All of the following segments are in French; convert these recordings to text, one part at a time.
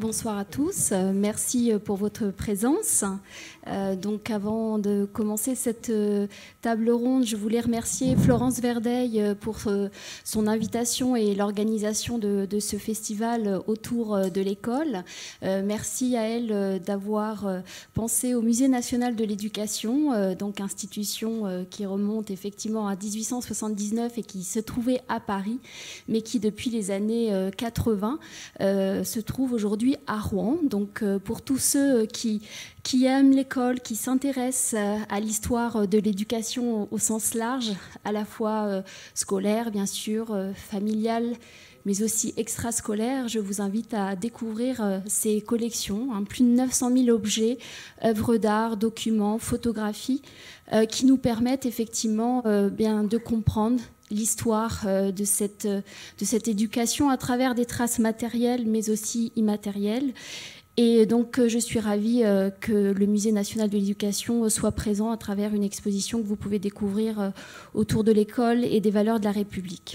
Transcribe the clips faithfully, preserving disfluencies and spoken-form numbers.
Bonsoir à tous, euh, merci pour votre présence. Euh, donc avant de commencer cette euh, table ronde, je voulais remercier Florence Verdeil pour euh, son invitation et l'organisation de, de ce festival autour euh, de l'école. Euh, merci à elle euh, d'avoir euh, pensé au Musée national de l'éducation, euh, donc institution euh, qui remonte effectivement à mille huit cent soixante-dix-neuf et qui se trouvait à Paris, mais qui depuis les années euh, quatre-vingts euh, se trouve aujourd'hui à Rouen. Donc euh, pour tous ceux qui, qui aiment l'école, qui s'intéressent euh, à l'histoire de l'éducation au, au sens large, à la fois euh, scolaire bien sûr, euh, familiale, mais aussi extrascolaire, je vous invite à découvrir euh, ces collections, hein, plus de neuf cent mille objets, œuvres d'art, documents, photographies, euh, qui nous permettent effectivement euh, bien de comprendre l'histoire euh, de, cette, de cette éducation à travers des traces matérielles, mais aussi immatérielles. Et donc, je suis ravie euh, que le Musée national de l'éducation soit présent à travers une exposition que vous pouvez découvrir euh, autour de l'école et des valeurs de la République.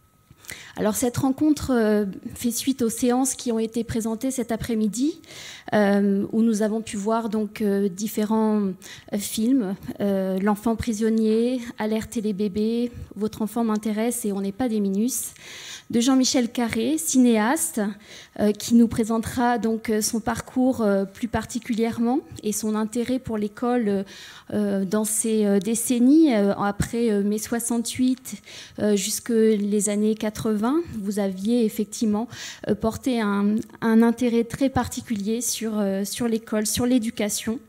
Alors cette rencontre euh, fait suite aux séances qui ont été présentées cet après-midi, euh, où nous avons pu voir donc euh, différents euh, films, euh, L'enfant prisonnier, Alerte les bébés, Votre enfant m'intéresse et On n'est pas des minus, de Jean-Michel Carré, cinéaste, euh, qui nous présentera donc son parcours euh, plus particulièrement et son intérêt pour l'école euh, dans ces euh, décennies, euh, après euh, mai soixante-huit euh, jusque les années quatre-vingts. Vous aviez effectivement euh, porté un, un intérêt très particulier sur, euh, sur l'école, sur l'éducation.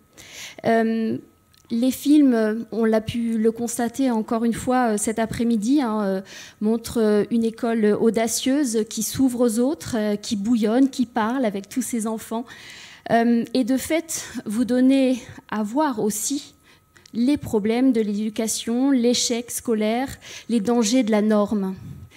Euh, Les films, on l'a pu le constater encore une fois cet après-midi, hein, euh, montrent une école audacieuse qui s'ouvre aux autres, euh, qui bouillonne, qui parle avec tous ses enfants. Euh, et de fait, vous donnez à voir aussi les problèmes de l'éducation, l'échec scolaire, les dangers de la norme.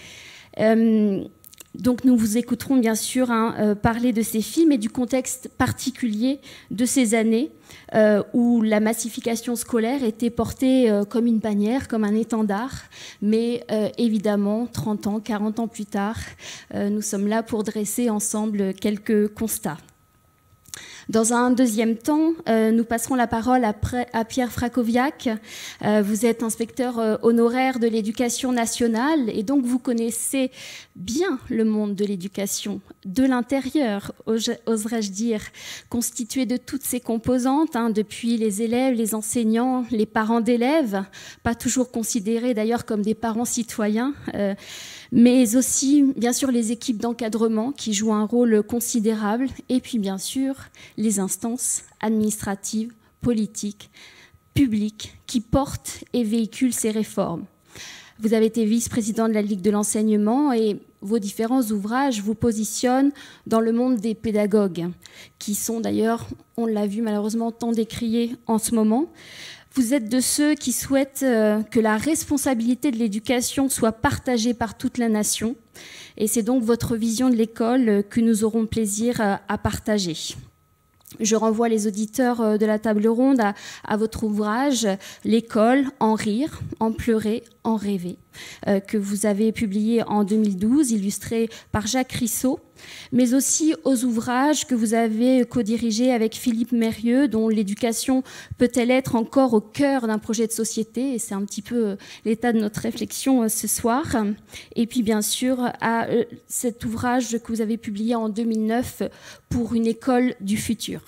Euh, Donc nous vous écouterons bien sûr hein, euh, parler de ces films et du contexte particulier de ces années euh, où la massification scolaire était portée euh, comme une bannière, comme un étendard. Mais euh, évidemment, trente ans, quarante ans plus tard, euh, nous sommes là pour dresser ensemble quelques constats. Dans un deuxième temps, euh, nous passerons la parole à, à Pierre Frakowiak. Euh, vous êtes inspecteur euh, honoraire de l'éducation nationale et donc vous connaissez bien le monde de l'éducation, de l'intérieur, oserais-je dire, constitué de toutes ses composantes, hein, depuis les élèves, les enseignants, les parents d'élèves, pas toujours considérés d'ailleurs comme des parents citoyens, euh, mais aussi, bien sûr, les équipes d'encadrement qui jouent un rôle considérable, et puis, bien sûr, les instances administratives, politiques, publiques, qui portent et véhiculent ces réformes. Vous avez été vice-président de la Ligue de l'enseignement et vos différents ouvrages vous positionnent dans le monde des pédagogues, qui sont d'ailleurs, on l'a vu malheureusement, tant décriés en ce moment. Vous êtes de ceux qui souhaitent que la responsabilité de l'éducation soit partagée par toute la nation. Et c'est donc votre vision de l'école que nous aurons plaisir à partager. Je renvoie les auditeurs de la table ronde à, à votre ouvrage « L'école, en rire, en pleurer, en rêver euh, » que vous avez publié en deux mille douze, illustré par Jacques Rissot, mais aussi aux ouvrages que vous avez co-dirigés avec Philippe Mérieux, dont l'éducation peut-elle être encore au cœur d'un projet de société, et c'est un petit peu l'état de notre réflexion ce soir. Et puis bien sûr à cet ouvrage que vous avez publié en deux mille neuf, Pour une école du futur.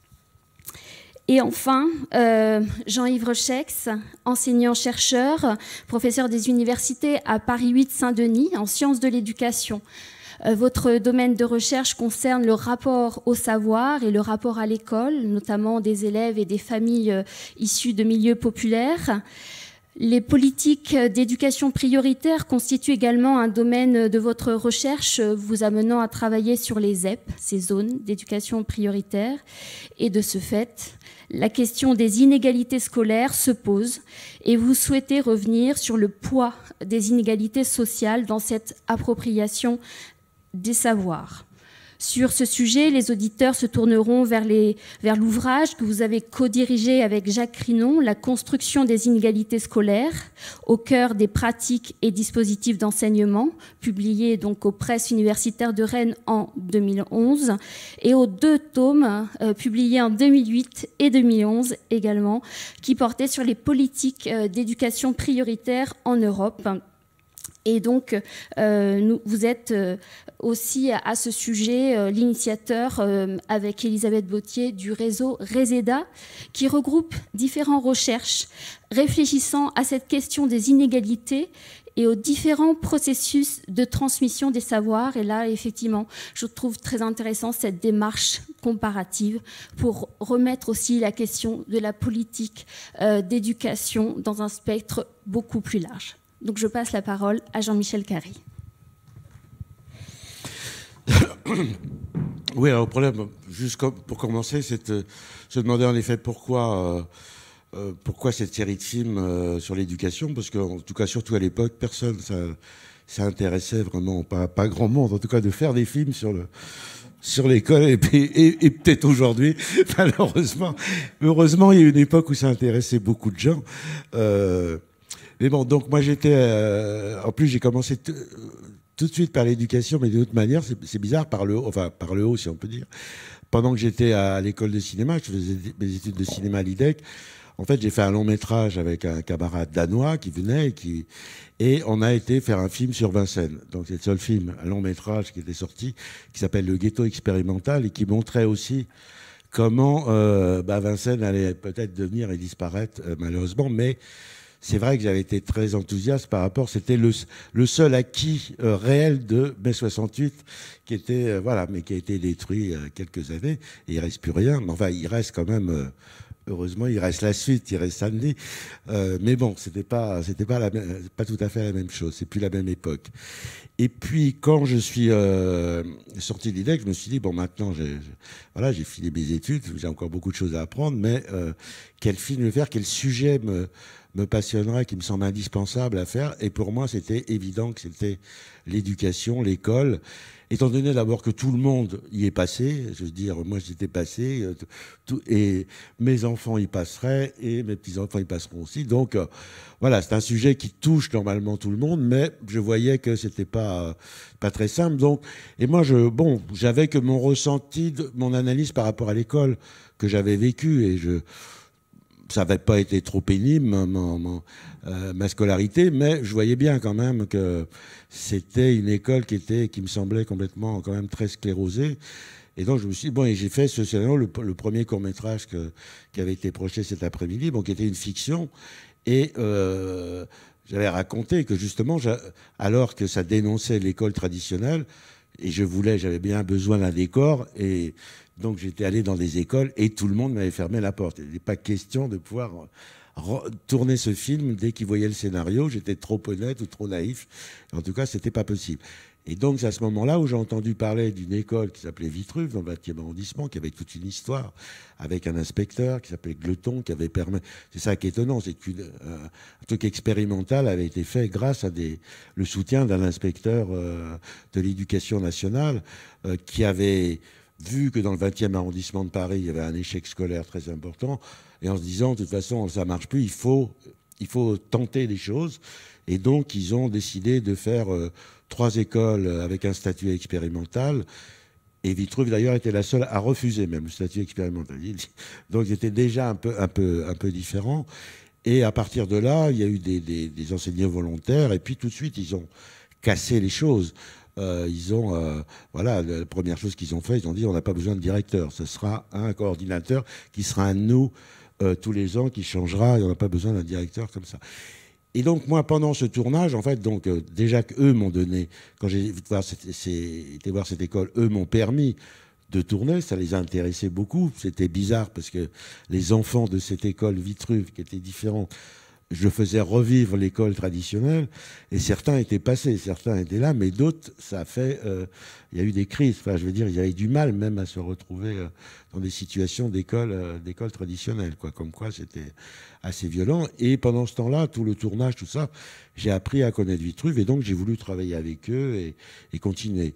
Et enfin, euh, Jean-Yves Rechex, enseignant-chercheur, professeur des universités à Paris huit Saint-Denis en sciences de l'éducation. Votre domaine de recherche concerne le rapport au savoir et le rapport à l'école, notamment des élèves et des familles issues de milieux populaires. Les politiques d'éducation prioritaire constituent également un domaine de votre recherche, vous amenant à travailler sur les Z E P, ces zones d'éducation prioritaire. Et de ce fait, la question des inégalités scolaires se pose et vous souhaitez revenir sur le poids des inégalités sociales dans cette appropriation des savoirs. Sur ce sujet, les auditeurs se tourneront vers, les, vers l'ouvrage que vous avez co-dirigé avec Jacques Crinon, La construction des inégalités scolaires, au cœur des pratiques et dispositifs d'enseignement, publié donc aux presses universitaires de Rennes en deux mille onze, et aux deux tomes euh, publiés en deux mille huit et deux mille onze également, qui portaient sur les politiques euh, d'éducation prioritaires en Europe. Et donc, euh, nous, vous êtes euh, aussi à, à ce sujet euh, l'initiateur, euh, avec Elisabeth Bautier, du réseau RESEDA, qui regroupe différentes recherches réfléchissant à cette question des inégalités et aux différents processus de transmission des savoirs. Et là, effectivement, je trouve très intéressant cette démarche comparative pour remettre aussi la question de la politique euh, d'éducation dans un spectre beaucoup plus large. Donc je passe la parole à Jean-Michel Carry. Oui, alors le problème, juste pour commencer, c'est de se demander en effet pourquoi, euh, pourquoi cette série de films euh, sur l'éducation, parce qu'en tout cas, surtout à l'époque, personne ça, ça intéressait vraiment, pas, pas grand monde, en tout cas, de faire des films sur le... sur l'école, et, et, et peut-être aujourd'hui, malheureusement. Heureusement, il y a eu une époque où ça intéressait beaucoup de gens. Euh, Mais bon, donc moi j'étais... Euh, en plus, j'ai commencé t- tout de suite par l'éducation, mais d'une autre manière, c'est, c'est bizarre, par le haut, enfin par le haut si on peut dire. Pendant que j'étais à, à l'école de cinéma, je faisais mes études de cinéma à l'I D E C, en fait j'ai fait un long métrage avec un camarade danois qui venait et qui... Et on a été faire un film sur Vincennes. Donc c'est le seul film, un long métrage qui était sorti, qui s'appelle Le Ghetto Expérimental et qui montrait aussi comment euh, bah, Vincennes allait peut-être devenir et disparaître euh, malheureusement, mais... C'est vrai que j'avais été très enthousiaste par rapport, c'était le, le seul acquis euh, réel de mai soixante-huit qui était, euh, voilà, mais qui a été détruit euh, quelques années, et il reste plus rien. Mais enfin, il reste quand même, euh, heureusement, il reste la suite, il reste samedi. Euh, mais bon, c'était pas, c'était pas la même, pas tout à fait la même chose, c'est plus la même époque. Et puis, quand je suis euh, sorti de l'I D E C, je me suis dit, bon, maintenant, j'ai, j'ai, voilà, j'ai fini mes études, j'ai encore beaucoup de choses à apprendre, mais euh, quel film faire, quel sujet me me passionnerait, qui me semble indispensable à faire. Et pour moi, c'était évident que c'était l'éducation, l'école. Étant donné d'abord que tout le monde y est passé, je veux dire, moi j'étais passé, tout, et mes enfants y passeraient, et mes petits-enfants y passeront aussi. Donc euh, voilà, c'est un sujet qui touche normalement tout le monde, mais je voyais que c'était pas, pas très simple. Donc, et moi, je, bon, j'avais que mon ressenti, de, mon analyse par rapport à l'école que j'avais vécue, et je... ça n'avait pas été trop pénible, ma, ma, euh, ma scolarité, mais je voyais bien quand même que c'était une école qui était, qui me semblait complètement, quand même très sclérosée. Et donc je me suis dit, bon, et j'ai fait ce scénario, le, le premier court-métrage que, qui avait été projeté cet après-midi, bon, qui était une fiction, et euh, j'avais raconté que justement, alors que ça dénonçait l'école traditionnelle, et je voulais, j'avais bien besoin d'un décor, et donc j'étais allé dans des écoles et tout le monde m'avait fermé la porte. Il n'était pas question de pouvoir tourner ce film dès qu'ils voyaient le scénario. J'étais trop honnête ou trop naïf. En tout cas, c'était pas possible. Et donc c'est à ce moment-là où j'ai entendu parler d'une école qui s'appelait Vitruve, dans le vingtième arrondissement, qui avait toute une histoire, avec un inspecteur qui s'appelait Gleton, qui avait permis... C'est ça qui est étonnant, c'est qu'un euh, truc expérimental avait été fait grâce à des, le soutien d'un inspecteur euh, de l'éducation nationale euh, qui avait... vu que dans le vingtième arrondissement de Paris, il y avait un échec scolaire très important, et en se disant, de toute façon, ça ne marche plus, il faut, il faut tenter des choses. Et donc, ils ont décidé de faire euh, trois écoles avec un statut expérimental. Et Vitruve, d'ailleurs, était la seule à refuser même le statut expérimental. Donc, c'était déjà un peu, un peu, un peu différent. Et à partir de là, il y a eu des, des, des enseignants volontaires, et puis tout de suite, ils ont cassé les choses. Euh, ils ont, euh, voilà, la première chose qu'ils ont fait, ils ont dit on n'a pas besoin de directeur, ce sera un coordinateur qui sera un de nous euh, tous les ans, qui changera, et on n'a pas besoin d'un directeur comme ça. Et donc moi, pendant ce tournage, en fait, donc euh, déjà qu'eux m'ont donné, quand j'ai été voir cette, été voir cette école, eux m'ont permis de tourner, ça les a intéressés beaucoup. C'était bizarre parce que les enfants de cette école Vitruve, qui étaient différents, je faisais revivre l'école traditionnelle, et certains étaient passés, certains étaient là, mais d'autres, ça a fait... Euh, il y a eu des crises, enfin, je veux dire, ils avaient du mal même à se retrouver euh, dans des situations d'école euh, d'école traditionnelle, quoi, comme quoi c'était assez violent. Et pendant ce temps-là, tout le tournage, tout ça, j'ai appris à connaître Vitruve, et donc j'ai voulu travailler avec eux et, et continuer.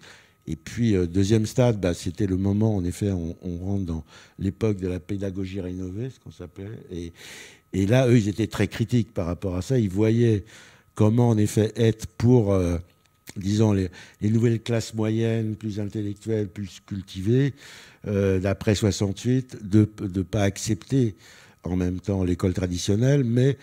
Et puis, euh, deuxième stade, bah, c'était le moment, en effet, on, on rentre dans l'époque de la pédagogie rénovée, ce qu'on s'appelait. Et, et là, eux, ils étaient très critiques par rapport à ça. Ils voyaient comment, en effet, être pour, euh, disons, les, les nouvelles classes moyennes, plus intellectuelles, plus cultivées, euh, d'après soixante-huit, de ne pas accepter en même temps l'école traditionnelle, mais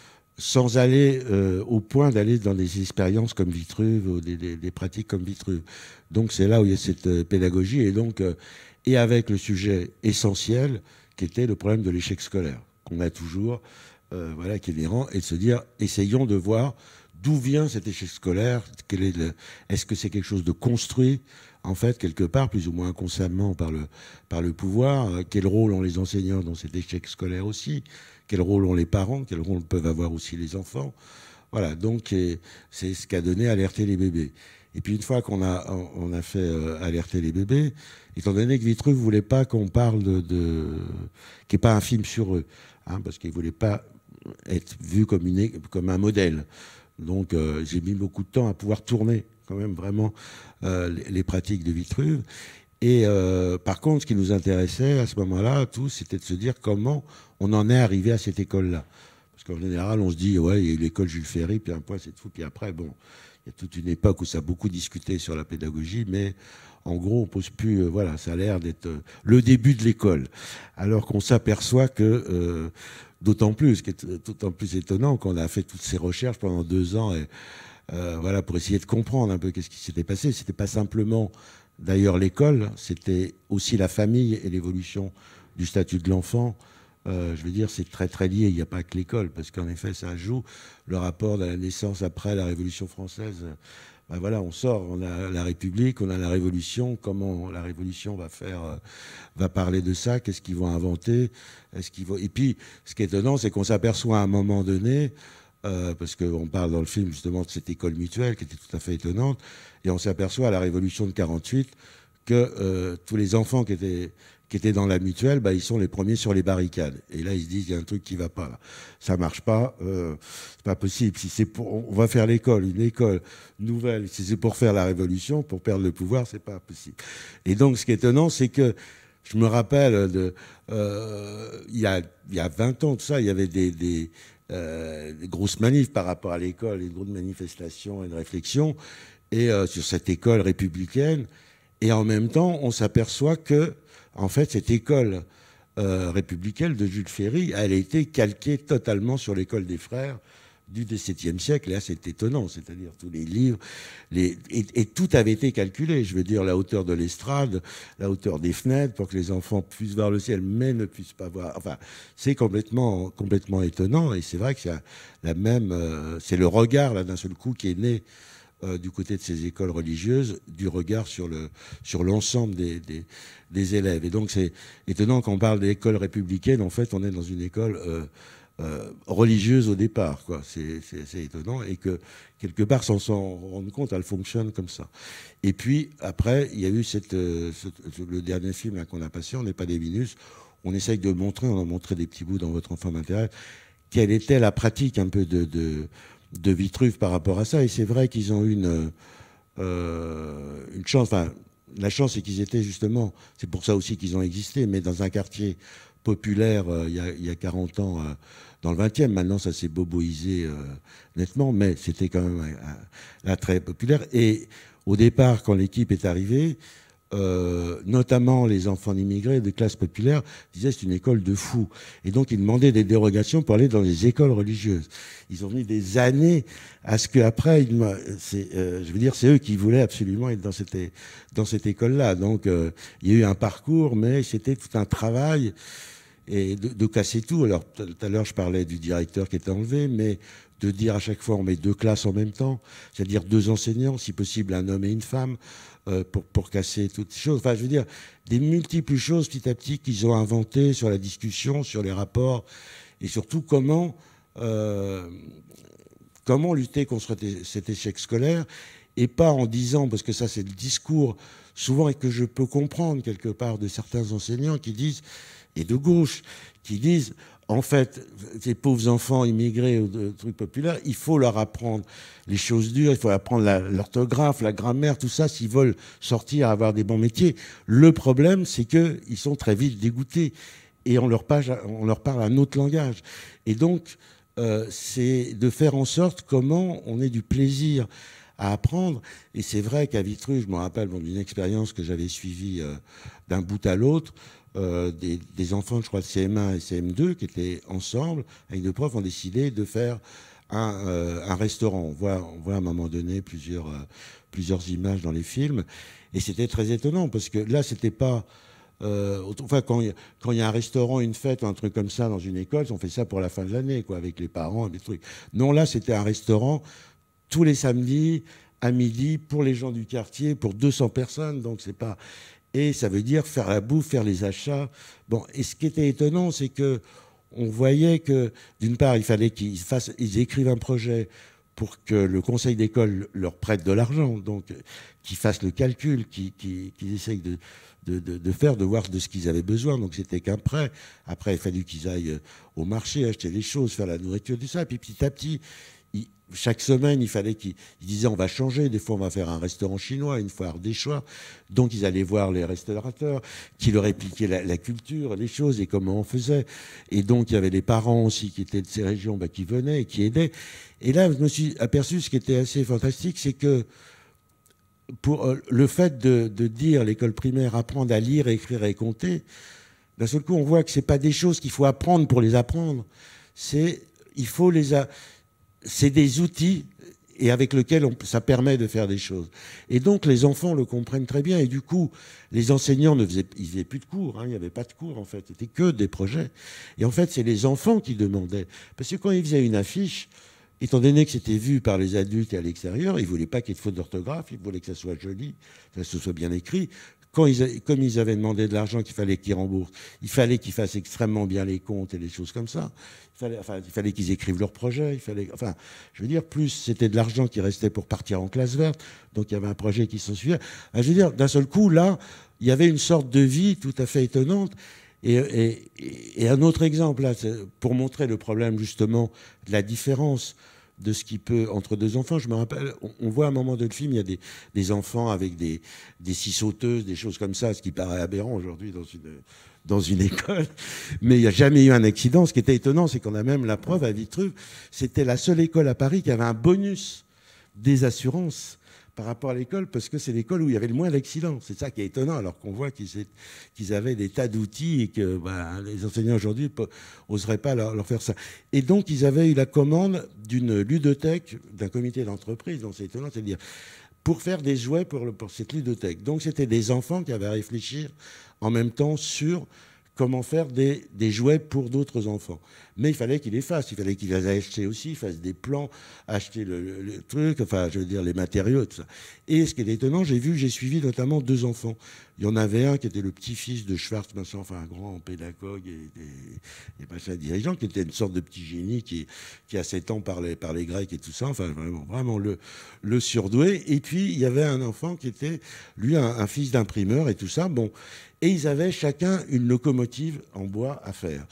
sans aller euh, au point d'aller dans des expériences comme Vitruve ou des, des, des pratiques comme Vitruve. Donc c'est là où il y a cette euh, pédagogie et donc euh, et avec le sujet essentiel qui était le problème de l'échec scolaire qu'on a toujours, euh, voilà, qui est inhérent, et de se dire essayons de voir d'où vient cet échec scolaire, quel est le, est-ce que c'est quelque chose de construit en fait quelque part plus ou moins inconsciemment par le par le pouvoir, euh, quel rôle ont les enseignants dans cet échec scolaire aussi. Quel rôle ont les parents, quel rôle peuvent avoir aussi les enfants. Voilà, donc c'est ce qu'a donné Alerter les bébés. Et puis une fois qu'on a, on a fait euh, Alerter les bébés, étant donné que Vitruve ne voulait pas qu'on parle de... de qu'il n'y ait pas un film sur eux, hein, parce qu'il ne voulait pas être vu comme, une, comme un modèle. Donc euh, j'ai mis beaucoup de temps à pouvoir tourner quand même vraiment euh, les, les pratiques de Vitruve. Et euh, par contre, ce qui nous intéressait à ce moment-là, tous, c'était de se dire comment on en est arrivé à cette école-là. Parce qu'en général, on se dit, ouais, il y a eu l'école Jules Ferry, puis un point, c'est tout. Puis après, bon, il y a toute une époque où ça a beaucoup discuté sur la pédagogie, mais en gros, on pose plus, euh, voilà, ça a l'air d'être euh, le début de l'école. Alors qu'on s'aperçoit que, euh, d'autant plus, ce qui est d'autant plus étonnant, qu'on a fait toutes ces recherches pendant deux ans, et, euh, voilà, pour essayer de comprendre un peu qu'est-ce qui s'était passé. C'était pas simplement d'ailleurs l'école, c'était aussi la famille et l'évolution du statut de l'enfant. Euh, je veux dire, c'est très très lié, il n'y a pas que l'école, parce qu'en effet, ça joue. Le rapport de la naissance après la Révolution française, ben voilà, on sort, on a la République, on a la Révolution, comment la Révolution va faire, euh, va parler de ça, qu'est-ce qu'ils vont inventer, est-ce qu'ils vont... Et puis, ce qui est étonnant, c'est qu'on s'aperçoit à un moment donné, euh, parce qu'on parle dans le film justement de cette école mutuelle qui était tout à fait étonnante, et on s'aperçoit à la Révolution de quarante-huit que euh, tous les enfants qui étaient, qui étaient dans la mutuelle, bah, ils sont les premiers sur les barricades. Et là, ils se disent, il y a un truc qui va pas, là. Ça marche pas, euh, c'est pas possible. Si c'est pour, on va faire l'école, une école nouvelle, si c'est pour faire la révolution, pour perdre le pouvoir, c'est pas possible. Et donc, ce qui est étonnant, c'est que je me rappelle de, euh, il y a, il y a vingt ans, tout ça, il y avait des, des, euh, des grosses manifs par rapport à l'école, des grosses manifestations et de réflexions, et euh, sur cette école républicaine. Et en même temps, on s'aperçoit que, en fait, cette école euh, républicaine de Jules Ferry, elle a été calquée totalement sur l'école des frères du dix-septième siècle. Et là, c'est étonnant, c'est-à-dire tous les livres, les, et, et tout avait été calculé. Je veux dire, la hauteur de l'estrade, la hauteur des fenêtres, pour que les enfants puissent voir le ciel, mais ne puissent pas voir. Enfin, c'est complètement, complètement étonnant. Et c'est vrai que c'est la même, euh, c'est le regard là d'un seul coup qui est né. Euh, du côté de ces écoles religieuses, du regard sur le sur l'ensemble des, des, des élèves. Et donc c'est étonnant quand on parle d'école républicaine, en fait, on est dans une école euh, euh, religieuse au départ, quoi. C'est c'est étonnant et que quelque part, sans s'en rendre compte, elle fonctionne comme ça. Et puis après, il y a eu cette, euh, ce, le dernier film qu'on a passé, On n'est pas des Minus. On essaye de montrer, on a montré des petits bouts dans Votre enfant m'intéresse, quelle était la pratique un peu de, de de Vitruve par rapport à ça. Et c'est vrai qu'ils ont une, euh, une chance. Enfin, la chance, c'est qu'ils étaient justement, c'est pour ça aussi qu'ils ont existé, mais dans un quartier populaire euh, il, y a, il y a quarante ans, euh, dans le vingtième. Maintenant, ça s'est boboisé euh, nettement, mais c'était quand même euh, là très populaire. Et au départ, quand l'équipe est arrivée, Euh, notamment les enfants d'immigrés de classe populaire disaient c'est une école de fous. Et donc ils demandaient des dérogations pour aller dans les écoles religieuses. Ils ont mis des années à ce qu'après, euh, je veux dire, c'est eux qui voulaient absolument être dans cette, dans cette école-là. Donc euh, il y a eu un parcours, mais c'était tout un travail et de, de casser tout. Alors tout à l'heure je parlais du directeur qui était enlevé, mais de dire à chaque fois on met deux classes en même temps, c'est-à-dire deux enseignants, si possible un homme et une femme. Euh, pour, pour casser toutes ces choses. Enfin, je veux dire, des multiples choses petit à petit qu'ils ont inventées sur la discussion, sur les rapports, et surtout comment, euh, comment lutter contre cet échec scolaire, et pas en disant, parce que ça c'est le discours souvent et que je peux comprendre quelque part de certains enseignants qui disent, et de gauche, qui disent, en fait, ces pauvres enfants immigrés ou de trucs populaires, il faut leur apprendre les choses dures, il faut apprendre l'orthographe, la, la grammaire, tout ça, s'ils veulent sortir, avoir des bons métiers. Le problème, c'est qu'ils sont très vite dégoûtés et on leur, page, on leur parle un autre langage. Et donc, euh, c'est de faire en sorte comment on ait du plaisir à apprendre. Et c'est vrai qu'à Vitry, je me rappelle bon, d'une expérience que j'avais suivie euh, d'un bout à l'autre, euh, des, des enfants, je crois, de C M un et C M deux, qui étaient ensemble, avec deux profs, ont décidé de faire un, euh, un restaurant. On voit, on voit à un moment donné plusieurs, euh, plusieurs images dans les films. Et c'était très étonnant, parce que là, c'était pas... Euh, enfin, quand il quand y a un restaurant, une fête, ou un truc comme ça dans une école, on fait ça pour la fin de l'année, quoi, avec les parents, des trucs. Non, là, c'était un restaurant tous les samedis à midi pour les gens du quartier, pour deux cents personnes. Donc c'est pas. Et ça veut dire faire la bouffe, faire les achats. Bon, et ce qui était étonnant, c'est que on voyait que d'une part, il fallait qu'ils fassent, ils écrivent un projet pour que le conseil d'école leur prête de l'argent, donc qu'ils fassent le calcul, qu'ils, qu'ils, qu'ils essayent de, de, de, de faire, de voir de ce qu'ils avaient besoin. Donc c'était qu'un prêt. Après, il fallu qu'ils aillent au marché, acheter des choses, faire la nourriture, tout ça. Puis petit à petit, il, chaque semaine, il fallait qu'ils ils disaient on va changer. Des fois, on va faire un restaurant chinois, une fois ardéchois. Donc ils allaient voir les restaurateurs qui leur expliquaient la, la culture, les choses et comment on faisait. Et donc il y avait les parents aussi qui étaient de ces régions, bah, qui venaient et qui aidaient. Et là, je me suis aperçu, ce qui était assez fantastique, c'est que pour euh, le fait de, de dire l'école primaire, apprendre à lire, écrire et compter, d'un seul coup, on voit que c'est pas des choses qu'il faut apprendre pour les apprendre. C'est, il faut les, a, c'est des outils et avec lesquels on, ça permet de faire des choses. Et donc, les enfants le comprennent très bien. Et du coup, les enseignants ne faisaient, ils faisaient plus de cours. Hein, il n'y avait pas de cours, en fait. C'était que des projets. Et en fait, c'est les enfants qui demandaient. Parce que quand ils faisaient une affiche, étant donné que c'était vu par les adultes et à l'extérieur, ils ne voulaient pas qu'il y ait de faute d'orthographe, ils voulaient que ça soit joli, que ça soit bien écrit. Quand ils, comme ils avaient demandé de l'argent qu'il fallait qu'ils remboursent, il fallait qu'ils fassent extrêmement bien les comptes et les choses comme ça. Il fallait, enfin, il fallait qu'ils écrivent leur projet. Il fallait, enfin, je veux dire, plus c'était de l'argent qui restait pour partir en classe verte, donc il y avait un projet qui s'en suivait. Je veux dire, d'un seul coup, là, il y avait une sorte de vie tout à fait étonnante. Et, et, et un autre exemple, là, pour montrer le problème justement de la différence de ce qui peut entre deux enfants. Je me rappelle, on, on voit à un moment de le film, il y a des, des enfants avec des, des scies sauteuses, des choses comme ça, ce qui paraît aberrant aujourd'hui dans une, dans une école. Mais il n'y a jamais eu un accident. Ce qui était étonnant, c'est qu'on a même la preuve à Vitry. C'était la seule école à Paris qui avait un bonus des assurances par rapport à l'école, parce que c'est l'école où il y avait le moins d'accidents. C'est ça qui est étonnant, alors qu'on voit qu'ils, qu'ils avaient des tas d'outils et que bah, les enseignants aujourd'hui n'oseraient pas leur, leur faire ça. Et donc, ils avaient eu la commande d'une ludothèque, d'un comité d'entreprise, donc c'est étonnant, c'est-à-dire pour faire des jouets pour, le, pour cette ludothèque. Donc, c'était des enfants qui avaient à réfléchir en même temps sur comment faire des, des jouets pour d'autres enfants. Mais il fallait qu'ils les fassent, il fallait qu'ils les achètent aussi, fassent des plans, acheter le, le, le truc, enfin, je veux dire, les matériaux, tout ça. Et ce qui est étonnant, j'ai vu, j'ai suivi notamment deux enfants. Il y en avait un qui était le petit-fils de Schwartz, enfin, un grand pédagogue et, et, et machin, dirigeant, qui était une sorte de petit génie qui, qui a sept ans parlait, parlait grec et tout ça, enfin, vraiment, vraiment le, le surdoué. Et puis, il y avait un enfant qui était, lui, un, un fils d'imprimeur et tout ça, bon. Et ils avaient chacun une locomotive en bois à faire.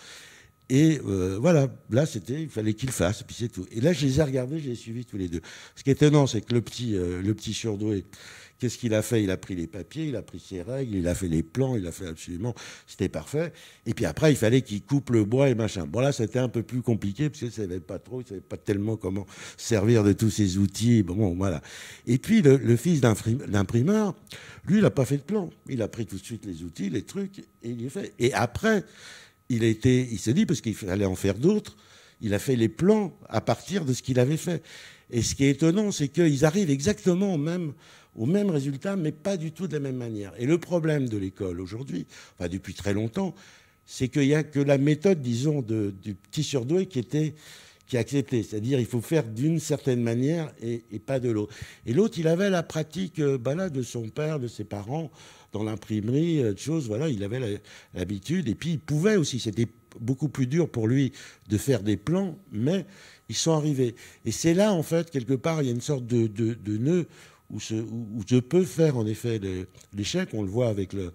Et euh, voilà, là, c'était, il fallait qu'ils le fassent, et puis c'est tout. Et là, je les ai regardés, je les ai suivis tous les deux. Ce qui est étonnant, c'est que le petit, euh, le petit surdoué, qu'est-ce qu'il a fait? Il a pris les papiers, il a pris ses règles, il a fait les plans, il a fait absolument... C'était parfait. Et puis après, il fallait qu'il coupe le bois et machin. Bon, là, c'était un peu plus compliqué, parce qu'il ne savait pas trop, il ne savait pas tellement comment servir de tous ces outils. Bon, bon voilà. Et puis, le, le fils d'imprimeur, lui, il n'a pas fait de plan. Il a pris tout de suite les outils, les trucs, et il les fait. Et après... Il, a été, il s'est dit, parce qu'il fallait en faire d'autres, il a fait les plans à partir de ce qu'il avait fait. Et ce qui est étonnant, c'est qu'ils arrivent exactement au même, au même résultat, mais pas du tout de la même manière. Et le problème de l'école aujourd'hui, enfin depuis très longtemps, c'est qu'il n'y a que la méthode, disons, de, du petit surdoué qui était qui est acceptée. C'est-à-dire il faut faire d'une certaine manière et, et pas de l'autre. Et l'autre, il avait la pratique bah là, de son père, de ses parents, dans l'imprimerie, de choses, voilà, il avait l'habitude. Et puis, il pouvait aussi, c'était beaucoup plus dur pour lui de faire des plans, mais ils sont arrivés. Et c'est là, en fait, quelque part, il y a une sorte de, de, de nœud où, ce, où je peux faire, en effet, l'échec. On le voit avec le,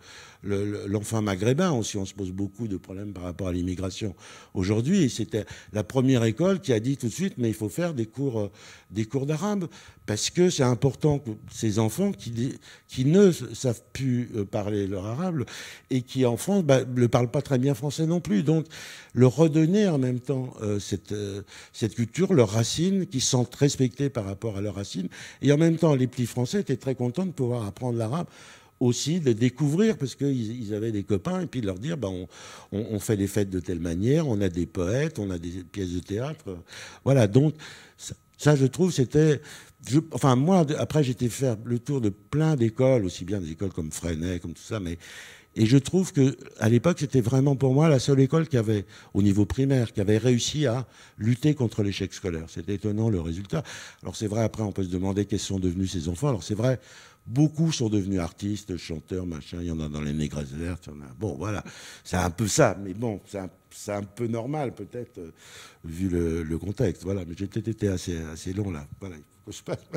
l'enfant maghrébin aussi. On se pose beaucoup de problèmes par rapport à l'immigration aujourd'hui. Et c'était la première école qui a dit tout de suite, mais il faut faire des cours, des cours d'arabe, parce que c'est important que ces enfants qui, qui ne savent plus parler leur arabe et qui, en France, bah, ne parlent pas très bien français non plus. Donc, leur redonner en même temps euh, cette, euh, cette culture, leurs racines, qui sont respectées par rapport à leurs racines. Et en même temps, les petits Français étaient très contents de pouvoir apprendre l'arabe, aussi de découvrir, parce qu'ils ils avaient des copains, et puis de leur dire, bah, on, on, on fait des fêtes de telle manière, on a des poètes, on a des pièces de théâtre. Voilà, donc ça, ça je trouve, c'était... Je, enfin, moi, après, j'ai été faire le tour de plein d'écoles, aussi bien des écoles comme Freinet, comme tout ça, mais... Et je trouve qu'à l'époque, c'était vraiment pour moi la seule école qui avait, au niveau primaire, qui avait réussi à lutter contre l'échec scolaire. C'était étonnant le résultat. Alors c'est vrai, après on peut se demander quels sont devenus ces enfants. Alors c'est vrai, beaucoup sont devenus artistes, chanteurs, machin. Il y en a dans les Négresses vertes. Il y en a... Bon, voilà, c'est un peu ça. Mais bon, c'est un, c'est un peu normal peut-être, euh, vu le, le contexte. Voilà, mais j'ai peut-être été assez, assez long là. Voilà, il faut que je passe.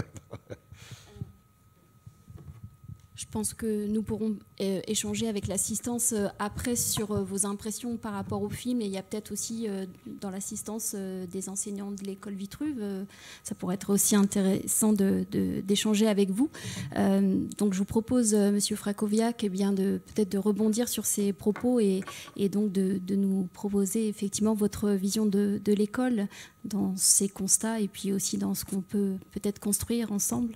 Je pense que nous pourrons euh, échanger avec l'assistance euh, après sur euh, vos impressions par rapport au film. Et il y a peut-être aussi euh, dans l'assistance euh, des enseignants de l'école Vitruve. Euh, ça pourrait être aussi intéressant de, de, d'échanger avec vous. Euh, donc je vous propose, euh, Monsieur Frakowiak, eh bien de peut-être de rebondir sur ces propos et, et donc de, de nous proposer effectivement votre vision de, de l'école dans ces constats et puis aussi dans ce qu'on peut peut-être construire ensemble.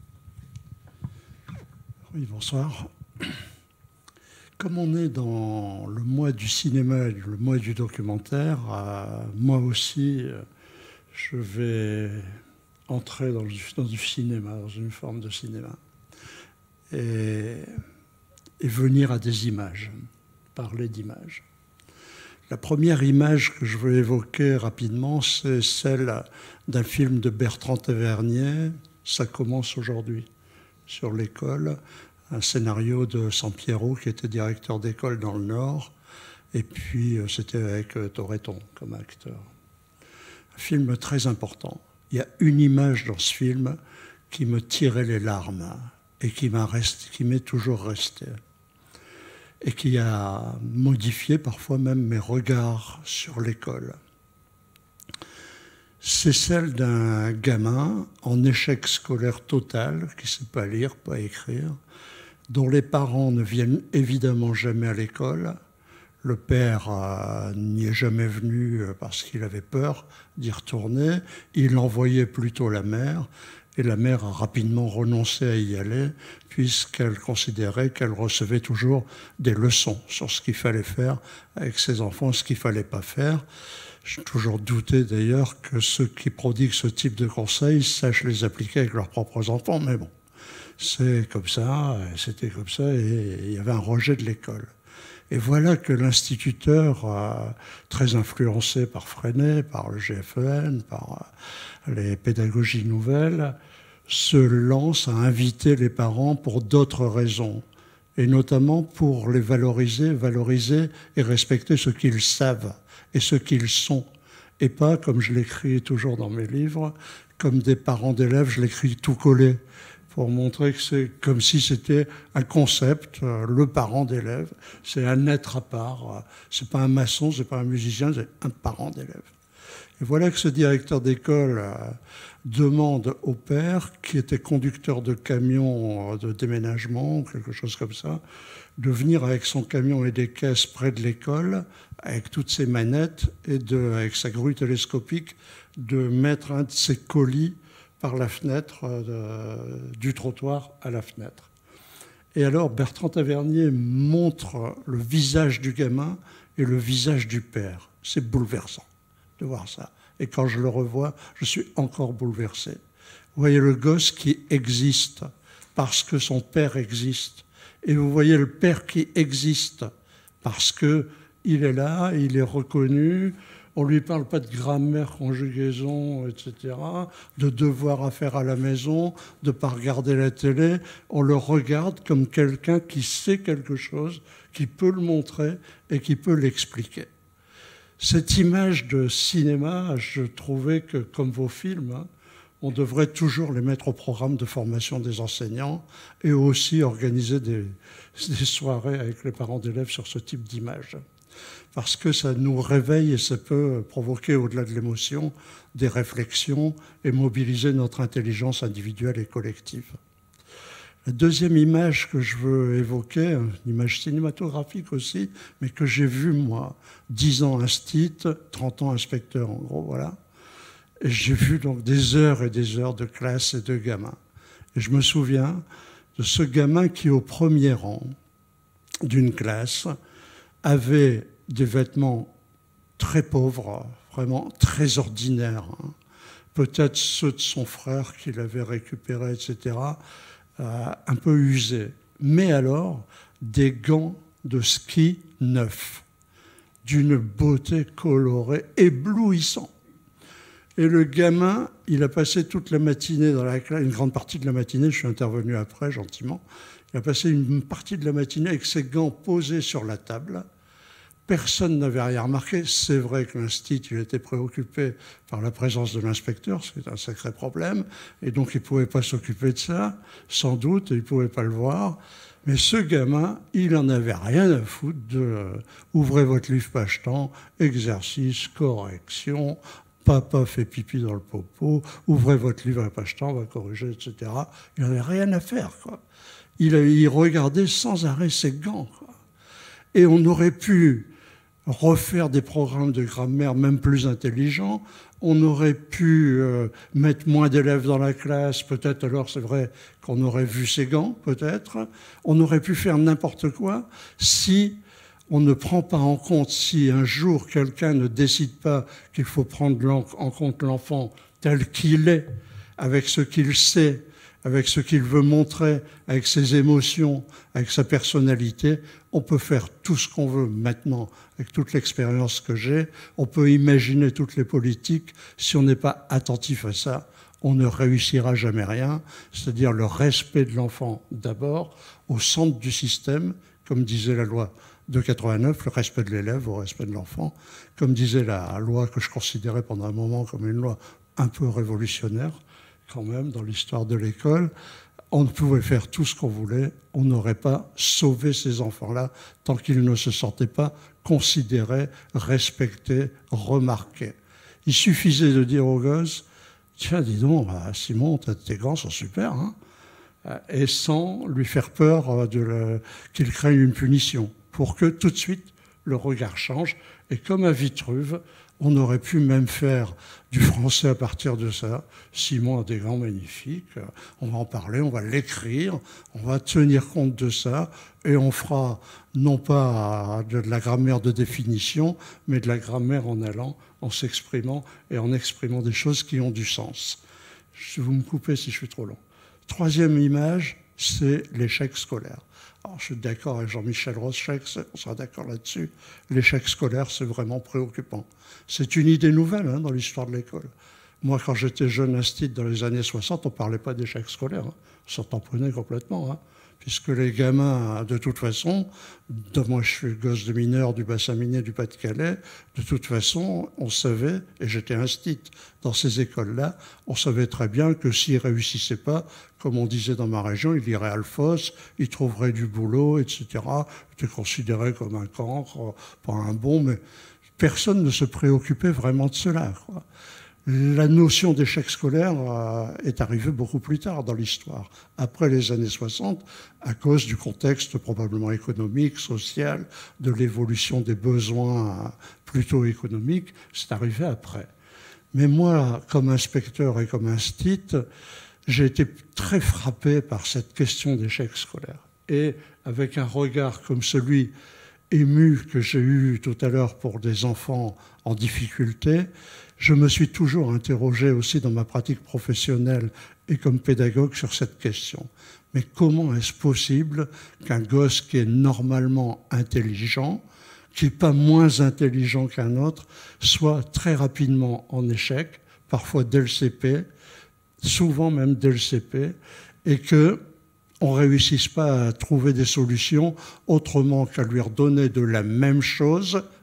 Oui, bonsoir. Comme on est dans le mois du cinéma et le mois du documentaire, euh, moi aussi, euh, je vais entrer dans du, dans du cinéma, dans une forme de cinéma, et, et venir à des images, parler d'images. La première image que je veux évoquer rapidement, c'est celle d'un film de Bertrand Tavernier, Ça commence aujourd'hui, sur l'école, un scénario de Sampiero qui était directeur d'école dans le Nord, et puis c'était avec Toretton comme acteur. Un film très important. Il y a une image dans ce film qui me tirait les larmes et qui m'a resté, qui m'est toujours restée et qui a modifié parfois même mes regards sur l'école. C'est celle d'un gamin en échec scolaire total, qui ne sait pas lire, pas écrire, dont les parents ne viennent évidemment jamais à l'école. Le père euh, n'y est jamais venu parce qu'il avait peur d'y retourner. Il envoyait plutôt la mère, et la mère a rapidement renoncé à y aller, puisqu'elle considérait qu'elle recevait toujours des leçons sur ce qu'il fallait faire avec ses enfants, ce qu'il ne fallait pas faire. J'ai toujours douté d'ailleurs que ceux qui prodiguent ce type de conseils sachent les appliquer avec leurs propres enfants, mais bon, c'est comme ça, c'était comme ça, et il y avait un rejet de l'école. Et voilà que l'instituteur, euh, très influencé par Freinet, par le G F E N, par euh, les pédagogies nouvelles, se lance à inviter les parents pour d'autres raisons, et notamment pour les valoriser, valoriser et respecter ce qu'ils savent et ce qu'ils sont, et pas, comme je l'écris toujours dans mes livres, comme des parents d'élèves, je l'écris tout collé, pour montrer que c'est comme si c'était un concept, euh, le parent d'élève, c'est un être à part, euh, c'est pas un maçon, c'est pas un musicien, c'est un parent d'élève. Et voilà que ce directeur d'école euh, demande au père, qui était conducteur de camion euh, de déménagement, quelque chose comme ça, de venir avec son camion et des caisses près de l'école, avec toutes ses manettes et de, avec sa grue télescopique, de mettre un de ses colis par la fenêtre de, du trottoir à la fenêtre. Et alors Bertrand Tavernier montre le visage du gamin et le visage du père. C'est bouleversant de voir ça. Et quand je le revois, je suis encore bouleversé. Vous voyez le gosse qui existe parce que son père existe. Et vous voyez le père qui existe parce qu'il est là, il est reconnu, on ne lui parle pas de grammaire, conjugaison, et cetera, de devoirs à faire à la maison, de ne pas regarder la télé. On le regarde comme quelqu'un qui sait quelque chose, qui peut le montrer et qui peut l'expliquer. Cette image de cinéma, je trouvais que, comme vos films, hein, on devrait toujours les mettre au programme de formation des enseignants et aussi organiser des, des soirées avec les parents d'élèves sur ce type d'image. Parce que ça nous réveille et ça peut provoquer, au-delà de l'émotion, des réflexions et mobiliser notre intelligence individuelle et collective. La deuxième image que je veux évoquer, une image cinématographique aussi, mais que j'ai vue, moi, dix ans instit, trente ans inspecteur, en gros, voilà. Et j'ai vu donc des heures et des heures de classe et de gamins. Et je me souviens de ce gamin qui, au premier rang d'une classe, avait des vêtements très pauvres, vraiment très ordinaires, hein. Peut-être ceux de son frère qu'il avait récupérés, et cetera, euh, un peu usés. Mais alors, des gants de ski neufs, d'une beauté colorée éblouissante. Et le gamin, il a passé toute la matinée dans la classe, une grande partie de la matinée, je suis intervenu après, gentiment, il a passé une partie de la matinée avec ses gants posés sur la table. Personne n'avait rien remarqué. C'est vrai que l'institut il était préoccupé par la présence de l'inspecteur, ce qui est un sacré problème, et donc il ne pouvait pas s'occuper de ça, sans doute, il ne pouvait pas le voir. Mais ce gamin, il n'en avait rien à foutre de euh, « ouvrez votre livre page-temps, exercice, correction ». Papa fait pipi dans le popo, ouvrez votre livre à page-temps, on va corriger, et cetera. Il n'avait rien à faire, quoi. Il, il regardait sans arrêt ses gants, quoi. Et on aurait pu refaire des programmes de grammaire même plus intelligents, on aurait pu euh, mettre moins d'élèves dans la classe, peut-être alors c'est vrai qu'on aurait vu ses gants, peut-être, on aurait pu faire n'importe quoi si on ne prend pas en compte, si un jour quelqu'un ne décide pas qu'il faut prendre en compte l'enfant tel qu'il est, avec ce qu'il sait, avec ce qu'il veut montrer, avec ses émotions, avec sa personnalité, on peut faire tout ce qu'on veut maintenant, avec toute l'expérience que j'ai, on peut imaginer toutes les politiques, si on n'est pas attentif à ça, on ne réussira jamais rien, c'est-à-dire le respect de l'enfant d'abord, au centre du système, comme disait la loi de quatre-vingt-neuf, le respect de l'élève au respect de l'enfant, comme disait la loi que je considérais pendant un moment comme une loi un peu révolutionnaire, quand même, dans l'histoire de l'école. On pouvait faire tout ce qu'on voulait, on n'aurait pas sauvé ces enfants-là tant qu'ils ne se sentaient pas considérés, respectés, remarqués. Il suffisait de dire aux gosses « Tiens, dis donc, Simon, tes gants sont super, hein ?» et sans lui faire peur de le, qu'il craigne une punition, pour que tout de suite le regard change. Et comme à Vitruve, on aurait pu même faire du français à partir de ça. Simon a des gants magnifiques, on va en parler, on va l'écrire, on va tenir compte de ça, et on fera non pas de la grammaire de définition, mais de la grammaire en allant, en s'exprimant et en exprimant des choses qui ont du sens. Vous me coupez si je suis trop long. Troisième image, c'est l'échec scolaire. Alors, je suis d'accord avec Jean-Michel Rochet, on sera d'accord là-dessus. L'échec scolaire, c'est vraiment préoccupant. C'est une idée nouvelle hein, dans l'histoire de l'école. Moi, quand j'étais jeune instit dans les années soixante, on ne parlait pas d'échec scolaire. Hein. On s'en tamponnait complètement. Hein, puisque les gamins, de toute façon, de, moi je suis gosse de mineur du bassin minier du Pas-de-Calais, de toute façon, on savait, et j'étais instit dans ces écoles-là, on savait très bien que s'ils ne réussissaient pas, comme on disait dans ma région, ils iraient à Alphos, ils trouveraient du boulot, et cetera. Ils étaient considérés comme un cancre, pas un bon, mais personne ne se préoccupait vraiment de cela, quoi. La notion d'échec scolaire est arrivée beaucoup plus tard dans l'histoire, après les années soixante, à cause du contexte probablement économique, social, de l'évolution des besoins plutôt économiques. C'est arrivé après. Mais moi, comme inspecteur et comme instit, j'ai été très frappé par cette question d'échec scolaire. Et avec un regard comme celui ému que j'ai eu tout à l'heure pour des enfants en difficulté, je me suis toujours interrogé aussi dans ma pratique professionnelle et comme pédagogue sur cette question. Mais comment est-ce possible qu'un gosse qui est normalement intelligent, qui n'est pas moins intelligent qu'un autre, soit très rapidement en échec, parfois dès le C P, souvent même dès le C P, et qu'on ne réussisse pas à trouver des solutions autrement qu'à lui redonner de la même chose,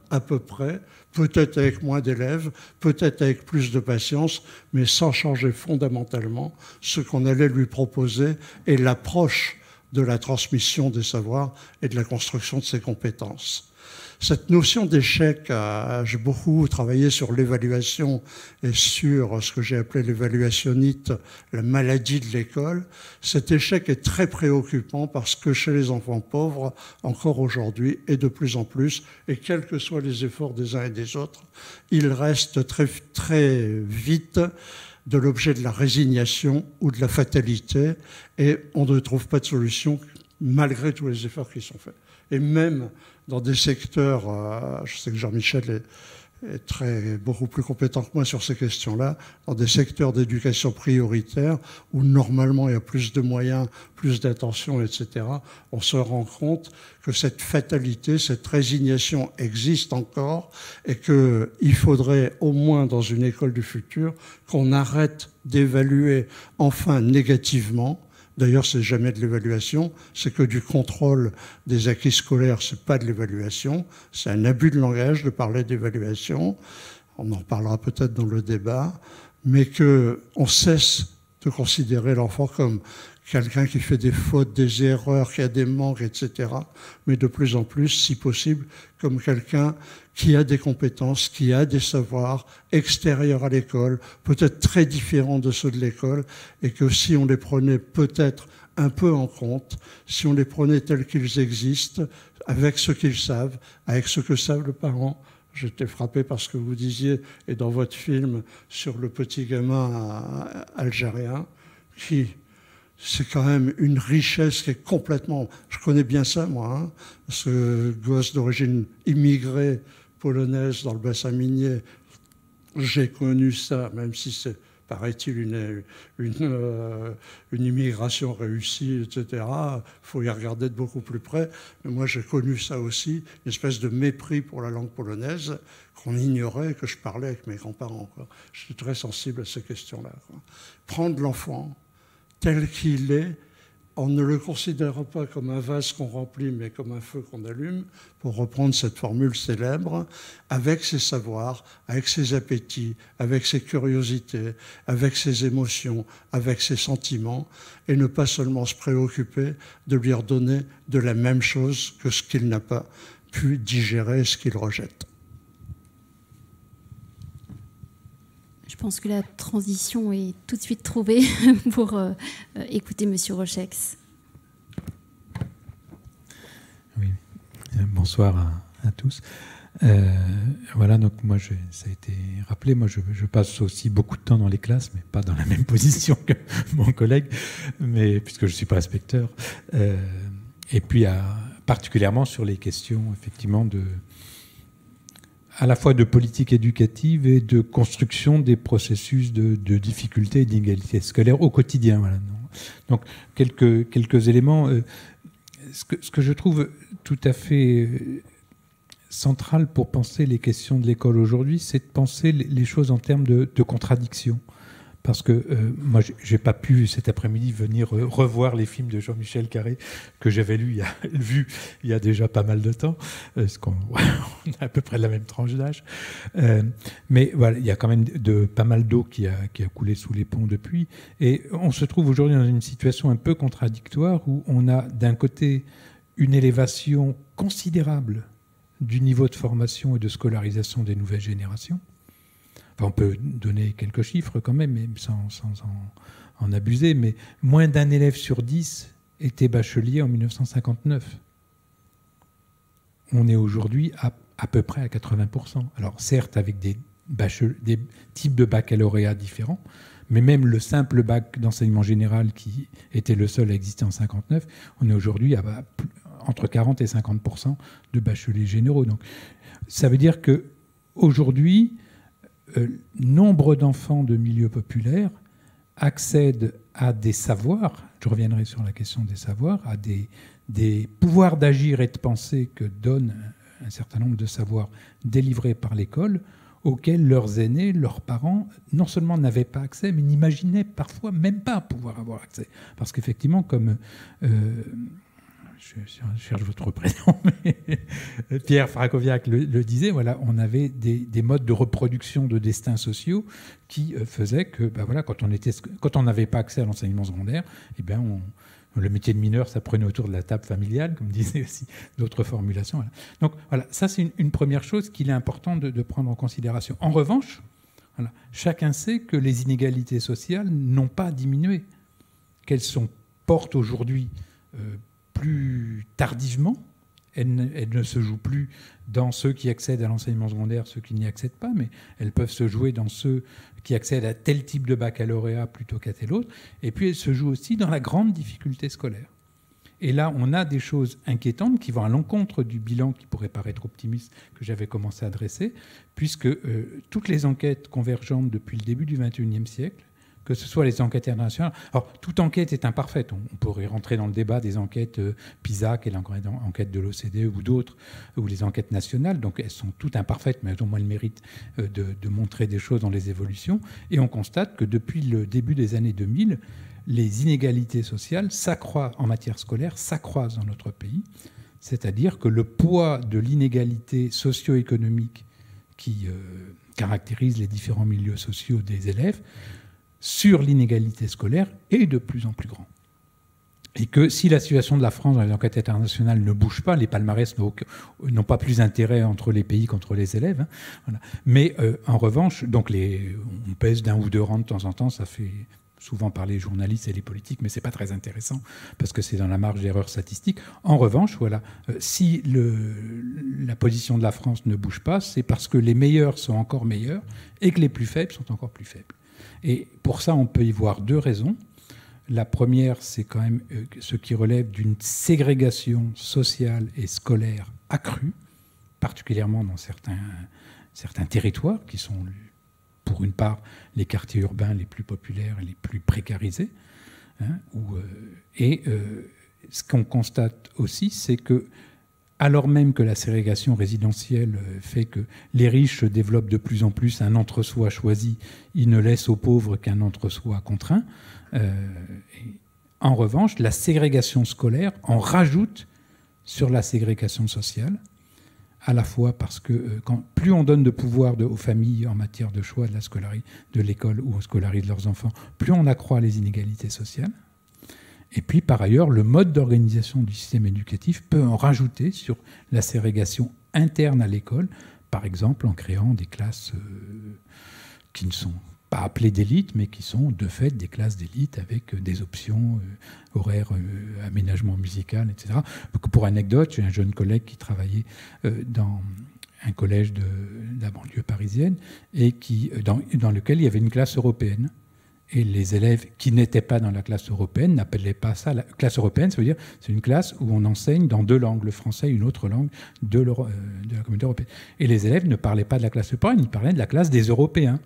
à peu près, peut-être avec moins d'élèves, peut-être avec plus de patience, mais sans changer fondamentalement ce qu'on allait lui proposer et l'approche de la transmission des savoirs et de la construction de ses compétences. Cette notion d'échec, j'ai beaucoup travaillé sur l'évaluation et sur ce que j'ai appelé l'évaluationnite, la maladie de l'école. Cet échec est très préoccupant parce que chez les enfants pauvres, encore aujourd'hui, et de plus en plus, et quels que soient les efforts des uns et des autres, il reste très, très vite de l'objet de la résignation ou de la fatalité, et on ne trouve pas de solution malgré tous les efforts qui sont faits. Et même dans des secteurs, euh, je sais que Jean-Michel est, est très, beaucoup plus compétent que moi sur ces questions-là, dans des secteurs d'éducation prioritaire où normalement il y a plus de moyens, plus d'attention, et cetera, on se rend compte que cette fatalité, cette résignation existe encore et qu'il faudrait au moins dans une école du futur qu'on arrête d'évaluer enfin négativement. D'ailleurs, c'est jamais de l'évaluation, c'est que du contrôle des acquis scolaires, c'est pas de l'évaluation, c'est un abus de langage de parler d'évaluation. On en reparlera peut-être dans le débat, mais qu'on cesse de considérer l'enfant comme quelqu'un qui fait des fautes, des erreurs, qui a des manques, et cetera, mais de plus en plus, si possible, comme quelqu'un qui a des compétences, qui a des savoirs extérieurs à l'école, peut-être très différents de ceux de l'école, et que si on les prenait peut-être un peu en compte, si on les prenait tels qu'ils existent, avec ce qu'ils savent, avec ce que savent les parents. J'étais frappé par ce que vous disiez, et dans votre film, sur le petit gamin algérien, qui... c'est quand même une richesse qui est complètement... Je connais bien ça, moi, hein, ce gosse d'origine immigrée polonaise dans le bassin minier. J'ai connu ça, même si c'est, paraît-il, une, une, euh, une immigration réussie, et cetera. Il faut y regarder de beaucoup plus près. Mais moi, j'ai connu ça aussi, une espèce de mépris pour la langue polonaise qu'on ignorait, que je parlais avec mes grands-parents, quoi. Je suis très sensible à ces questions-là, quoi. Prendre l'enfant tel qu'il est, on ne le considère pas comme un vase qu'on remplit, mais comme un feu qu'on allume, pour reprendre cette formule célèbre, avec ses savoirs, avec ses appétits, avec ses curiosités, avec ses émotions, avec ses sentiments, et ne pas seulement se préoccuper de lui redonner de la même chose que ce qu'il n'a pas pu digérer, ce qu'il rejette. Je pense que la transition est tout de suite trouvée pour euh, écouter Monsieur Rochex. Oui, bonsoir à, à tous. Euh, voilà, donc moi, je, ça a été rappelé, moi je, je passe aussi beaucoup de temps dans les classes, mais pas dans la même position que mon collègue, mais, puisque je ne suis pas inspecteur. Euh, et puis, à, particulièrement sur les questions, effectivement, de... à la fois de politique éducative et de construction des processus de, de difficulté et d'inégalité scolaire au quotidien. Voilà. Donc, quelques, quelques éléments. Euh, ce, que, ce que je trouve tout à fait central pour penser les questions de l'école aujourd'hui, c'est de penser les choses en termes de, de contradiction. Parce que euh, moi, je n'ai pas pu cet après-midi venir euh, revoir les films de Jean-Michel Carré que j'avais lu il y a, vu il y a déjà pas mal de temps, parce qu'on on a à peu près la même tranche d'âge. Euh, mais voilà, il y a quand même de, pas mal d'eau qui a, qui a coulé sous les ponts depuis. Et on se trouve aujourd'hui dans une situation un peu contradictoire où on a d'un côté une élévation considérable du niveau de formation et de scolarisation des nouvelles générations. Enfin, on peut donner quelques chiffres quand même, mais sans, sans en, en abuser, mais moins d'un élève sur dix était bachelier en mille neuf cent cinquante-neuf. On est aujourd'hui à, à peu près à quatre-vingts pour cent. Alors certes, avec des, bachel- des types de baccalauréat différents, mais même le simple bac d'enseignement général qui était le seul à exister en cinquante-neuf, on est aujourd'hui à, à entre quarante et cinquante pour cent de bacheliers généraux. Donc, ça veut dire qu'aujourd'hui, Euh, nombre d'enfants de milieux populaires accèdent à des savoirs, je reviendrai sur la question des savoirs, à des, des pouvoirs d'agir et de penser que donne un certain nombre de savoirs délivrés par l'école, auxquels leurs aînés, leurs parents, non seulement n'avaient pas accès, mais n'imaginaient parfois même pas pouvoir avoir accès. Parce qu'effectivement, comme... Euh, je, je cherche votre prénom, mais Pierre Frakowiak le, le disait, voilà, on avait des, des modes de reproduction de destins sociaux qui euh, faisaient que, ben voilà, quand on était, quand on n'avait pas accès à l'enseignement secondaire, eh bien, on, le métier de mineur, ça prenait autour de la table familiale, comme disaient aussi d'autres formulations. Voilà. Donc voilà, ça c'est une, une première chose qu'il est important de, de prendre en considération. En revanche, voilà, chacun sait que les inégalités sociales n'ont pas diminué, qu'elles sont portent aujourd'hui euh, plus tardivement. Elles ne, elles ne se jouent plus dans ceux qui accèdent à l'enseignement secondaire, ceux qui n'y accèdent pas, mais elles peuvent se jouer dans ceux qui accèdent à tel type de baccalauréat plutôt qu'à tel autre. Et puis elles se jouent aussi dans la grande difficulté scolaire. Et là, on a des choses inquiétantes qui vont à l'encontre du bilan qui pourrait paraître optimiste que j'avais commencé à dresser, puisque euh, toutes les enquêtes convergentes depuis le début du vingt et unième siècle, que ce soit les enquêtes internationales. Alors, toute enquête est imparfaite. On pourrait rentrer dans le débat des enquêtes euh, PISA, qui est l'enquête de l'O C D E, ou d'autres, ou les enquêtes nationales. Donc, elles sont toutes imparfaites, mais elles ont moins le mérite euh, de, de montrer des choses dans les évolutions. Et on constate que depuis le début des années deux mille, les inégalités sociales s'accroissent en matière scolaire, s'accroissent dans notre pays. C'est-à-dire que le poids de l'inégalité socio-économique qui euh, caractérise les différents milieux sociaux des élèves sur l'inégalité scolaire est de plus en plus grand. Et que si la situation de la France dans les enquêtes internationales ne bouge pas, les palmarès n'ont, n'ont pas plus intérêt entre les pays qu'entre les élèves. Hein, voilà. Mais euh, en revanche, donc les, on pèse d'un ou deux rangs de temps en temps, ça fait souvent parler les journalistes et les politiques, mais ce n'est pas très intéressant parce que c'est dans la marge d'erreur statistique. En revanche, voilà, euh, si le, la position de la France ne bouge pas, c'est parce que les meilleurs sont encore meilleurs et que les plus faibles sont encore plus faibles. Et pour ça, on peut y voir deux raisons. La première, c'est quand même ce qui relève d'une ségrégation sociale et scolaire accrue, particulièrement dans certains, certains territoires qui sont, pour une part, les quartiers urbains les plus populaires et les plus précarisés. Hein, où, euh, et euh, ce qu'on constate aussi, c'est que alors même que la ségrégation résidentielle fait que les riches développent de plus en plus un entre-soi choisi, ils ne laissent aux pauvres qu'un entre-soi contraint. Euh, en revanche, la ségrégation scolaire en rajoute sur la ségrégation sociale, à la fois parce que euh, quand, plus on donne de pouvoir de, aux familles en matière de choix de la scolarie, de l'école où on scolarise leurs enfants, plus on accroît les inégalités sociales. Et puis, par ailleurs, le mode d'organisation du système éducatif peut en rajouter sur la ségrégation interne à l'école, par exemple en créant des classes euh, qui ne sont pas appelées d'élite, mais qui sont de fait des classes d'élite avec euh, des options euh, horaires, euh, aménagement musical, et cetera. Pour anecdote, j'ai un jeune collègue qui travaillait euh, dans un collège de, de la banlieue parisienne et qui, dans, dans lequel il y avait une classe européenne. Et les élèves qui n'étaient pas dans la classe européenne n'appelaient pas ça la classe européenne. Ça veut dire c'est une classe où on enseigne dans deux langues, le français et une autre langue de, de la communauté européenne. Et les élèves ne parlaient pas de la classe européenne, ils parlaient de la classe des Européens.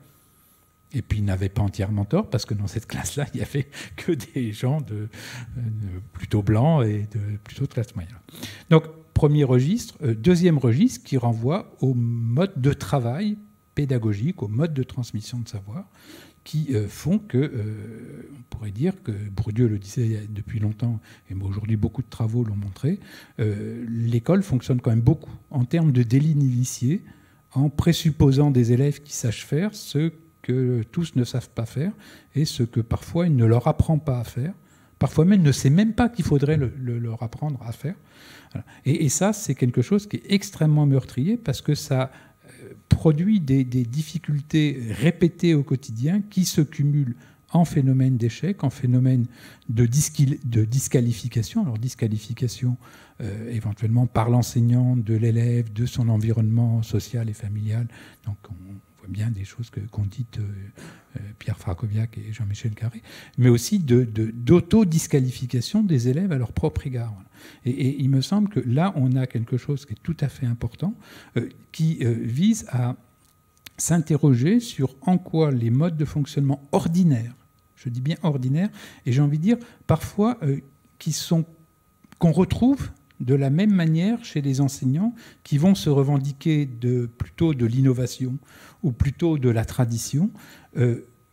Et puis ils n'avaient pas entièrement tort, parce que dans cette classe-là, il n'y avait que des gens de, de plutôt blancs et de plutôt de classe moyenne. Donc, premier registre. Deuxième registre qui renvoie au mode de travail pédagogique, au mode de transmission de savoir, qui euh, font que, euh, on pourrait dire que, Bourdieu le disait depuis longtemps, et aujourd'hui beaucoup de travaux l'ont montré, euh, l'école fonctionne quand même beaucoup en termes de délit d'initié, en présupposant des élèves qui sachent faire ce que tous ne savent pas faire, et ce que parfois il ne leur apprend pas à faire, parfois même il ne sait même pas qu'il faudrait le, le, leur apprendre à faire. Voilà. Et, et ça, c'est quelque chose qui est extrêmement meurtrier, parce que ça produit des, des difficultés répétées au quotidien qui se cumulent en phénomène d'échec, en phénomène de, disquil- de disqualification. Alors disqualification euh, éventuellement par l'enseignant, de l'élève, de son environnement social et familial. Donc on voit bien des choses que, qu'ont dites euh, euh, Pierre Frakowiak et Jean-Michel Carré, mais aussi de, de, d'auto-disqualification des élèves à leur propre égard. Voilà. Et, et il me semble que là, on a quelque chose qui est tout à fait important, euh, qui euh, vise à s'interroger sur en quoi les modes de fonctionnement ordinaires, je dis bien ordinaires, et j'ai envie de dire parfois euh, qui sont, qu'on retrouve de la même manière chez les enseignants qui vont se revendiquer de, plutôt de l'innovation ou plutôt de la tradition, euh,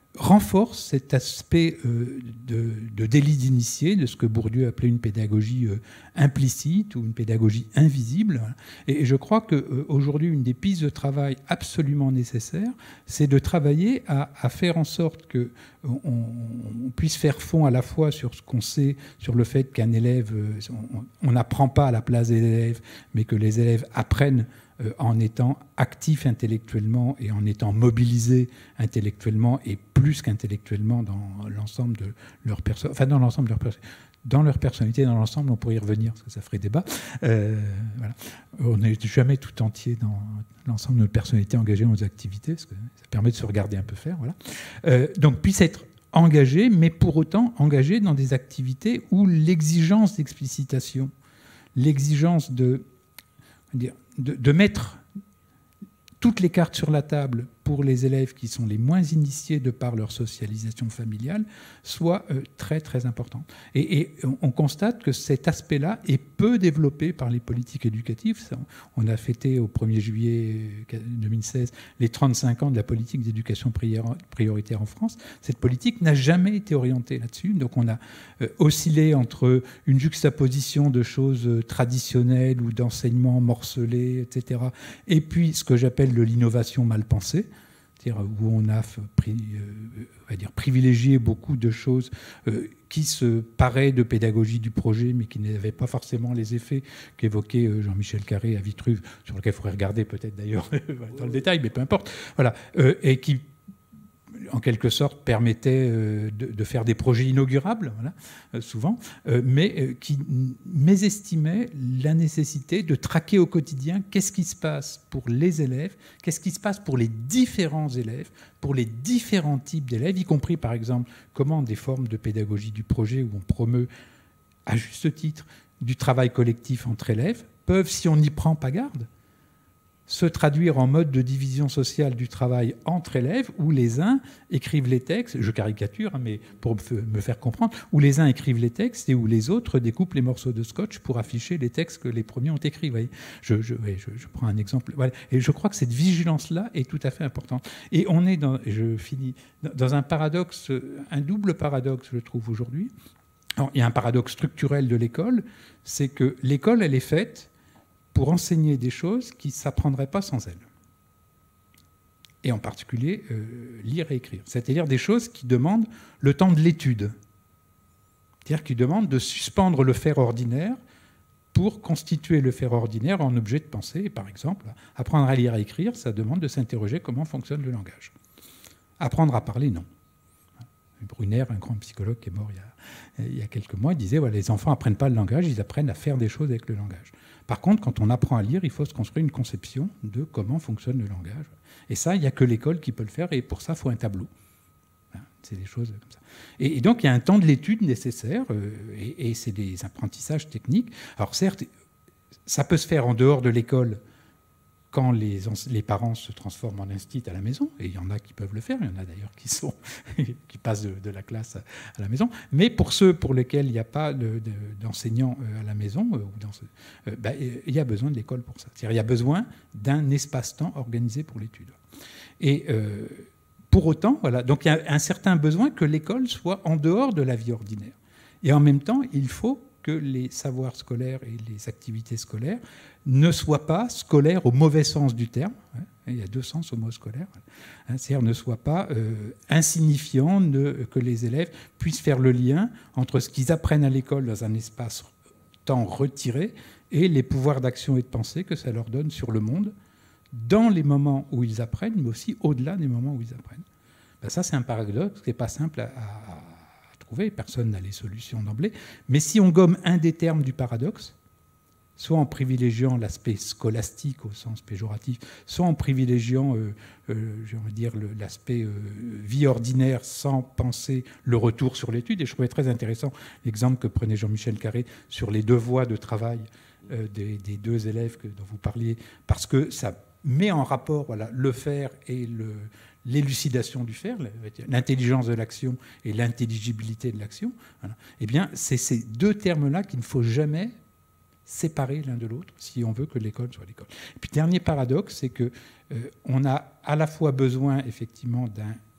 renforce cet aspect euh, de, de délit d'initié, de ce que Bourdieu appelait une pédagogie euh, implicite ou une pédagogie invisible. Et, et je crois qu'aujourd'hui, euh, une des pistes de travail absolument nécessaires, c'est de travailler à, à faire en sorte qu'on on puisse faire fond à la fois sur ce qu'on sait, sur le fait qu'un élève, euh, on n'apprend pas à la place des élèves, mais que les élèves apprennent Euh, en étant actifs intellectuellement et en étant mobilisés intellectuellement et plus qu'intellectuellement dans l'ensemble de leur personne, enfin dans l'ensemble de leur personne, dans leur personnalité, dans l'ensemble, on pourrait y revenir parce que ça ferait débat. Euh, voilà. On n'est jamais tout entier dans l'ensemble de notre personnalité engagée dans nos activités, parce que ça permet de se regarder un peu faire. Voilà. Euh, donc puisse être engagé, mais pour autant engagé dans des activités où l'exigence d'explicitation, l'exigence de dire, De, de mettre toutes les cartes sur la table pour les élèves qui sont les moins initiés de par leur socialisation familiale soit euh, très très important. Et, et on, on constate que cet aspect-là est peu développé par les politiques éducatives. Ça, on a fêté au premier juillet deux mille seize les trente-cinq ans de la politique d'éducation prioritaire en France. Cette politique n'a jamais été orientée là-dessus. Donc on a euh, oscillé entre une juxtaposition de choses traditionnelles ou d'enseignements morcelés, et cetera, et puis ce que j'appelle de l'innovation mal pensée, c'est-à-dire où on a pri, euh, on va dire, privilégié beaucoup de choses euh, qui se paraient de pédagogie du projet, mais qui n'avaient pas forcément les effets qu'évoquait euh, Jean-Michel Carré à Vitruve, sur lequel il faudrait regarder peut-être d'ailleurs dans le détail, mais peu importe. Voilà, euh, et qui en quelque sorte permettait euh, de, de faire des projets inaugurables, voilà, euh, souvent, euh, mais euh, qui mésestimait la nécessité de traquer au quotidien qu'est-ce qui se passe pour les élèves, qu'est-ce qui se passe pour les différents élèves, pour les différents types d'élèves, y compris par exemple comment des formes de pédagogie du projet où on promeut à juste titre du travail collectif entre élèves peuvent, si on n'y prend pas garde, se traduire en mode de division sociale du travail entre élèves, où les uns écrivent les textes, je caricature, hein, mais pour me faire comprendre, où les uns écrivent les textes et où les autres découpent les morceaux de scotch pour afficher les textes que les premiers ont écrits. Vous voyez, je, je, je, je prends un exemple. Voilà. Et je crois que cette vigilance-là est tout à fait importante. Et on est dans, et je finis, dans un paradoxe, un double paradoxe, je trouve, aujourd'hui. Alors, il y a un paradoxe structurel de l'école, c'est que l'école, elle est faite pour enseigner des choses qui ne s'apprendraient pas sans elle. Et en particulier, euh, lire et écrire. C'est-à-dire des choses qui demandent le temps de l'étude. C'est-à-dire qui demandent de suspendre le faire ordinaire pour constituer le faire ordinaire en objet de pensée. Et par exemple, apprendre à lire et écrire, ça demande de s'interroger comment fonctionne le langage. Apprendre à parler, non. Brunner, un grand psychologue qui est mort il y a, il y a quelques mois, il disait voilà, les enfants n'apprennent pas le langage, ils apprennent à faire des choses avec le langage. Par contre, quand on apprend à lire, il faut se construire une conception de comment fonctionne le langage. Et ça, il n'y a que l'école qui peut le faire, et pour ça, il faut un tableau. C'est des choses comme ça. Et, et donc, il y a un temps de l'étude nécessaire, euh, et, et c'est des apprentissages techniques. Alors certes, ça peut se faire en dehors de l'école, quand les, les parents se transforment en instit à la maison, et il y en a qui peuvent le faire, il y en a d'ailleurs qui, sont, qui passent de, de la classe à, à la maison, mais pour ceux pour lesquels il n'y a pas de, de, d'enseignants à la maison, euh, dans ce, euh, bah, il y a besoin de l'école pour ça. C'est-à-dire il y a besoin d'un espace-temps organisé pour l'étude. Et euh, pour autant, voilà, donc il y a un certain besoin que l'école soit en dehors de la vie ordinaire. Et en même temps, il faut que les savoirs scolaires et les activités scolaires ne soient pas scolaires au mauvais sens du terme. Il y a deux sens au mot scolaire. C'est-à-dire ne soient pas euh, insignifiants, ne, que les élèves puissent faire le lien entre ce qu'ils apprennent à l'école dans un espace-temps retiré et les pouvoirs d'action et de pensée que ça leur donne sur le monde, dans les moments où ils apprennent, mais aussi au-delà des moments où ils apprennent. Ben ça, c'est un paradoxe qui n'est pas simple à, à trouver. Personne n'a les solutions d'emblée. Mais si on gomme un des termes du paradoxe, soit en privilégiant l'aspect scolastique au sens péjoratif, soit en privilégiant, euh, euh, j'ai envie de dire, le, l'aspect euh, vie ordinaire sans penser le retour sur l'étude. Et je trouvais très intéressant l'exemple que prenait Jean-Michel Carré sur les deux voies de travail euh, des, des deux élèves que, dont vous parliez, parce que ça met en rapport voilà, le faire et le, l'élucidation du faire, l'intelligence de l'action et l'intelligibilité de l'action. Voilà. Eh bien, c'est ces deux termes-là qu'il ne faut jamais séparer l'un de l'autre si on veut que l'école soit l'école. Et puis, dernier paradoxe, c'est qu'on euh, a à la fois besoin, effectivement, d'un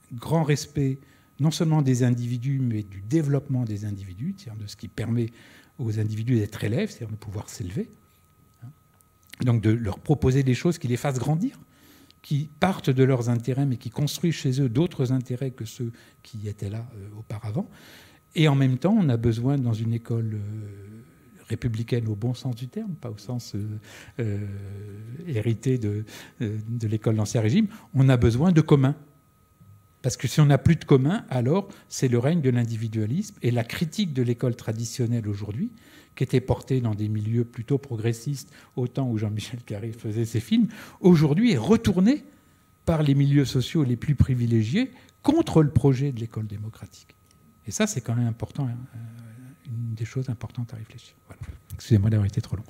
grand respect non seulement des individus, mais du développement des individus, c'est-à-dire de ce qui permet aux individus d'être élèves, c'est-à-dire de pouvoir s'élever. Donc de leur proposer des choses qui les fassent grandir, qui partent de leurs intérêts, mais qui construisent chez eux d'autres intérêts que ceux qui étaient là euh, auparavant. Et en même temps, on a besoin, dans une école euh, républicaine au bon sens du terme, pas au sens euh, euh, hérité de, euh, de l'école d'Ancien Régime, on a besoin de commun. Parce que si on n'a plus de commun, alors c'est le règne de l'individualisme. Et la critique de l'école traditionnelle aujourd'hui, qui était portée dans des milieux plutôt progressistes, au temps où Jean-Michel Carré faisait ses films, aujourd'hui est retournée par les milieux sociaux les plus privilégiés contre le projet de l'école démocratique. Et ça, c'est quand même important, hein, une des choses importantes à réfléchir. Voilà. Excusez-moi d'avoir été trop long.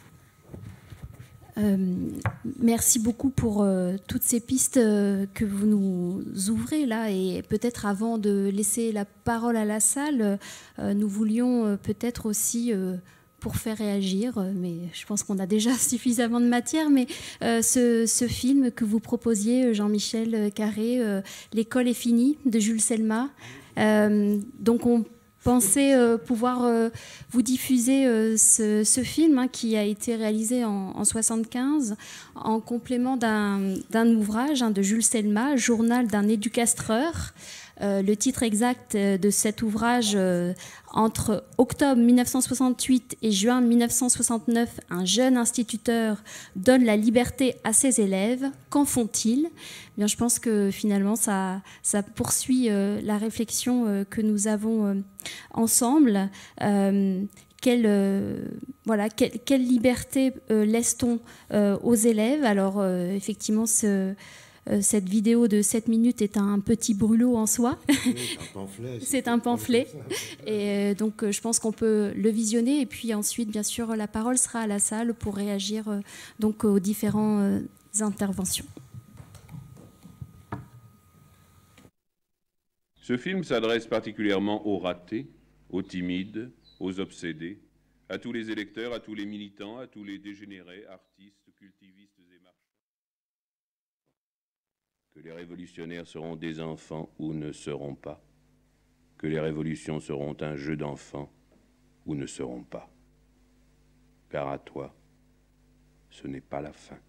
Euh, merci beaucoup pour euh, toutes ces pistes euh, que vous nous ouvrez là. Et peut-être avant de laisser la parole à la salle, euh, nous voulions euh, peut-être aussi, euh, pour faire réagir, euh, mais je pense qu'on a déjà suffisamment de matière, mais euh, ce, ce film que vous proposiez, Jean-Michel Carré, euh, L'école est finie, de Jules Selma. Euh, donc on pensez euh, pouvoir euh, vous diffuser euh, ce, ce film hein, qui a été réalisé en, en soixante-quinze en complément d'un d'un ouvrage hein, de Jules Selma, Journal d'un éducastreur. Euh, le titre exact de cet ouvrage, euh, entre octobre mille neuf cent soixante-huit et juin mille neuf cent soixante-neuf, un jeune instituteur donne la liberté à ses élèves. Qu'en font-ils ? Bien, je pense que finalement, ça, ça poursuit euh, la réflexion euh, que nous avons euh, ensemble. Euh, quelle, euh, voilà, quelle, quelle liberté euh, laisse-t-on euh, aux élèves ? Alors, euh, effectivement, ce... Cette vidéo de sept minutes est un petit brûlot en soi. Oui, c'est un pamphlet. C'est un pamphlet. Et donc, je pense qu'on peut le visionner. Et puis ensuite, bien sûr, la parole sera à la salle pour réagir donc, aux différentes interventions. Ce film s'adresse particulièrement aux ratés, aux timides, aux obsédés, à tous les électeurs, à tous les militants, à tous les dégénérés, artistes, cultivistes et marchands. Que les révolutionnaires seront des enfants ou ne seront pas. Que les révolutions seront un jeu d'enfants ou ne seront pas. Car à toi, ce n'est pas la fin.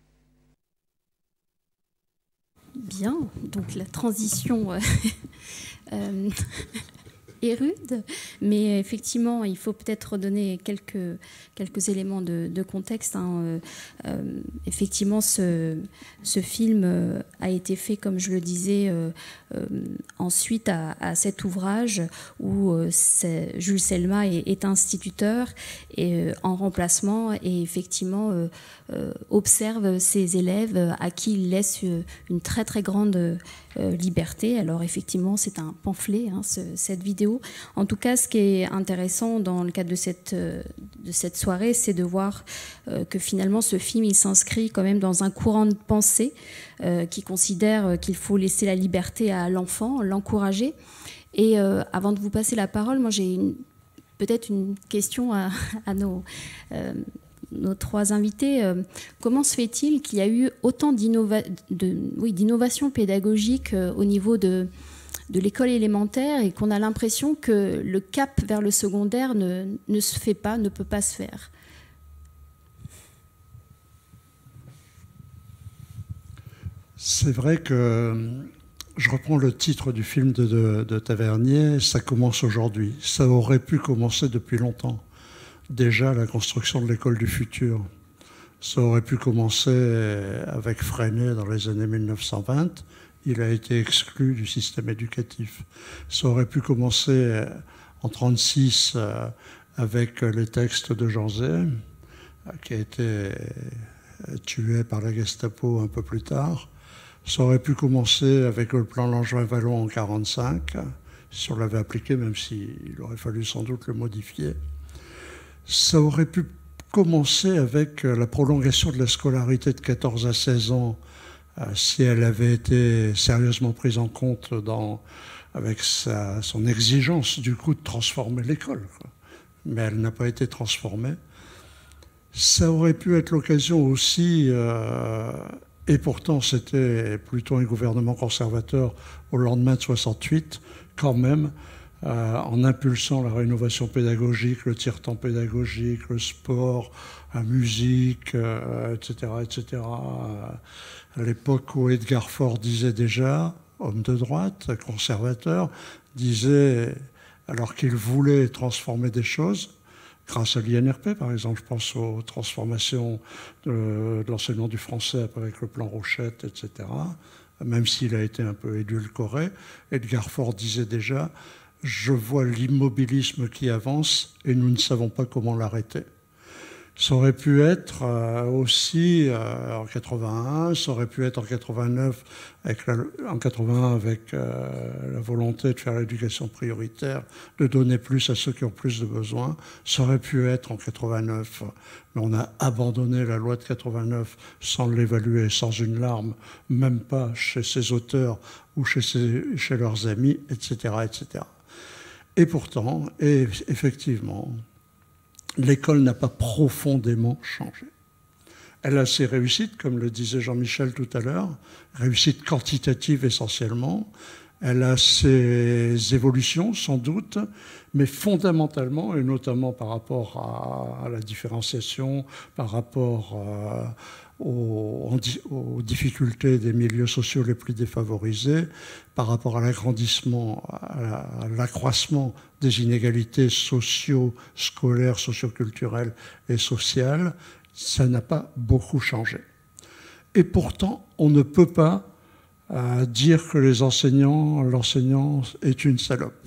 Bien, donc la transition euh, euh, est rude, mais effectivement, il faut peut-être donner quelques, quelques éléments de, de contexte. Hein. Euh, euh, effectivement, ce, ce film euh, a été fait, comme je le disais, euh, euh, ensuite à, à cet ouvrage où euh, Jules Selma est, est instituteur et, euh, en remplacement et effectivement euh, euh, observe ses élèves à qui il laisse une très très grande euh, liberté. Alors effectivement, c'est un pamphlet, hein, ce, cette vidéo. En tout cas, ce qui est intéressant dans le cadre de cette, de cette soirée, c'est de voir euh, que finalement ce film, il s'inscrit quand même dans un courant de pensée euh, qui considère qu'il faut laisser la liberté à l'enfant, l'encourager. Et euh, avant de vous passer la parole, moi j'ai peut-être une question à, à nos, euh, nos trois invités. Euh, comment se fait-il qu'il y a eu autant d'innova- de, oui, d'innovation pédagogique euh, au niveau de de l'école élémentaire et qu'on a l'impression que le cap vers le secondaire ne, ne se fait pas, ne peut pas se faire. C'est vrai que, je reprends le titre du film de, de, de Tavernier, ça commence aujourd'hui. Ça aurait pu commencer depuis longtemps. Déjà, la construction de l'école du futur. Ça aurait pu commencer avec Freinet dans les années mille neuf cent vingt. Il a été exclu du système éducatif. Ça aurait pu commencer en mille neuf cent trente-six avec les textes de Jean Zay, qui a été tué par la Gestapo un peu plus tard. Ça aurait pu commencer avec le plan Langevin-Vallon en mille neuf cent quarante-cinq, si on l'avait appliqué, même s'il aurait fallu sans doute le modifier. Ça aurait pu commencer avec la prolongation de la scolarité de quatorze à seize ans, si elle avait été sérieusement prise en compte dans, avec sa, son exigence du coup de transformer l'école. Mais elle n'a pas été transformée. Ça aurait pu être l'occasion aussi, euh, Et pourtant, c'était plutôt un gouvernement conservateur au lendemain de soixante-huit, quand même, euh, en impulsant la rénovation pédagogique, le tiers-temps pédagogique, le sport, la musique, euh, et cetera, et cetera. À l'époque où Edgar Faure disait déjà, homme de droite, conservateur, disait, alors qu'il voulait transformer des choses, grâce à l'I N R P, par exemple, je pense aux transformations de, de l'enseignement du français avec le plan Rochette, et cetera, même s'il a été un peu édulcoré, Edgar Faure disait déjà « Je vois l'immobilisme qui avance et nous ne savons pas comment l'arrêter ». Ça aurait pu être euh, aussi euh, en quatre-vingt-un, ça aurait pu être en quatre-vingt-neuf, avec la, en quatre-vingt-un avec euh, la volonté de faire l'éducation prioritaire, de donner plus à ceux qui ont plus de besoins. Ça aurait pu être en quatre-vingt-neuf, mais on a abandonné la loi de quatre-vingt-neuf sans l'évaluer, sans une larme, même pas chez ses auteurs ou chez, ses, chez leurs amis, et cetera, et cetera. Et pourtant, et effectivement, l'école n'a pas profondément changé. Elle a ses réussites, comme le disait Jean-Michel tout à l'heure, réussites quantitatives essentiellement. Elle a ses évolutions, sans doute, mais fondamentalement, et notamment par rapport à, à la différenciation, par rapport euh, aux, aux difficultés des milieux sociaux les plus défavorisés, par rapport à l'agrandissement, à l'accroissement des inégalités socio, scolaires, socioculturelles et sociales, ça n'a pas beaucoup changé. Et pourtant, on ne peut pas euh, dire que les enseignants, l'enseignant est une salope.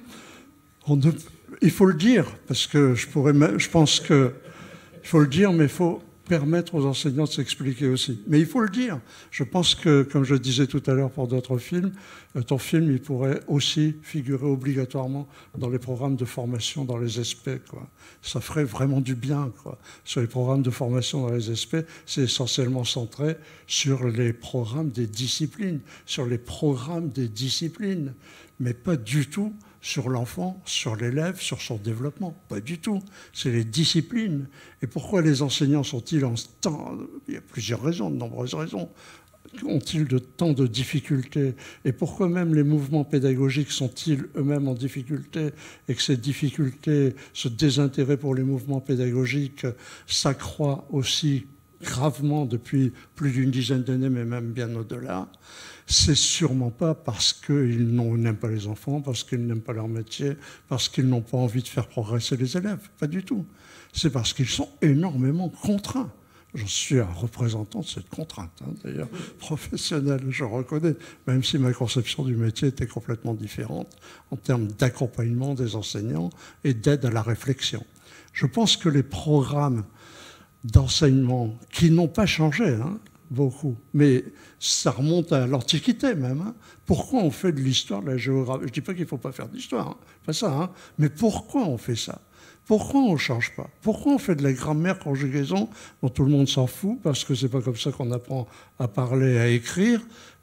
On ne, il faut le dire, parce que je, pourrais, je pense qu'il faut le dire, mais il faut permettre aux enseignants de s'expliquer aussi. Mais il faut le dire. Je pense que, comme je disais tout à l'heure pour d'autres films, ton film, il pourrait aussi figurer obligatoirement dans les programmes de formation dans les S P, quoi. Ça ferait vraiment du bien, quoi. Sur les programmes de formation dans les S P, c'est essentiellement centré sur les programmes des disciplines, sur les programmes des disciplines, mais pas du tout sur l'enfant, sur l'élève, sur son développement. Pas du tout. C'est les disciplines. Et pourquoi les enseignants sont-ils en temps... Il y a plusieurs raisons, de nombreuses raisons. Ont-ils de tant de difficultés? Et pourquoi même les mouvements pédagogiques sont-ils eux-mêmes en difficulté? Et que ces difficultés, ce désintérêt pour les mouvements pédagogiques s'accroît aussi gravement depuis plus d'une dizaine d'années, mais même bien au-delà? C'est sûrement pas parce qu'ils n'aiment pas les enfants, parce qu'ils n'aiment pas leur métier, parce qu'ils n'ont pas envie de faire progresser les élèves. Pas du tout. C'est parce qu'ils sont énormément contraints. J'en suis un représentant de cette contrainte, hein, d'ailleurs, professionnelle, je reconnais, même si ma conception du métier était complètement différente en termes d'accompagnement des enseignants et d'aide à la réflexion. Je pense que les programmes d'enseignement qui n'ont pas changé, hein, beaucoup, mais ça remonte à l'Antiquité même. Hein. Pourquoi on fait de l'histoire, de la géographie? Je ne dis pas qu'il ne faut pas faire d'histoire, hein, pas ça, hein, mais pourquoi on fait ça? Pourquoi on ne change pas? Pourquoi on fait de la grammaire conjugaison dont tout le monde s'en fout, parce que ce n'est pas comme ça qu'on apprend à parler, à écrire?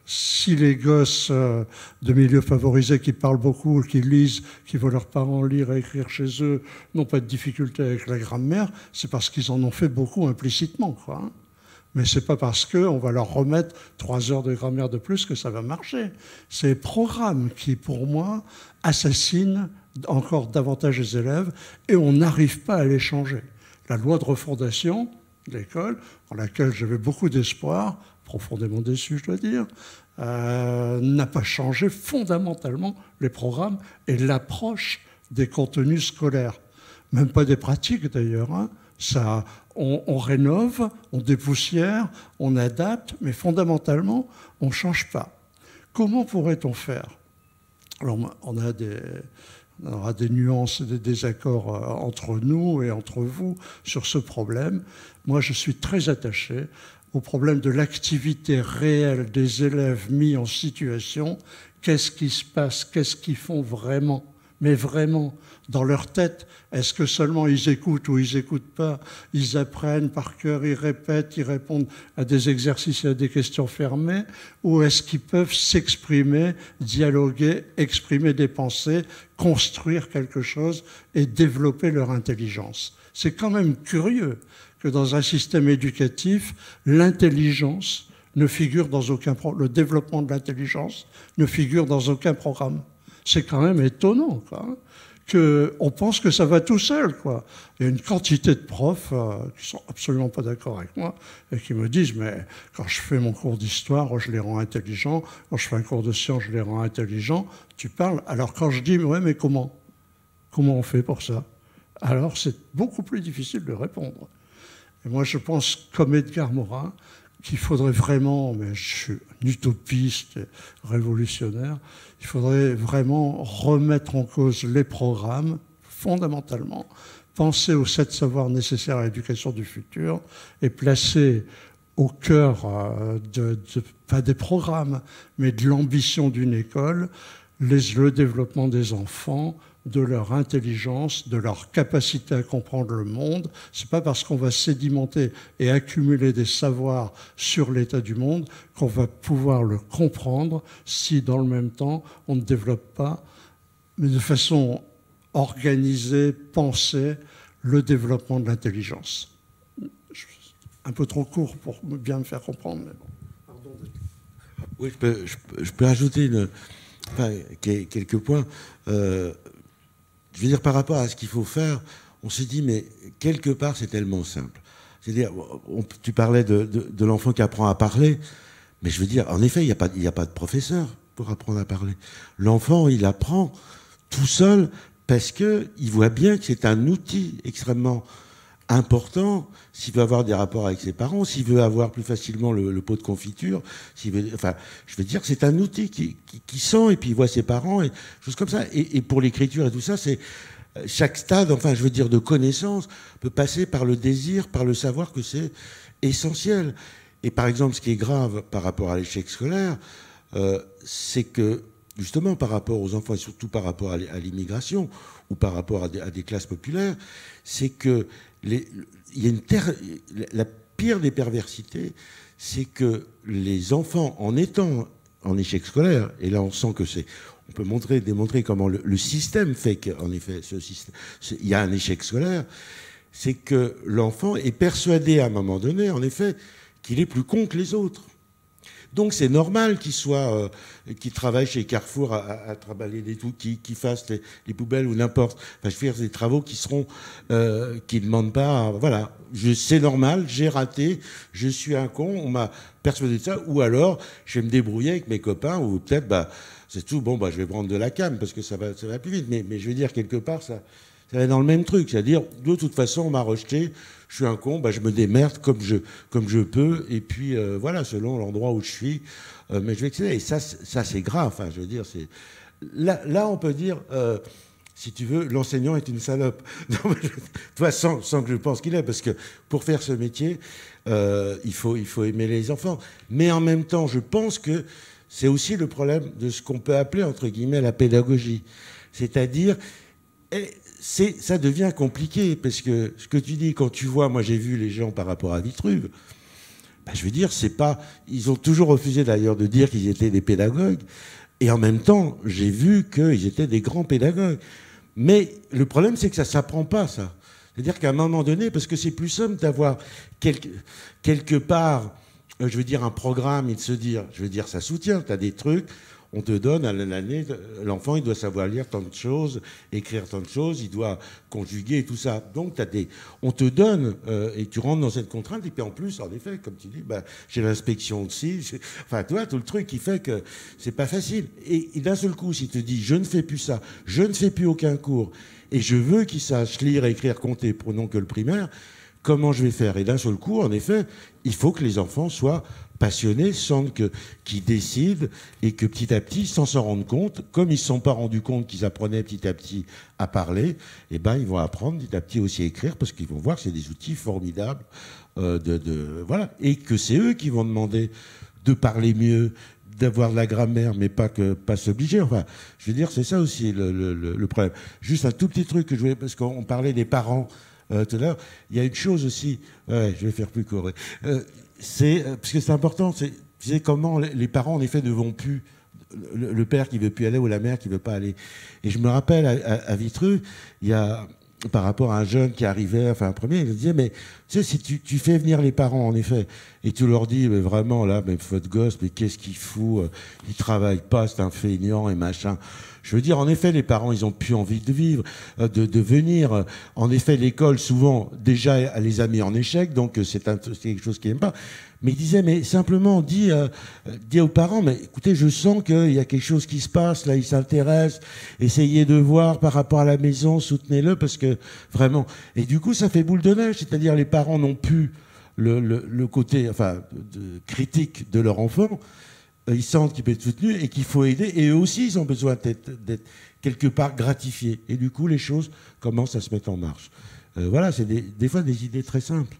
Si les gosses de milieux favorisés qui parlent beaucoup, qui lisent, qui voient leurs parents lire et écrire chez eux, n'ont pas de difficulté avec la grammaire, c'est parce qu'ils en ont fait beaucoup implicitement, quoi, hein. Mais ce n'est pas parce qu'on va leur remettre trois heures de grammaire de plus que ça va marcher. C'est les programmes qui, pour moi, assassinent encore davantage les élèves et on n'arrive pas à les changer. La loi de refondation de l'école, en laquelle j'avais beaucoup d'espoir, profondément déçu, je dois dire, euh, n'a pas changé fondamentalement les programmes et l'approche des contenus scolaires. Même pas des pratiques, d'ailleurs, hein. Ça, on, on rénove, on dépoussière, on adapte, mais fondamentalement, on ne change pas. Comment pourrait-on faire? Alors, on a des, on aura des nuances et des désaccords entre nous et entre vous sur ce problème. Moi, je suis très attaché au problème de l'activité réelle des élèves mis en situation. Qu'est-ce qui se passe? Qu'est-ce qu'ils font vraiment? Mais vraiment, dans leur tête, est-ce que seulement ils écoutent ou ils n'écoutent pas? Ils apprennent par cœur, ils répètent, ils répondent à des exercices et à des questions fermées? Ou est-ce qu'ils peuvent s'exprimer, dialoguer, exprimer des pensées, construire quelque chose et développer leur intelligence? C'est quand même curieux que dans un système éducatif, l'intelligence, ne figure dans aucun pro- le développement de l'intelligence ne figure dans aucun programme. C'est quand même étonnant, quoi, hein, qu'on pense que ça va tout seul, quoi. Il y a une quantité de profs euh, qui sont absolument pas d'accord avec moi et qui me disent, mais quand je fais mon cours d'histoire, je les rends intelligents. Quand je fais un cours de sciences, je les rends intelligents. Tu parles. Alors quand je dis, ouais, mais comment? Comment on fait pour ça? Alors c'est beaucoup plus difficile de répondre. Et moi, je pense, comme Edgar Morin, qu'il faudrait vraiment, mais je suis un utopiste, révolutionnaire, il faudrait vraiment remettre en cause les programmes, fondamentalement, penser aux sept savoirs nécessaires à l'éducation du futur et placer au cœur de, de, pas des programmes, mais de l'ambition d'une école, les, le développement des enfants, de leur intelligence, de leur capacité à comprendre le monde. C'est pas parce qu'on va sédimenter et accumuler des savoirs sur l'état du monde qu'on va pouvoir le comprendre si, dans le même temps, on ne développe pas, mais de façon organisée, pensée, le développement de l'intelligence. Un peu trop court pour bien me faire comprendre, mais bon. Pardon. Oui, je peux, je peux, je peux ajouter une, enfin, quelques points. Euh, Je veux dire, par rapport à ce qu'il faut faire, on s'est dit, mais quelque part, c'est tellement simple. C'est-à-dire, on, tu parlais de, de, de l'enfant qui apprend à parler, mais je veux dire, en effet, il n'y a pas, il n'y a pas de professeur pour apprendre à parler. L'enfant, il apprend tout seul parce qu'il voit bien que c'est un outil extrêmement important s'il veut avoir des rapports avec ses parents, s'il veut avoir plus facilement le, le pot de confiture, s'il veut, enfin, je veux dire, c'est un outil qui, qui, qui sent et puis il voit ses parents et choses comme ça. Et, et pour l'écriture et tout ça, c'est chaque stade, enfin, je veux dire, de connaissance peut passer par le désir, par le savoir que c'est essentiel. Et par exemple, ce qui est grave par rapport à l'échec scolaire, euh, c'est que justement par rapport aux enfants et surtout par rapport à l'immigration ou par rapport à des, à des classes populaires, c'est que les, il y a une terre, la pire des perversités, c'est que les enfants, en étant en échec scolaire, et là on sent que c'est, on peut montrer, démontrer comment le, le système fait qu'en effet, ce système, il y a un échec scolaire, c'est que l'enfant est persuadé à un moment donné, en effet, qu'il est plus con que les autres. Donc c'est normal qu'il soit, euh, qu'il travaille chez Carrefour à, à, à travailler des tout, qu'il qu'il fasse les, les poubelles ou n'importe. Enfin, je veux dire, des travaux qui seront, euh, qui ne demandent pas, voilà, je, c'est normal, j'ai raté, je suis un con, on m'a persuadé de ça, ou alors je vais me débrouiller avec mes copains, ou peut-être, bah, c'est tout, bon, bah, je vais prendre de la cam parce que ça va, ça va plus vite. Mais, mais je veux dire, quelque part, ça, ça va dans le même truc, c'est-à-dire, de toute façon, on m'a rejeté. Je suis un con, bah, je me démerde comme je, comme je peux, et puis euh, voilà, selon l'endroit où je suis, euh, mais je vais excéder. Et ça, ça c'est grave. Enfin, je veux dire, c'est là, là, on peut dire, euh, si tu veux, l'enseignant est une salope. Non, je... Toi, sans, sans que je pense qu'il est, parce que pour faire ce métier, euh, il faut, il faut aimer les enfants. Mais en même temps, je pense que c'est aussi le problème de ce qu'on peut appeler entre guillemets la pédagogie, c'est-à-dire et, C'est, ça devient compliqué, parce que ce que tu dis, quand tu vois, moi j'ai vu les gens par rapport à Vitruve, ben, je veux dire, c'est pas, ils ont toujours refusé d'ailleurs de dire qu'ils étaient des pédagogues, et en même temps, j'ai vu qu'ils étaient des grands pédagogues. Mais le problème, c'est que ça s'apprend pas, ça. C'est-à-dire qu'à un moment donné, parce que c'est plus simple d'avoir quelque, quelque part, euh, je veux dire, un programme et de se dire, je veux dire, ça soutient, tu as des trucs. On te donne à l'année, l'enfant, il doit savoir lire tant de choses, écrire tant de choses, il doit conjuguer et tout ça. Donc, t'as des, on te donne, euh, et tu rentres dans cette contrainte, et puis en plus, en effet, comme tu dis, bah, j'ai l'inspection aussi. Enfin, tu vois, tout le truc qui fait que c'est pas facile. Et, et d'un seul coup, si tu te dis, je ne fais plus ça, je ne fais plus aucun cours, et je veux qu'il sache lire, écrire, compter, prenons que le primaire, comment je vais faire? Et d'un seul coup, en effet, il faut que les enfants soient passionnés, sentent que, qu'ils décident et que petit à petit, sans s'en rendre compte, comme ils ne se sont pas rendus compte qu'ils apprenaient petit à petit à parler, eh ben, ils vont apprendre petit à petit aussi à écrire parce qu'ils vont voir que c'est des outils formidables euh, de, de, voilà, et que c'est eux qui vont demander de parler mieux, d'avoir de la grammaire, mais pas que pas s'obliger. Enfin, je veux dire, c'est ça aussi le, le, le problème. Juste un tout petit truc que je voulais, parce qu'on parlait des parents euh, tout à l'heure. Il y a une chose aussi, ouais, je vais faire plus court. Euh, c'est parce que c'est important. C'est, c'est comment les parents en effet ne vont plus. Le, le père qui veut plus aller ou la mère qui veut pas aller. Et je me rappelle à, à, à Vitruve, il y a par rapport à un jeune qui arrivait, enfin un premier, il disait, mais tu sais, si tu, tu fais venir les parents, en effet, et tu leur dis, mais vraiment, là, mais votre gosse, mais qu'est-ce qu'il fout, il travaille pas, c'est un feignant et machin. Je veux dire, en effet, les parents, ils ont plus envie de vivre, de, de venir. En effet, l'école, souvent, déjà, elle les a mis en échec, donc c'est, un, c'est quelque chose qu'ils n'aiment pas. Mais il disait, mais simplement, dis, euh, dis aux parents, mais écoutez, je sens qu'il y a quelque chose qui se passe, là, ils s'intéressent, essayez de voir par rapport à la maison, soutenez-le, parce que vraiment... Et du coup, ça fait boule de neige, c'est-à-dire les parents n'ont plus le, le, le côté enfin, de, critique de leur enfant, ils sentent qu'ils peuvent être soutenus et qu'il faut aider, et eux aussi, ils ont besoin d'être, d'être quelque part gratifiés. Et du coup, les choses commencent à se mettre en marche. Euh, voilà, c'est des, des fois des idées très simples.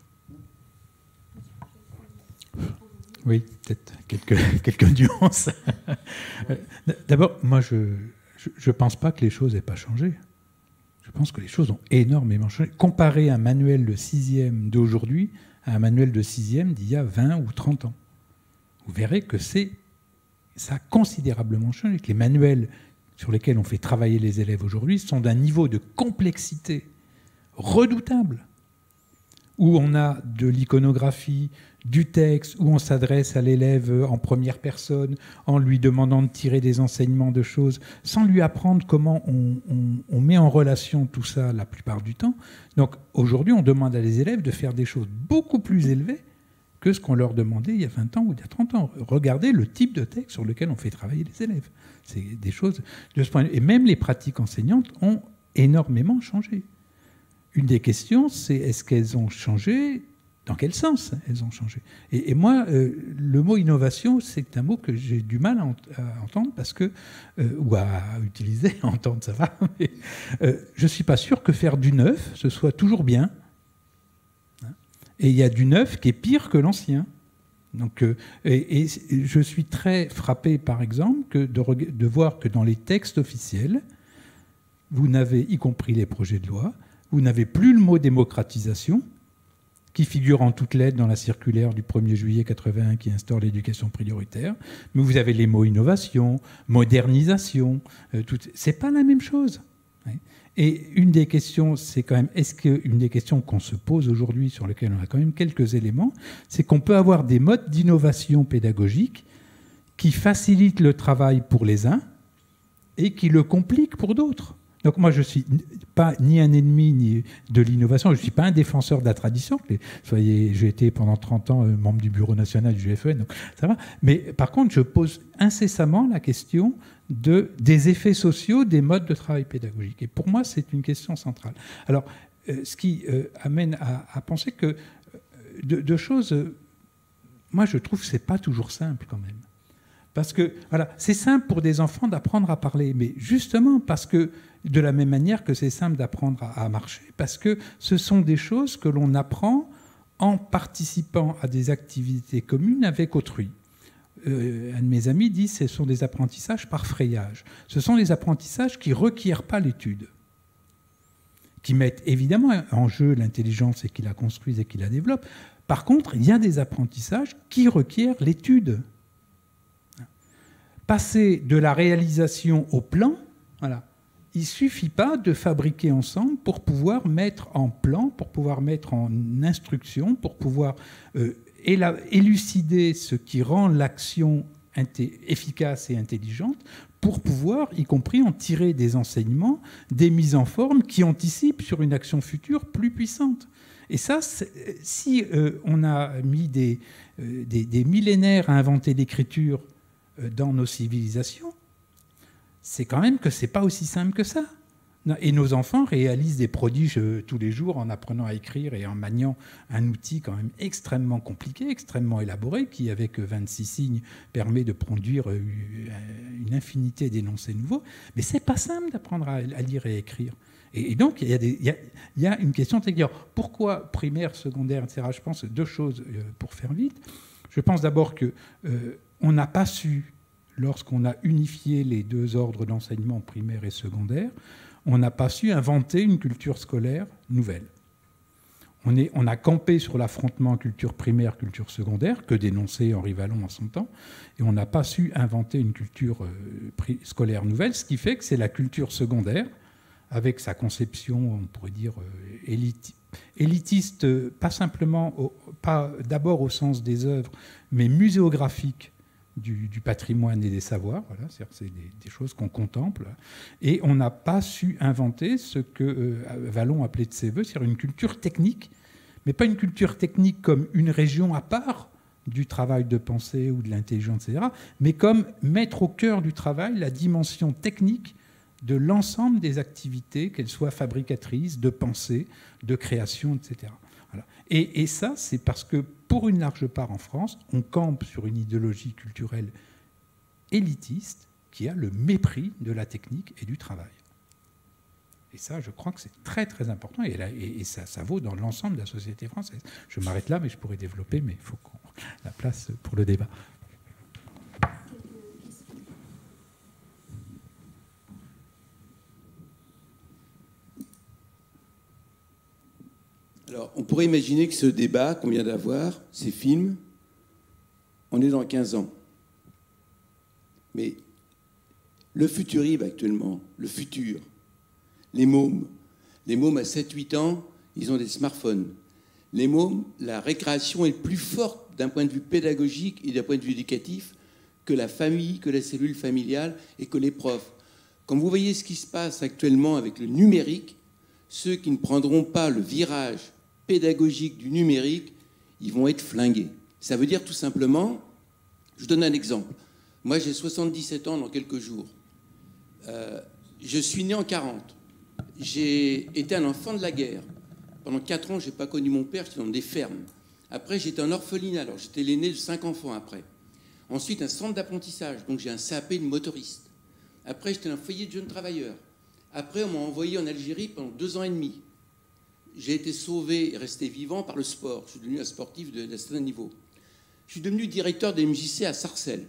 Oui, peut-être quelques, quelques nuances. D'abord, moi, je ne pense pas que les choses n'aient pas changé. Je pense que les choses ont énormément changé. Comparez un manuel de sixième d'aujourd'hui à un manuel de sixième d'il y a vingt ou trente ans. Vous verrez que c'est, ça a considérablement changé. Que les manuels sur lesquels on fait travailler les élèves aujourd'hui sont d'un niveau de complexité redoutable, où on a de l'iconographie, du texte, où on s'adresse à l'élève en première personne, en lui demandant de tirer des enseignements de choses, sans lui apprendre comment on, on, on met en relation tout ça la plupart du temps. Donc aujourd'hui, on demande à les élèves de faire des choses beaucoup plus élevées que ce qu'on leur demandait il y a vingt ans ou il y a trente ans. Regardez le type de texte sur lequel on fait travailler les élèves. C'est des choses de ce point de vue. Et même les pratiques enseignantes ont énormément changé. Une des questions, c'est est-ce qu'elles ont changé ? Dans quel sens elles ont changé ? Et, et moi, euh, le mot innovation, c'est un mot que j'ai du mal à, ent- à entendre parce que, euh, ou à utiliser, à entendre, ça va. Mais, euh, je ne suis pas sûr que faire du neuf, ce soit toujours bien. Et il y a du neuf qui est pire que l'ancien. Donc, euh, et, et je suis très frappé, par exemple, que de, reg- de voir que dans les textes officiels, vous n'avez, y compris les projets de loi, vous n'avez plus le mot démocratisation, qui figure en toutes lettres dans la circulaire du premier juillet quatre-vingt-un qui instaure l'éducation prioritaire, mais vous avez les mots innovation, modernisation, euh, tout, c'est pas la même chose. Et une des questions, c'est quand même, est-ce qu'une des questions qu'on se pose aujourd'hui, sur lesquelles on a quand même quelques éléments, c'est qu'on peut avoir des modes d'innovation pédagogique qui facilitent le travail pour les uns et qui le compliquent pour d'autres. Donc moi, je ne suis pas ni un ennemi ni de l'innovation, je ne suis pas un défenseur de la tradition. Soyez, j'ai été pendant trente ans membre du bureau national du G F E N, donc ça va. Mais par contre, je pose incessamment la question de, des effets sociaux des modes de travail pédagogique. Et pour moi, c'est une question centrale. Alors, euh, ce qui euh, amène à, à penser que deux de choses, euh, moi, je trouve que ce n'est pas toujours simple quand même. Parce que, voilà, c'est simple pour des enfants d'apprendre à parler, mais justement parce que, de la même manière que c'est simple d'apprendre à, à marcher, parce que ce sont des choses que l'on apprend en participant à des activités communes avec autrui. Euh, un de mes amis dit que ce sont des apprentissages par frayage. Ce sont des apprentissages qui ne requièrent pas l'étude, qui mettent évidemment en jeu l'intelligence et qui la construisent et qui la développent. Par contre, il y a des apprentissages qui requièrent l'étude. Passer de la réalisation au plan, voilà. Il ne suffit pas de fabriquer ensemble pour pouvoir mettre en plan, pour pouvoir mettre en instruction, pour pouvoir euh, élucider ce qui rend l'action efficace et intelligente, pour pouvoir, y compris, en tirer des enseignements, des mises en forme qui anticipent sur une action future plus puissante. Et ça, si euh, on a mis des, euh, des, des millénaires à inventer l'écriture dans nos civilisations, c'est quand même que c'est pas aussi simple que ça. Et nos enfants réalisent des prodiges tous les jours en apprenant à écrire et en maniant un outil quand même extrêmement compliqué, extrêmement élaboré, qui, avec vingt-six signes, permet de produire une infinité d'énoncés nouveaux. Mais c'est pas simple d'apprendre à lire et à écrire. Et donc, il y a, des, il y a, il y a une question technique. Pourquoi primaire, secondaire, et cetera. Je pense deux choses pour faire vite. Je pense d'abord que euh, on n'a pas su, lorsqu'on a unifié les deux ordres d'enseignement primaire et secondaire, on n'a pas su inventer une culture scolaire nouvelle. On, est, on a campé sur l'affrontement culture primaire, culture secondaire, que dénonçait Henri Vallon en son temps, et on n'a pas su inventer une culture euh, scolaire nouvelle, ce qui fait que c'est la culture secondaire, avec sa conception, on pourrait dire, élitiste, élitiste pas simplement, au, pas d'abord au sens des œuvres, mais muséographique du, du patrimoine et des savoirs. Voilà, c'est des, des choses qu'on contemple. Et on n'a pas su inventer ce que euh, Vallon appelait de ses voeux, c'est-à-dire une culture technique, mais pas une culture technique comme une région à part du travail de pensée ou de l'intelligence, et cetera, mais comme mettre au cœur du travail la dimension technique de l'ensemble des activités, qu'elles soient fabricatrices, de pensée, de création, et cetera. Voilà. Et, et ça, c'est parce que, pour une large part en France, on campe sur une idéologie culturelle élitiste qui a le mépris de la technique et du travail. Et ça, je crois que c'est très, très important. Et, là, et, et ça, ça vaut dans l'ensemble de la société française. Je m'arrête là, mais je pourrais développer, mais il faut qu'on ait la place pour le débat. Alors, on pourrait imaginer que ce débat qu'on vient d'avoir, ces films, on est dans quinze ans. Mais le futurible actuellement, le futur, les mômes, les mômes à sept huit ans, ils ont des smartphones. Les mômes, la récréation est plus forte d'un point de vue pédagogique et d'un point de vue éducatif que la famille, que la cellule familiale et que les profs. Quand vous voyez ce qui se passe actuellement avec le numérique, ceux qui ne prendront pas le virage pédagogique du numérique, ils vont être flingués. Ça veut dire tout simplement, je vous donne un exemple. Moi, j'ai soixante-dix-sept ans dans quelques jours. Euh, je suis né en quarante. J'ai été un enfant de la guerre. Pendant quatre ans, je n'ai pas connu mon père, j'étais dans des fermes. Après, j'étais en orphelinat, alors j'étais l'aîné de cinq enfants après. Ensuite, un centre d'apprentissage, donc j'ai un C A P de motoriste. Après, j'étais dans un foyer de jeunes travailleurs. Après, on m'a envoyé en Algérie pendant deux ans et demi. J'ai été sauvé et resté vivant par le sport. Je suis devenu un sportif d'un certain niveau. Je suis devenu directeur des M J C à Sarcelles.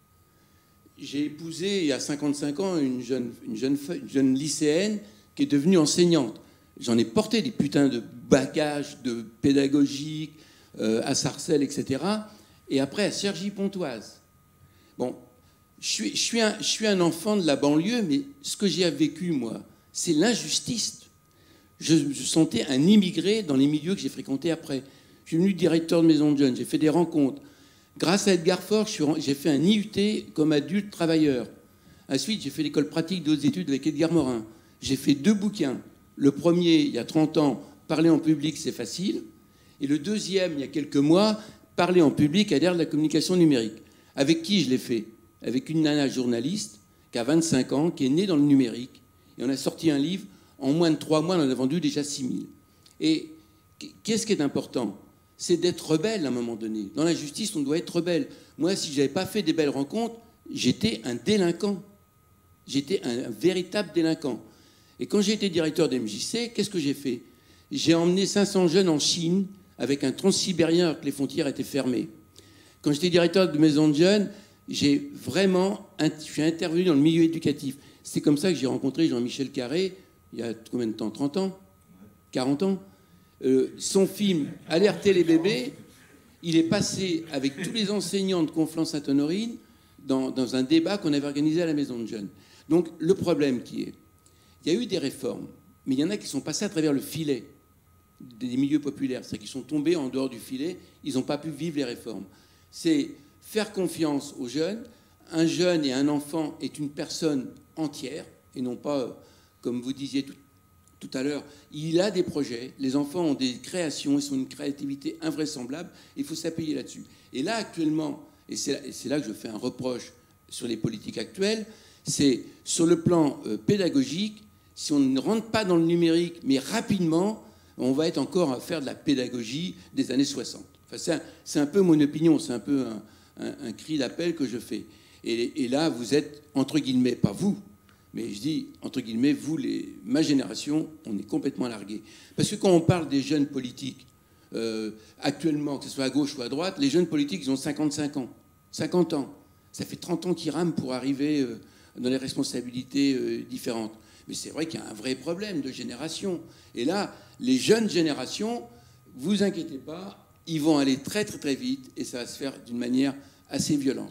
J'ai épousé, il y a cinquante-cinq ans, une jeune, une jeune, une jeune lycéenne qui est devenue enseignante. J'en ai porté des putains de bagages de pédagogique euh, à Sarcelles, et cetera. Et après à Cergy-Pontoise. Bon, je suis, je, suis un, je suis un enfant de la banlieue, mais ce que j'ai vécu, moi, c'est l'injustice. Je, je sentais un immigré dans les milieux que j'ai fréquentés après. Je suis devenu directeur de maison de jeunes, j'ai fait des rencontres. Grâce à Edgar Faure, j'ai fait un I U T comme adulte travailleur. Ensuite, j'ai fait l'école pratique de hautes études avec Edgar Morin. J'ai fait deux bouquins. Le premier, il y a trente ans, Parler en public, c'est facile. Et le deuxième, il y a quelques mois, Parler en public à l'ère de la communication numérique. Avec qui je l'ai fait? Avec une nana journaliste qui a vingt-cinq ans, qui est née dans le numérique. Et on a sorti un livre. En moins de trois mois, on en a vendu déjà six mille. Et qu'est-ce qui est important? C'est d'être rebelle à un moment donné. Dans la justice, on doit être rebelle. Moi, si je n'avais pas fait des belles rencontres, j'étais un délinquant. J'étais un, un véritable délinquant. Et quand j'ai été directeur des M J C, qu'est-ce que j'ai fait? J'ai emmené cinq cents jeunes en Chine avec un transsibérien alors que les frontières étaient fermées. Quand j'étais directeur de maison de jeunes, j'ai vraiment, je suis intervenu dans le milieu éducatif. C'est comme ça que j'ai rencontré Jean-Michel Carré, il y a combien de temps? trente ans? quarante ans? euh, Son film « Alerter les bébés », il est passé avec tous les enseignants de Conflans-Sainte-Honorine dans, dans un débat qu'on avait organisé à la Maison de Jeunes. Donc, le problème qui est, il y a eu des réformes, mais il y en a qui sont passés à travers le filet des milieux populaires, c'est-à-dire qu'ils sont tombés en dehors du filet, ils n'ont pas pu vivre les réformes. C'est faire confiance aux jeunes. Un jeune et un enfant est une personne entière, et non pas... Comme vous disiez tout, tout à l'heure, il a des projets, les enfants ont des créations, ils ont une créativité invraisemblable, il faut s'appuyer là-dessus. Et là, actuellement, et c'est là, c'est là que je fais un reproche sur les politiques actuelles, c'est sur le plan euh, pédagogique, si on ne rentre pas dans le numérique, mais rapidement, on va être encore à faire de la pédagogie des années soixante. Enfin, c'est, un, c'est un peu mon opinion, c'est un peu un, un, un cri d'appel que je fais. Et, et là, vous êtes, entre guillemets, pas vous, mais je dis, entre guillemets, vous, les, ma génération, on est complètement largués. Parce que quand on parle des jeunes politiques, euh, actuellement, que ce soit à gauche ou à droite, les jeunes politiques, ils ont cinquante-cinq ans. cinquante ans. Ça fait trente ans qu'ils rament pour arriver euh, dans les responsabilités euh, différentes. Mais c'est vrai qu'il y a un vrai problème de génération. Et là, les jeunes générations, vous inquiétez pas, ils vont aller très très très vite et ça va se faire d'une manière assez violente.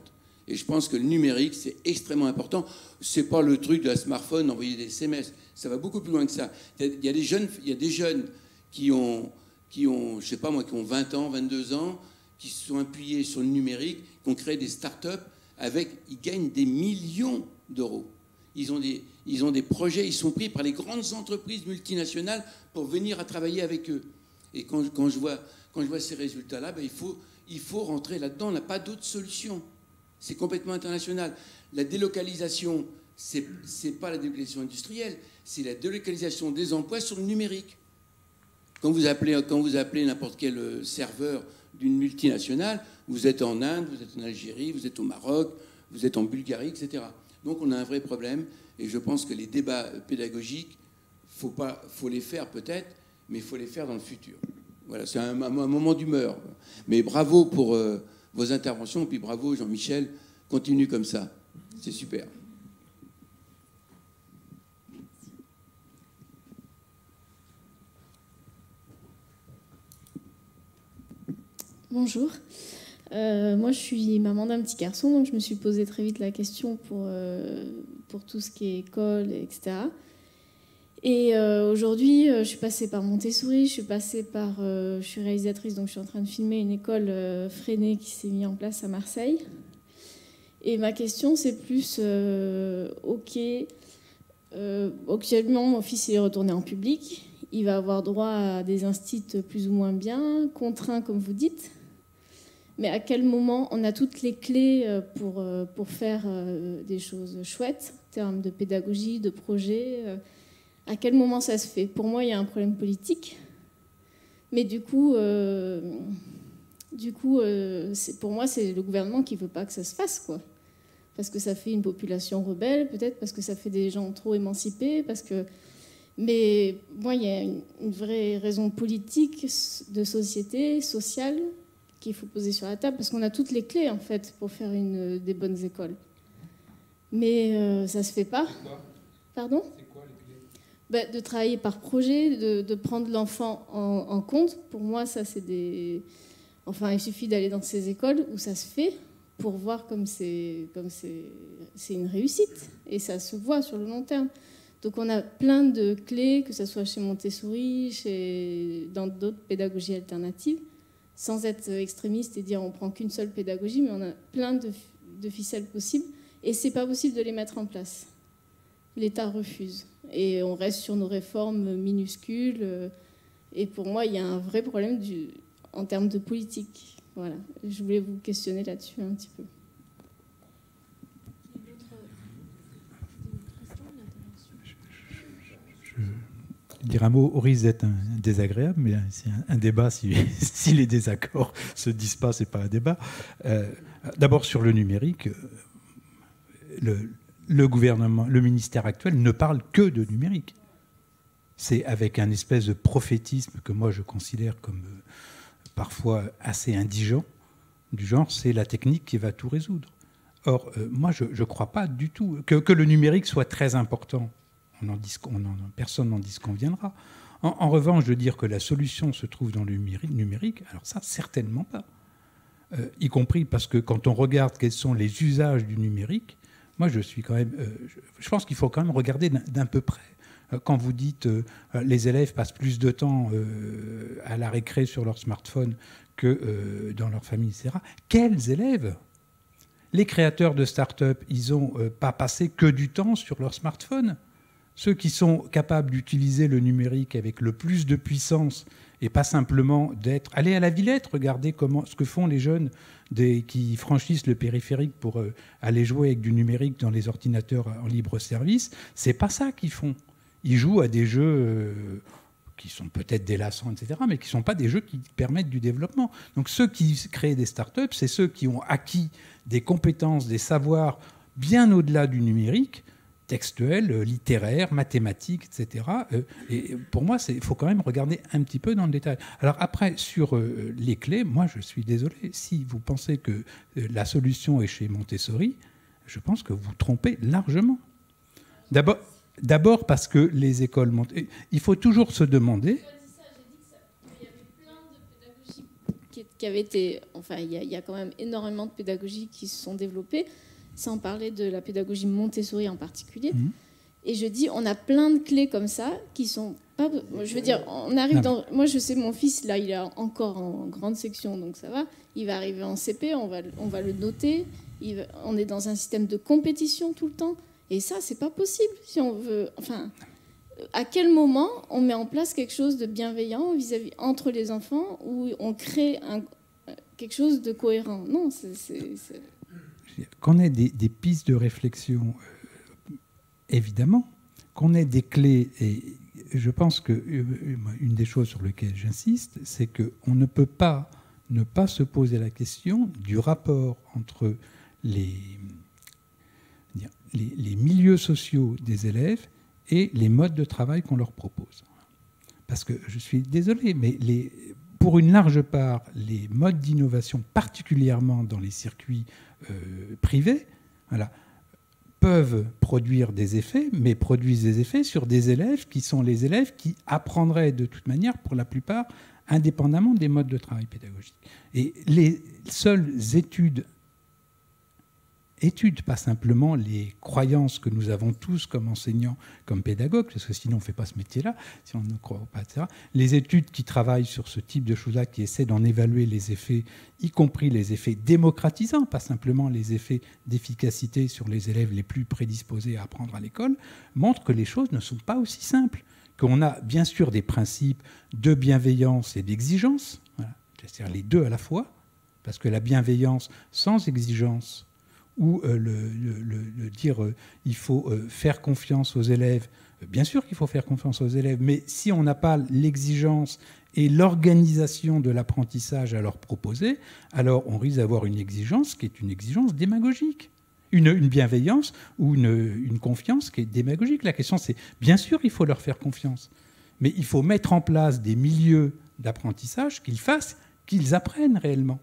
Et je pense que le numérique, c'est extrêmement important. C'est pas le truc de la smartphone, d'envoyer des S M S. Ça va beaucoup plus loin que ça. Il y a des jeunes, il y a des jeunes qui ont, qui ont, je sais pas moi, qui ont vingt ans, vingt-deux ans, qui se sont appuyés sur le numérique, qui ont créé des start-up avec, ils gagnent des millions d'euros. Ils ont des, ils ont des projets, ils sont pris par les grandes entreprises multinationales pour venir à travailler avec eux. Et quand, quand, je, vois, quand je vois ces résultats-là, ben il, faut, il faut rentrer là-dedans. On n'a pas d'autre solution. C'est complètement international. La délocalisation, c'est n'est pas la délocalisation industrielle, c'est la délocalisation des emplois sur le numérique. Quand vous appelez, quand vous appelez n'importe quel serveur d'une multinationale, vous êtes en Inde, vous êtes en Algérie, vous êtes au Maroc, vous êtes en Bulgarie, et cetera. Donc on a un vrai problème, et je pense que les débats pédagogiques, faut pas, faut les faire peut-être, mais il faut les faire dans le futur. Voilà, c'est un, un moment d'humeur. Mais bravo pour euh, vos interventions, puis bravo Jean-Michel, continue comme ça, c'est super. Bonjour, euh, moi je suis maman d'un petit garçon, donc je me suis posé très vite la question pour, euh, pour tout ce qui est école, et cetera. Et euh, aujourd'hui, euh, je suis passée par Montessori, je suis passée par, euh, je suis réalisatrice, donc je suis en train de filmer une école euh, freinée qui s'est mise en place à Marseille. Et ma question, c'est plus, euh, ok, euh, actuellement mon fils est retourné en public, il va avoir droit à des instits plus ou moins bien, contraints comme vous dites. Mais à quel moment on a toutes les clés pour, pour faire des choses chouettes en termes de pédagogie, de projet? À quel moment ça se fait? Pour moi, il y a un problème politique. Mais du coup, euh, du coup euh, pour moi, c'est le gouvernement qui ne veut pas que ça se fasse, quoi. Parce que ça fait une population rebelle, peut-être, parce que ça fait des gens trop émancipés, parce que... Mais moi, il y a une, une vraie raison politique, de société, sociale, qu'il faut poser sur la table, parce qu'on a toutes les clés, en fait, pour faire une, des bonnes écoles. Mais euh, ça ne se fait pas. C'est quoi? Pardon? C'est quoi les clés? Ben, de travailler par projet, de, de prendre l'enfant en, en compte. Pour moi, ça, c'est des... Enfin, il suffit d'aller dans ces écoles où ça se fait pour voir comme c'est, comme c'est, c'est une réussite. Et ça se voit sur le long terme. Donc on a plein de clés, que ce soit chez Montessori, chez... dans d'autres pédagogies alternatives, sans être extrémiste et dire on prend qu'une seule pédagogie, mais on a plein de, de ficelles possibles, et c'est pas possible de les mettre en place. L'État refuse, et on reste sur nos réformes minuscules, et pour moi il y a un vrai problème du, en termes de politique. Voilà, je voulais vous questionner là-dessus un petit peu. Dire un mot, au risque d'être un désagréable, mais c'est un, un débat, si, si les désaccords se disent pas, c'est pas un débat. Euh, d'abord sur le numérique, le, le gouvernement, le ministère actuel ne parle que de numérique. C'est avec un espèce de prophétisme que moi je considère comme euh, parfois assez indigent, du genre c'est la technique qui va tout résoudre. Or, euh, moi je ne crois pas du tout que, que le numérique soit très important. On en dit, on en, personne n'en disconviendra. En, en revanche, de dire que la solution se trouve dans le numérique, alors ça, certainement pas. Euh, y compris parce que quand on regarde quels sont les usages du numérique, moi, je suis quand même... Euh, je, je pense qu'il faut quand même regarder d'un, d'un peu près. Euh, quand vous dites euh, les élèves passent plus de temps euh, à la récré sur leur smartphone que euh, dans leur famille, et cetera. Quels élèves? Les créateurs de start-up, ils n'ont euh, pas passé que du temps sur leur smartphone. Ceux qui sont capables d'utiliser le numérique avec le plus de puissance et pas simplement d'être... Allez à la Villette, regardez comment, ce que font les jeunes des, qui franchissent le périphérique pour euh, aller jouer avec du numérique dans les ordinateurs en libre service. C'est pas ça qu'ils font. Ils jouent à des jeux euh, qui sont peut-être délassants, et cetera, mais qui ne sont pas des jeux qui permettent du développement. Donc ceux qui créent des startups, c'est ceux qui ont acquis des compétences, des savoirs bien au-delà du numérique, textuel, littéraire, mathématique, et cetera. Et pour moi, il faut quand même regarder un petit peu dans le détail. Alors après, sur euh, les clés, moi, je suis désolé. Si vous pensez que euh, la solution est chez Montessori, je pense que vous trompez largement. D'abord, d'abord parce que les écoles... Il faut toujours se demander... qui avait été... Enfin, il y, a, il y a quand même énormément de pédagogies qui se sont développées, sans parler de la pédagogie Montessori en particulier. Mmh. Et je dis, on a plein de clés comme ça qui sont pas... Je veux dire, on arrive dans... Moi, je sais, mon fils, là, il est encore en grande section, donc ça va. Il va arriver en C P, on va, on va le noter. Il va... On est dans un système de compétition tout le temps. Et ça, c'est pas possible si on veut... Enfin, à quel moment on met en place quelque chose de bienveillant vis-à-vis entre les enfants où on crée un... quelque chose de cohérent? Non, c'est... c'est, c'est... Qu'on ait des, des pistes de réflexion... Évidemment, qu'on ait des clés, et je pense qu'une des choses sur lesquelles j'insiste, c'est qu'on ne peut pas ne pas se poser la question du rapport entre les, les, les milieux sociaux des élèves et les modes de travail qu'on leur propose. Parce que je suis désolé, mais les, pour une large part, les modes d'innovation, particulièrement dans les circuits euh, privés, voilà, peuvent produire des effets, mais produisent des effets sur des élèves qui sont les élèves qui apprendraient de toute manière, pour la plupart, indépendamment des modes de travail pédagogiques. Et les seules études, études, pas simplement les croyances que nous avons tous comme enseignants, comme pédagogues, parce que sinon on ne fait pas ce métier-là, si on ne croit pas, et cetera. Les études qui travaillent sur ce type de choses-là, qui essaient d'en évaluer les effets, y compris les effets démocratisants, pas simplement les effets d'efficacité sur les élèves les plus prédisposés à apprendre à l'école, montrent que les choses ne sont pas aussi simples, qu'on a bien sûr des principes de bienveillance et d'exigence, voilà, c'est-à-dire les deux à la fois, parce que la bienveillance sans exigence, ou euh, le, le, le dire euh, il faut euh, faire confiance aux élèves. Bien sûr qu'il faut faire confiance aux élèves, mais si on n'a pas l'exigence et l'organisation de l'apprentissage à leur proposer, alors on risque d'avoir une exigence qui est une exigence démagogique. Une, une bienveillance ou une, une confiance qui est démagogique. La question, c'est, bien sûr, il faut leur faire confiance, mais il faut mettre en place des milieux d'apprentissage qu'ils fassent, qu'ils apprennent réellement.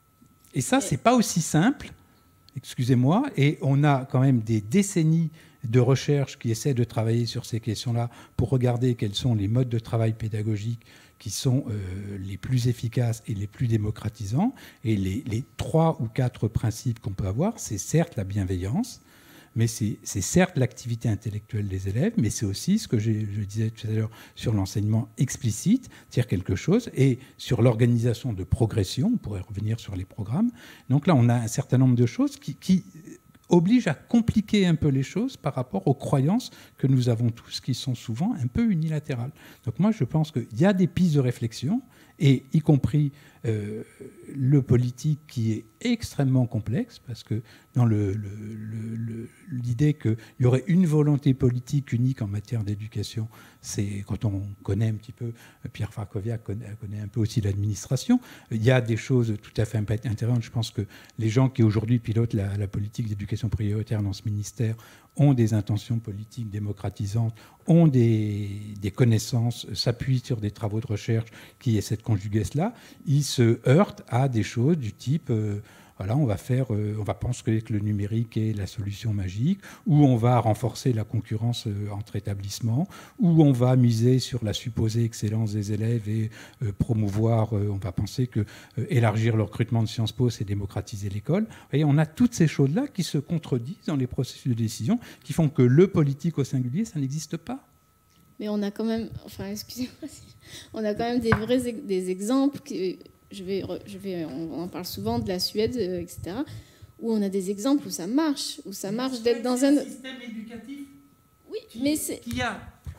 Et ça, c'est pas aussi simple, excusez-moi, et on a quand même des décennies de recherche qui essaient de travailler sur ces questions-là pour regarder quels sont les modes de travail pédagogiques qui sont euh, les plus efficaces et les plus démocratisants. Et les, les trois ou quatre principes qu'on peut avoir, c'est certes la bienveillance, mais c'est, c'est certes l'activité intellectuelle des élèves, mais c'est aussi ce que j'ai, je disais tout à l'heure sur l'enseignement explicite, dire quelque chose, et sur l'organisation de progression, on pourrait revenir sur les programmes. Donc là, on a un certain nombre de choses qui, qui obligent à compliquer un peu les choses par rapport aux croyances que nous avons tous, qui sont souvent un peu unilatérales. Donc moi, je pense qu'il y a des pistes de réflexion, et y compris euh, le politique qui est extrêmement complexe, parce que dans le, le, le, le, l'idée qu'il y aurait une volonté politique unique en matière d'éducation, c'est quand on connaît un petit peu, Pierre Farkoviak connaît, connaît un peu aussi l'administration, il y a des choses tout à fait intéressantes. Je pense que les gens qui aujourd'hui pilotent la, la politique d'éducation prioritaire dans ce ministère ont des intentions politiques démocratisantes, ont des, des connaissances, s'appuient sur des travaux de recherche qui essaient de conjuguer cela. Ils se heurtent à des choses du type euh, voilà, on va faire, euh, on va penser que le numérique est la solution magique, ou on va renforcer la concurrence euh, entre établissements, ou on va miser sur la supposée excellence des élèves et euh, promouvoir, euh, on va penser que euh, élargir le recrutement de Sciences Po, c'est démocratiser l'école. Vous voyez, on a toutes ces choses-là qui se contredisent dans les processus de décision, qui font que le politique au singulier, ça n'existe pas. Mais on a quand même, enfin, excusez-moi, on a quand même des vrais des exemples qui, Je vais, je vais, on en parle souvent de la Suède, et cetera, où on a des exemples où ça marche, où ça marche d'être dans un système éducatif. Oui, mais c'est. Qui a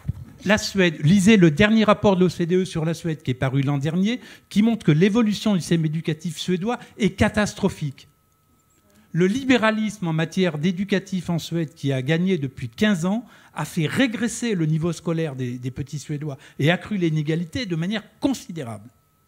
la Suède. Lisez le dernier rapport de l'O C D E sur la Suède qui est paru l'an dernier, qui montre que l'évolution du système éducatif suédois est catastrophique. Le libéralisme en matière d'éducatif en Suède, qui a gagné depuis quinze ans, a fait régresser le niveau scolaire des, des petits Suédois et accru l'inégalité de manière considérable.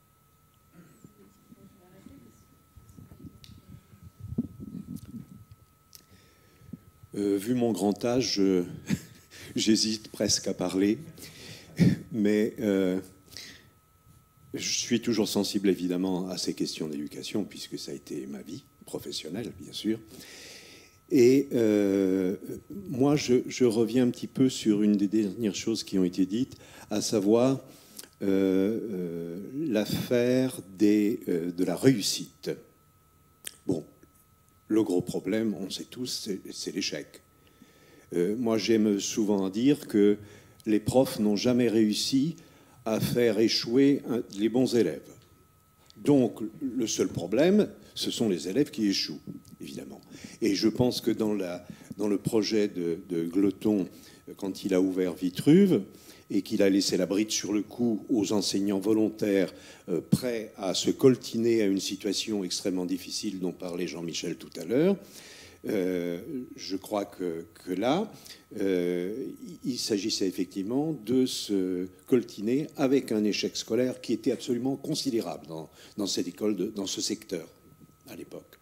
Euh, vu mon grand âge, je, j'hésite presque à parler, mais euh, je suis toujours sensible évidemment à ces questions d'éducation, puisque ça a été ma vie professionnelle, bien sûr. Et euh, moi, je, je reviens un petit peu sur une des dernières choses qui ont été dites, à savoir euh, euh, l'affaire des, euh, de la réussite. Bon, le gros problème, on sait tous, c'est l'échec. Euh, moi, j'aime souvent dire que les profs n'ont jamais réussi à faire échouer un, les bons élèves. Donc, le seul problème, ce sont les élèves qui échouent, évidemment. Et je pense que dans, la, dans le projet de, de Gloton, quand il a ouvert Vitruve, et qu'il a laissé la bride sur le cou aux enseignants volontaires euh, prêts à se coltiner à une situation extrêmement difficile dont parlait Jean-Michel tout à l'heure, euh, je crois que, que là, euh, il s'agissait effectivement de se coltiner avec un échec scolaire qui était absolument considérable dans, dans cette école, de, dans ce secteur à l'époque.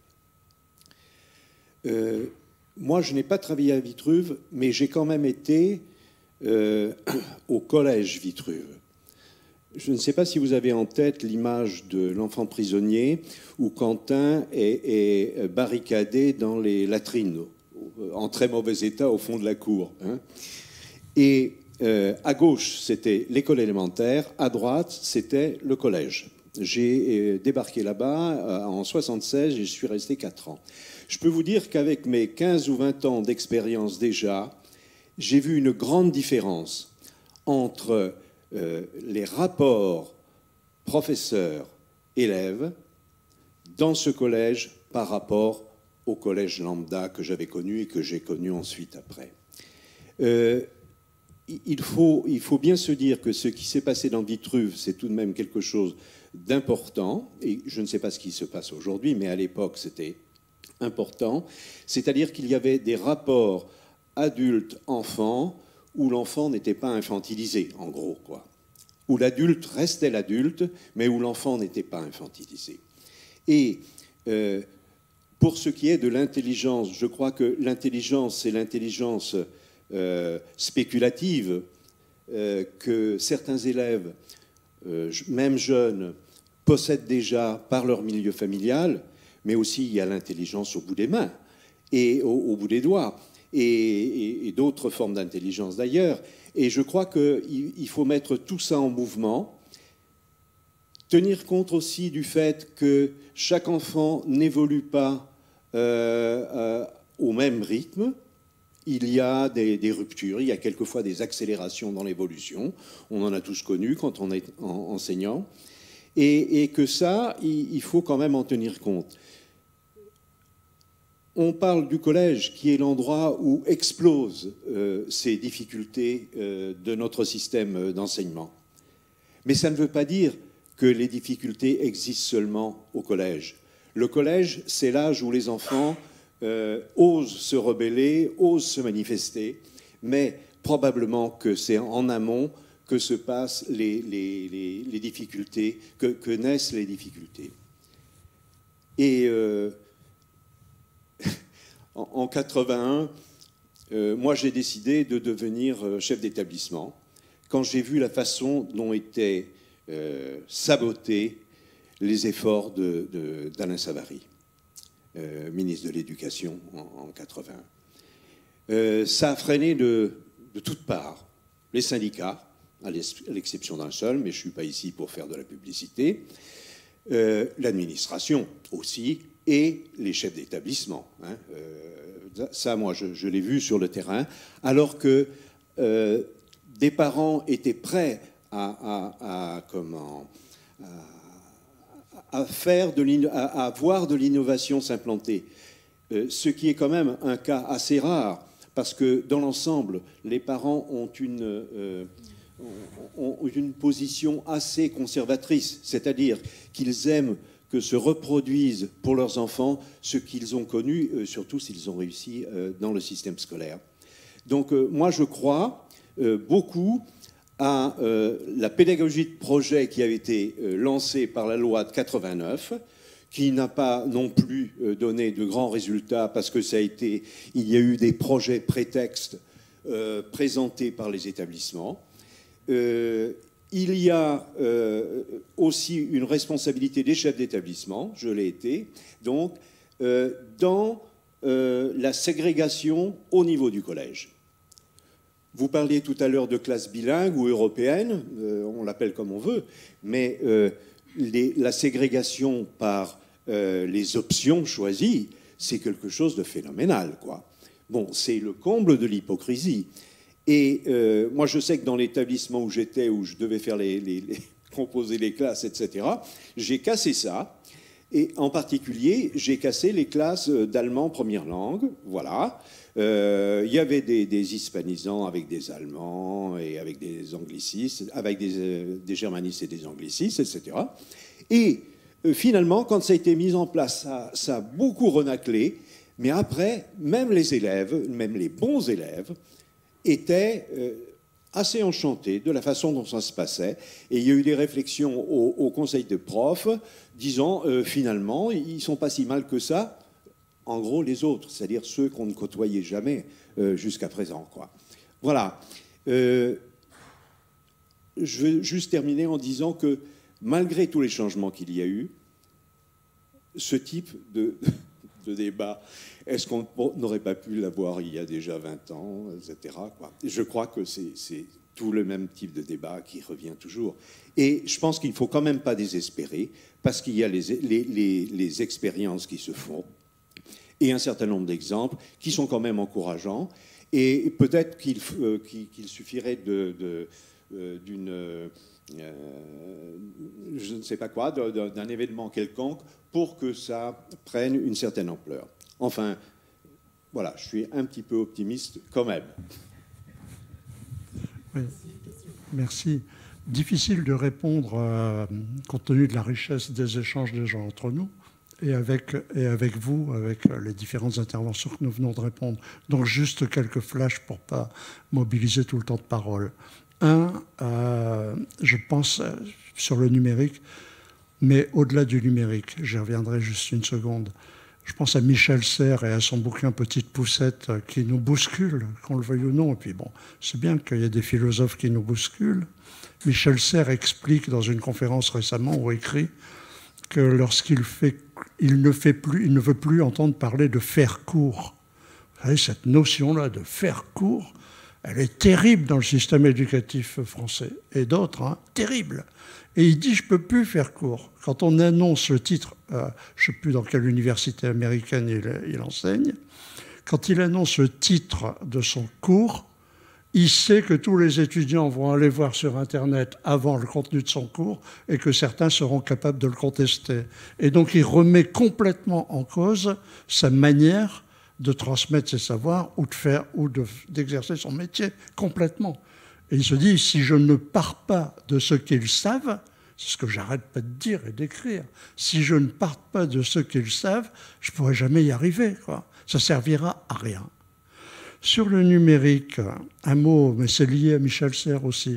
Euh, moi, je n'ai pas travaillé à Vitruve, mais j'ai quand même été Euh, au collège Vitruve. Je ne sais pas si vous avez en tête l'image de l'enfant prisonnier où Quentin est, est barricadé dans les latrines, en très mauvais état au fond de la cour. Hein. Et euh, à gauche, c'était l'école élémentaire, à droite, c'était le collège. J'ai débarqué là-bas en soixante-seize et je suis resté quatre ans. Je peux vous dire qu'avec mes quinze ou vingt ans d'expérience déjà, j'ai vu une grande différence entre euh, les rapports professeurs-élèves dans ce collège par rapport au collège lambda que j'avais connu et que j'ai connu ensuite après. Euh, il faut, il faut bien se dire que ce qui s'est passé dans Vitruve, c'est tout de même quelque chose d'important, et je ne sais pas ce qui se passe aujourd'hui, mais à l'époque, c'était important, c'est-à-dire qu'il y avait des rapports adulte-enfant, où l'enfant n'était pas infantilisé, en gros, quoi. Où l'adulte restait l'adulte, mais où l'enfant n'était pas infantilisé. Et euh, pour ce qui est de l'intelligence, je crois que l'intelligence, c'est l'intelligence euh, spéculative euh, que certains élèves, euh, même jeunes, possèdent déjà par leur milieu familial, mais aussi il y a l'intelligence au bout des mains et au, au bout des doigts. Et, et, et d'autres formes d'intelligence d'ailleurs. Et je crois qu'il il faut mettre tout ça en mouvement, tenir compte aussi du fait que chaque enfant n'évolue pas euh, euh, au même rythme. Il y a des, des ruptures, il y a quelquefois des accélérations dans l'évolution. On en a tous connu quand on est en, enseignant. Et, et que ça, il, il faut quand même en tenir compte. On parle du collège qui est l'endroit où explosent euh, ces difficultés euh, de notre système d'enseignement. Mais ça ne veut pas dire que les difficultés existent seulement au collège. Le collège, c'est l'âge où les enfants euh, osent se rebeller, osent se manifester, mais probablement que c'est en amont que se passent les, les, les, les difficultés, que, que naissent les difficultés. Et... Euh, En quatre-vingt-un, euh, moi j'ai décidé de devenir chef d'établissement quand j'ai vu la façon dont étaient euh, sabotés les efforts de, de, d'Alain Savary, euh, ministre de l'Éducation en, en quatre-vingt-un. Euh, ça a freiné de, de toutes parts les syndicats, à l'exception d'un seul, mais je ne suis pas ici pour faire de la publicité, euh, l'administration aussi, et les chefs d'établissement. Hein. Euh, ça, moi, je, je l'ai vu sur le terrain, alors que euh, des parents étaient prêts à, à, à, comment, à, à, faire de à, à voir de l'innovation s'implanter, euh, ce qui est quand même un cas assez rare, parce que dans l'ensemble, les parents ont une, euh, ont une position assez conservatrice, c'est-à-dire qu'ils aiment que se reproduisent pour leurs enfants ce qu'ils ont connu, euh, surtout s'ils ont réussi euh, dans le système scolaire. Donc euh, moi je crois euh, beaucoup à euh, la pédagogie de projet qui a été euh, lancée par la loi de quatre-vingt-neuf, qui n'a pas non plus euh, donné de grands résultats parce que ça a été, il y a eu des projets prétextes euh, présentés par les établissements. Euh, Il y a euh, aussi une responsabilité des chefs d'établissement, je l'ai été, donc, euh, dans euh, la ségrégation au niveau du collège. vous parliez tout à l'heure de classe bilingue ou européenne, euh, on l'appelle comme on veut, mais euh, les, la ségrégation par euh, les options choisies, c'est quelque chose de phénoménal, quoi. Bon, c'est le comble de l'hypocrisie. Et euh, moi, je sais que dans l'établissement où j'étais, où je devais faire les, les, les composer les classes, et cetera, j'ai cassé ça. Et en particulier, j'ai cassé les classes d'allemand première langue, voilà. Euh, il y avait des, des hispanisants avec des Allemands et avec des anglicistes, avec des, euh, des germanistes et des anglicistes, et cetera. Et euh, finalement, quand ça a été mis en place, ça, ça a beaucoup renaclé. Mais après, même les élèves, même les bons élèves, étaient euh, assez enchantés de la façon dont ça se passait. Et il y a eu des réflexions au, au conseil de profs disant, euh, finalement, ils ne sont pas si mal que ça. En gros, les autres, c'est-à-dire ceux qu'on ne côtoyait jamais euh, jusqu'à présent, quoi. Voilà. Euh, je veux juste terminer en disant que, malgré tous les changements qu'il y a eu, ce type de, de débat, est-ce qu'on n'aurait pas pu l'avoir il y a déjà vingt ans, et cetera, quoi. Je crois que c'est tout le même type de débat qui revient toujours. Et je pense qu'il ne faut quand même pas désespérer, parce qu'il y a les, les, les, les expériences qui se font, et un certain nombre d'exemples qui sont quand même encourageants. Et peut-être qu'il euh, qu'il suffirait de, de, euh, d'une, euh, je ne sais pas quoi, d'un événement quelconque pour que ça prenne une certaine ampleur. Enfin, voilà, je suis un petit peu optimiste quand même. Oui, merci. Difficile de répondre euh, compte tenu de la richesse des échanges des gens entre nous. Et avec, et avec vous, avec les différentes interventions que nous venons de répondre. Donc juste quelques flashs pour ne pas mobiliser tout le temps de parole. Un, euh, je pense sur le numérique, mais au-delà du numérique, j'y reviendrai juste une seconde. Je pense à Michel Serres et à son bouquin Petite Poussette qui nous bouscule, qu'on le veuille ou non. Et puis bon, c'est bien qu'il y ait des philosophes qui nous bousculent. Michel Serres explique dans une conférence récemment ou écrit que lorsqu'il fait, il ne fait plus, il ne veut plus entendre parler de faire court. Vous savez, cette notion-là de faire court, elle est terrible dans le système éducatif français et d'autres, hein, terrible. Et il dit, je ne peux plus faire court. Quand on annonce le titre, euh, je ne sais plus dans quelle université américaine il, il enseigne, quand il annonce le titre de son cours, il sait que tous les étudiants vont aller voir sur Internet avant le contenu de son cours et que certains seront capables de le contester. Et donc, il remet complètement en cause sa manière de transmettre ses savoirs ou de faire ou d'exercer son métier complètement. Et il se dit, si je ne pars pas de ce qu'ils savent, c'est ce que j'arrête pas de dire et d'écrire, si je ne pars pas de ce qu'ils savent, je ne pourrai jamais y arriver, quoi. Ça servira à rien. Sur le numérique, un mot, mais c'est lié à Michel Serres aussi.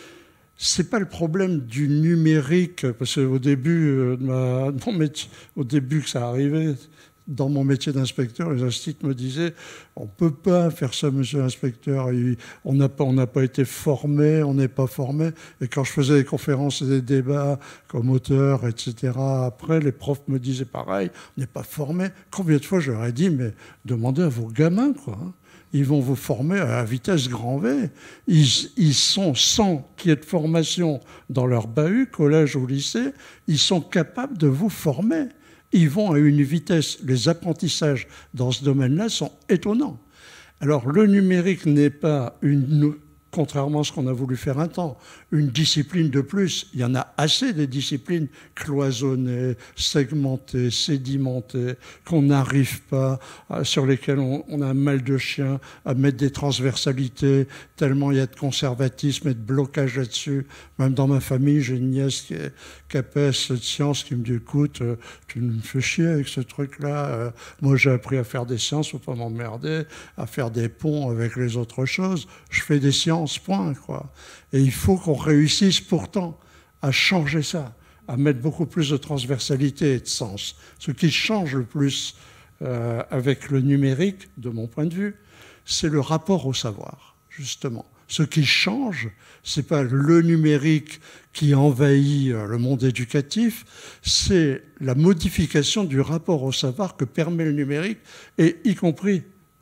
Ce n'est pas le problème du numérique, parce qu'au début, de ma, mon métier, au début que ça arrivait, dans mon métier d'inspecteur, les instituts me disaient « on ne peut pas faire ça, monsieur l'inspecteur, on n'a pas, on n'a pas été formé, on n'est pas formé ». Et quand je faisais des conférences et des débats comme auteur, et cetera, après, les profs me disaient pareil, on n'est pas formé. Combien de fois je leur ai dit « mais demandez à vos gamins, quoi ». Ils vont vous former à vitesse grand V. Ils, ils sont, sans qu'il y ait de formation dans leur bahut, collège ou lycée, ils sont capables de vous former. Ils vont à une vitesse, les apprentissages dans ce domaine-là sont étonnants. Alors le numérique n'est pas une, contrairement à ce qu'on a voulu faire un temps, une discipline de plus. Il y en a assez des disciplines cloisonnées, segmentées, sédimentées, qu'on n'arrive pas, sur lesquelles on, on a un mal de chien à mettre des transversalités, tellement il y a de conservatisme et de blocage là-dessus. Même dans ma famille, j'ai une nièce qui est capesse de sciences qui me dit « écoute, tu me fais chier avec ce truc-là. Moi, j'ai appris à faire des sciences, faut pas m'emmerder, à faire des ponts avec les autres choses. Je fais des sciences, point, quoi. » Et il faut qu'on réussisse pourtant à changer ça, à mettre beaucoup plus de transversalité et de sens. Ce qui change le plus euh, avec le numérique, de mon point de vue, c'est le rapport au savoir, justement. Ce qui change, ce n'est pas le numérique qui envahit le monde éducatif, c'est la modification du rapport au savoir que permet le numérique, et y compris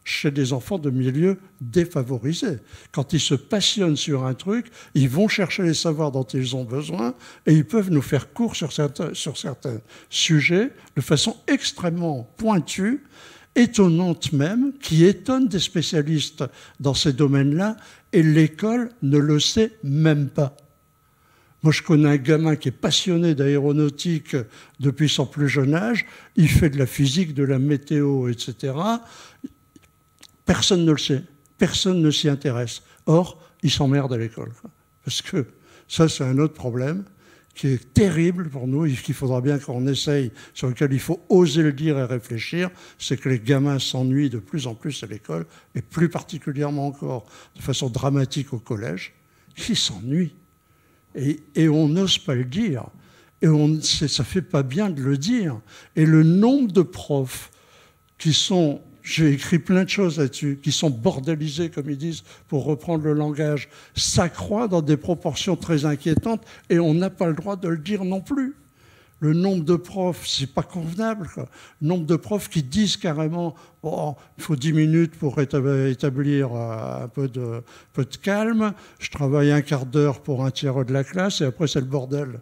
chez des enfants de milieux défavorisés. Quand ils se passionnent sur un truc, ils vont chercher les savoirs dont ils ont besoin et ils peuvent nous faire court sur certains, sur certains sujets de façon extrêmement pointue, étonnante même, qui étonne des spécialistes dans ces domaines-là, et l'école ne le sait même pas. Moi, je connais un gamin qui est passionné d'aéronautique depuis son plus jeune âge. Il fait de la physique, de la météo, et cetera. Personne ne le sait. Personne ne s'y intéresse. Or, il s'emmerde à l'école. Parce que ça, c'est un autre problème qui est terrible pour nous et qu'il faudra bien qu'on essaye, sur lequel il faut oser le dire et réfléchir, c'est que les gamins s'ennuient de plus en plus à l'école, et plus particulièrement encore de façon dramatique au collège. Ils s'ennuient. Et, et on n'ose pas le dire. Et on, ça ne fait pas bien de le dire. Et le nombre de profs qui sont, j'ai écrit plein de choses là-dessus, qui sont bordélisés, comme ils disent, pour reprendre le langage, s'accroît dans des proportions très inquiétantes et on n'a pas le droit de le dire non plus. Le nombre de profs, c'est pas convenable, quoi. Le nombre de profs qui disent carrément oh, il faut dix minutes pour établir un peu de, un peu de calme, je travaille un quart d'heure pour un tiers de la classe et après c'est le bordel.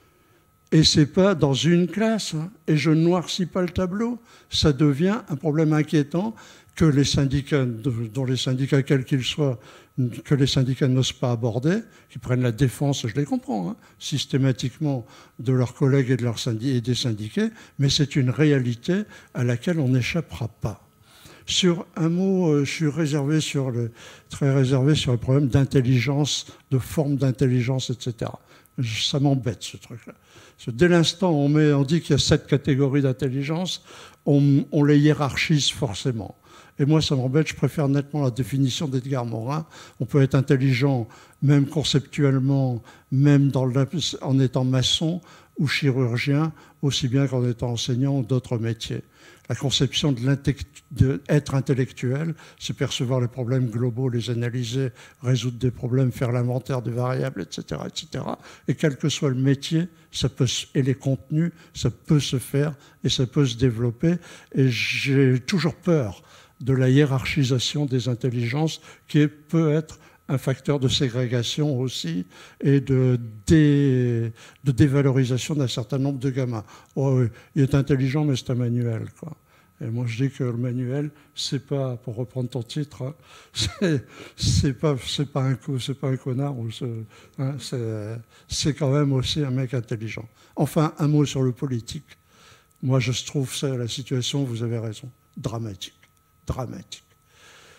Et c'est pas dans une classe, hein, et je ne noircis pas le tableau, ça devient un problème inquiétant que les syndicats, dont les syndicats, quels qu'ils soient, que les syndicats n'osent pas aborder, qui prennent la défense, je les comprends, hein, systématiquement de leurs collègues et, de leurs syndi- et des syndiqués, mais c'est une réalité à laquelle on n'échappera pas. Sur un mot, je suis réservé sur le, très réservé sur le problème d'intelligence, de forme d'intelligence, et cetera. Ça m'embête, ce truc-là. Parce que dès l'instant où on, met, on dit qu'il y a sept catégories d'intelligence, on, on les hiérarchise forcément. Et moi, ça m'embête, je préfère nettement la définition d'Edgar Morin. On peut être intelligent, même conceptuellement, même dans le, en étant maçon ou chirurgien, aussi bien qu'en étant enseignant ou d'autres métiers. La conception d'être intellectuel, c'est percevoir les problèmes globaux, les analyser, résoudre des problèmes, faire l'inventaire des variables, et cetera, et cetera. Et quel que soit le métier, ça peut, et les contenus, ça peut se faire et ça peut se développer. Et j'ai toujours peur de la hiérarchisation des intelligences qui peut être un facteur de ségrégation aussi et de, dé, de dévalorisation d'un certain nombre de gamins. Oh, oui, il est intelligent, mais c'est un manuel, quoi. Et moi, je dis que le manuel, c'est pas, pour reprendre ton titre, hein, c'est, c'est pas, c'est pas un coup, c'est pas un connard, ou hein, c'est, c'est quand même aussi un mec intelligent. Enfin, un mot sur le politique. Moi, je trouve ça, la situation, vous avez raison, dramatique. Dramatique. Pourquoi ?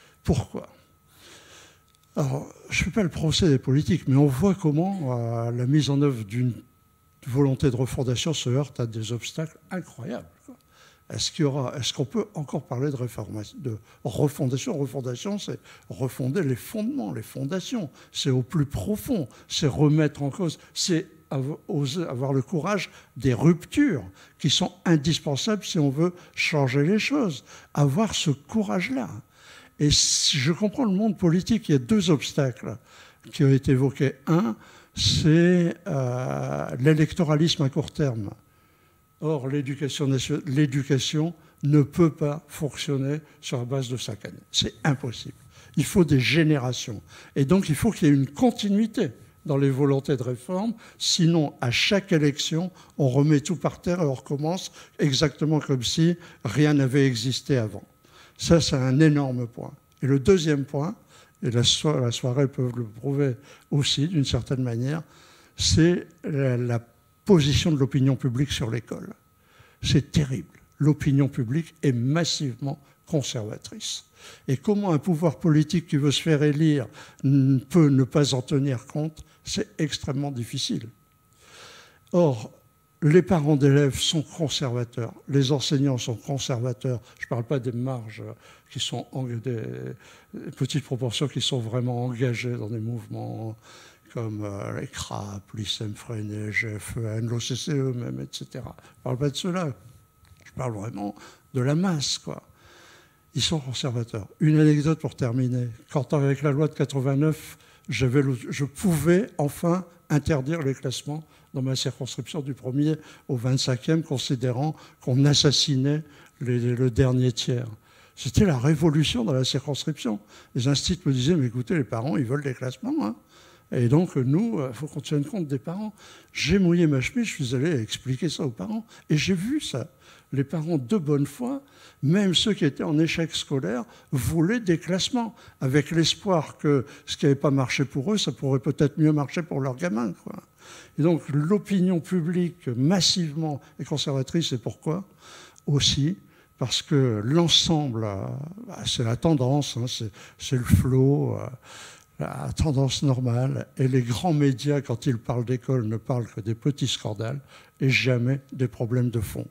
Alors, je ne fais pas le procès des politiques, mais on voit comment euh, la mise en œuvre d'une volonté de refondation se heurte à des obstacles incroyables. Quoi. Est-ce qu'il y aura, est-ce qu'on peut encore parler de, de refondation ? Refondation, c'est refonder les fondements, les fondations. C'est au plus profond, c'est remettre en cause, c'est oser avoir le courage des ruptures qui sont indispensables si on veut changer les choses. Avoir ce courage-là. Et si je comprends le monde politique, il y a deux obstacles qui ont été évoqués. Un, c'est euh, l'électoralisme à court terme. Or, l'éducation, l'éducation ne peut pas fonctionner sur la base de cinq années. C'est impossible. Il faut des générations. Et donc, il faut qu'il y ait une continuité dans les volontés de réforme. Sinon, à chaque élection, on remet tout par terre et on recommence exactement comme si rien n'avait existé avant. Ça, c'est un énorme point. Et le deuxième point, et la, so- la soirée peut le prouver aussi d'une certaine manière, c'est la, la position de l'opinion publique sur l'école. C'est terrible. L'opinion publique est massivement conservatrice. Et comment un pouvoir politique qui veut se faire élire peut ne pas en tenir compte, c'est extrêmement difficile. Or, les parents d'élèves sont conservateurs, les enseignants sont conservateurs. Je ne parle pas des marges qui sont en, des, des petites proportions qui sont vraiment engagées dans des mouvements comme euh, les C R A P, l'I C E M Freinet, G F E N, l'O C C E même, et cetera. Je ne parle pas de cela. Je parle vraiment de la masse, quoi. Ils sont conservateurs. Une anecdote pour terminer. Quand avec la loi de quatre-vingt-neuf, j'avais le, je pouvais enfin interdire les classements dans ma circonscription du premier au vingt-cinquième, considérant qu'on assassinait les, le dernier tiers. C'était la révolution dans la circonscription. Les instituts me disaient, mais écoutez, les parents, ils veulent des classements. Hein. Et donc, nous, il faut qu'on tienne compte des parents. J'ai mouillé ma chemise, je suis allé expliquer ça aux parents. Et j'ai vu ça. Les parents de bonne foi, même ceux qui étaient en échec scolaire, voulaient des classements, avec l'espoir que ce qui n'avait pas marché pour eux, ça pourrait peut-être mieux marcher pour leurs gamins, quoi. Et donc l'opinion publique massivement est conservatrice, et pourquoi ? Aussi parce que l'ensemble, bah, c'est la tendance, hein, c'est, c'est le flot, euh, la tendance normale, et les grands médias, quand ils parlent d'école, ne parlent que des petits scandales et jamais des problèmes de fond.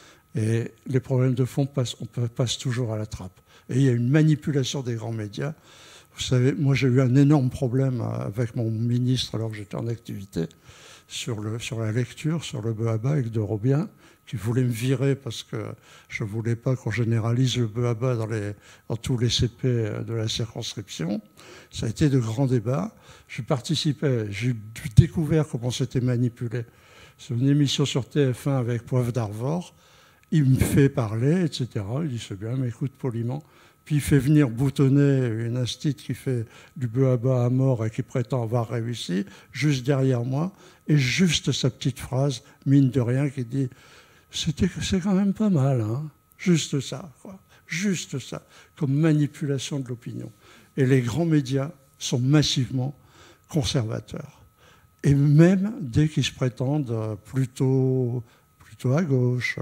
Et les problèmes de fond passent, on passe toujours à la trappe. Et il y a une manipulation des grands médias. Vous savez, moi j'ai eu un énorme problème avec mon ministre alors que j'étais en activité sur, le, sur la lecture, sur le B A B A avec de Robien, qui voulait me virer parce que je ne voulais pas qu'on généralise le B A B A dans, les, dans tous les C P de la circonscription. Ça a été de grands débats. J'ai participé, j'ai découvert comment c'était manipulé. C'est une émission sur T F un avec Poivre d'Arvor. Il me fait parler, et cetera. Il dit, c'est bien, mais écoute poliment. Puis il fait venir boutonner une instite qui fait du B A B A à mort et qui prétend avoir réussi, juste derrière moi, et juste sa petite phrase, mine de rien, qui dit C'était, c'est quand même pas mal, hein. Juste ça, quoi. Juste ça, comme manipulation de l'opinion. Et les grands médias sont massivement conservateurs. Et même dès qu'ils se prétendent plutôt, plutôt à gauche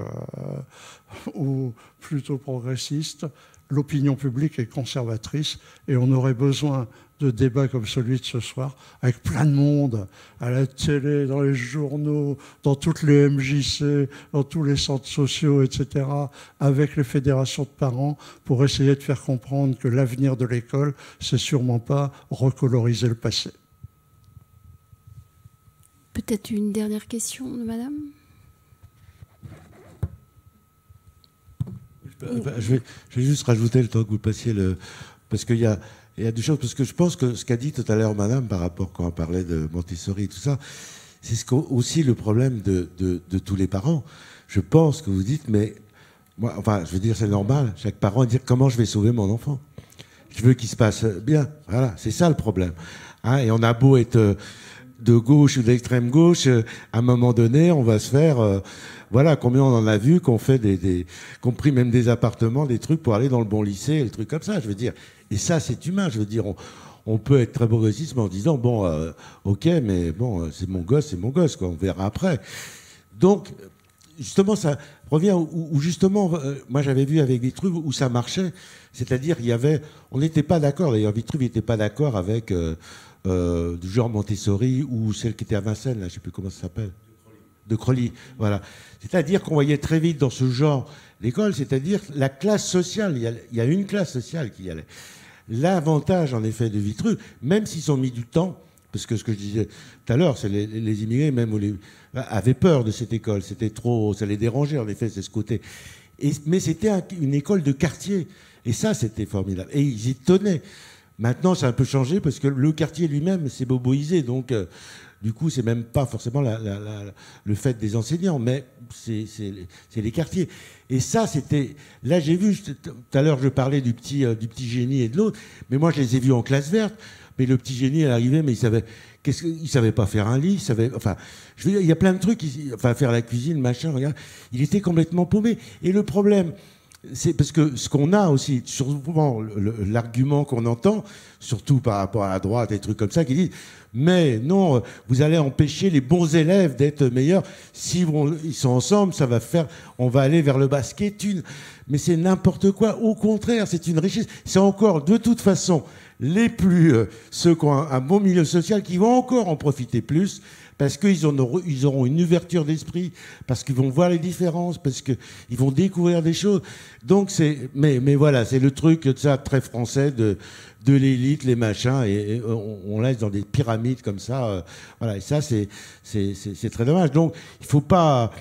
euh, ou plutôt progressistes, l'opinion publique est conservatrice et on aurait besoin de débats comme celui de ce soir, avec plein de monde, à la télé, dans les journaux, dans toutes les M J C, dans tous les centres sociaux, et cetera, avec les fédérations de parents, pour essayer de faire comprendre que l'avenir de l'école, c'est sûrement pas recoloriser le passé. Peut-être une dernière question de madame ? Je vais, je vais juste rajouter le temps que vous passiez le... Parce qu'il y a, il y a deux choses. Parce que je pense que ce qu'a dit tout à l'heure madame, par rapport quand on parlait de Montessori et tout ça, c'est ce aussi le problème de, de, de tous les parents. Je pense que vous dites, mais... Moi, enfin, je veux dire, c'est normal. Chaque parent dit comment je vais sauver mon enfant. Je veux qu'il se passe bien. Voilà, c'est ça le problème. Hein, et on a beau être de gauche ou d'extrême gauche, à un moment donné, on va se faire... Euh, Voilà, combien on en a vu qu'on fait des, des, qu'on pris même des appartements, des trucs pour aller dans le bon lycée, des trucs comme ça, je veux dire. Et ça, c'est humain, je veux dire. On, on peut être très progressiste en disant, bon, euh, ok, mais bon, c'est mon gosse, c'est mon gosse, quoi, on verra après. Donc, justement, ça revient où, où justement, euh, moi j'avais vu avec Vitruve où ça marchait, c'est-à-dire, il y avait, on n'était pas d'accord, d'ailleurs, Vitruve n'était pas d'accord avec euh, euh, du genre Montessori ou celle qui était à Vincennes, là, je ne sais plus comment ça s'appelle. De Crolly, voilà. C'est-à-dire qu'on voyait très vite dans ce genre l'école, c'est-à-dire la classe sociale, il y a, il y a une classe sociale qui y allait. L'avantage, en effet, de Vitruve, même s'ils ont mis du temps, parce que ce que je disais tout à l'heure, c'est les, les immigrés même les, avaient peur de cette école, c'était trop, ça les dérangeait, en effet, c'est ce côté. Et, mais c'était un, une école de quartier, et ça, c'était formidable. Et ils y tenaient. Maintenant, ça a un peu changé, parce que le quartier lui-même s'est boboisé, donc... Euh, Du coup, c'est même pas forcément la, la, la, le fait des enseignants, mais c'est, c'est, c'est les quartiers. Et ça, c'était... Là, j'ai vu, tout à l'heure, je parlais du petit, euh, du petit génie et de l'autre, mais moi, je les ai vus en classe verte. Mais le petit génie, elle arrivait, mais il savait... Qu'est-ce qu'il savait pas faire un lit, il savait... Enfin, je veux dire, il y a plein de trucs, il, enfin, faire la cuisine, machin, regarde. Il était complètement paumé. Et le problème... C'est parce que ce qu'on a aussi, souvent, l'argument qu'on entend, surtout par rapport à la droite, des trucs comme ça, qui disent mais non, vous allez empêcher les bons élèves d'être meilleurs. Si on, ils sont ensemble, ça va faire, on va aller vers le basket. Une, mais c'est n'importe quoi. Au contraire, c'est une richesse. C'est encore, de toute façon, les plus, euh, ceux qui ont un, un bon milieu social qui vont encore en profiter plus. Parce qu'ils auront, ils auront une ouverture d'esprit, parce qu'ils vont voir les différences, parce qu'ils vont découvrir des choses. Donc c'est, mais, mais voilà, c'est le truc de ça très français de, de l'élite, les machins, et, et on, on laisse dans des pyramides comme ça. Euh, voilà, et ça c'est, c'est, c'est, c'est très dommage. Donc il faut pas.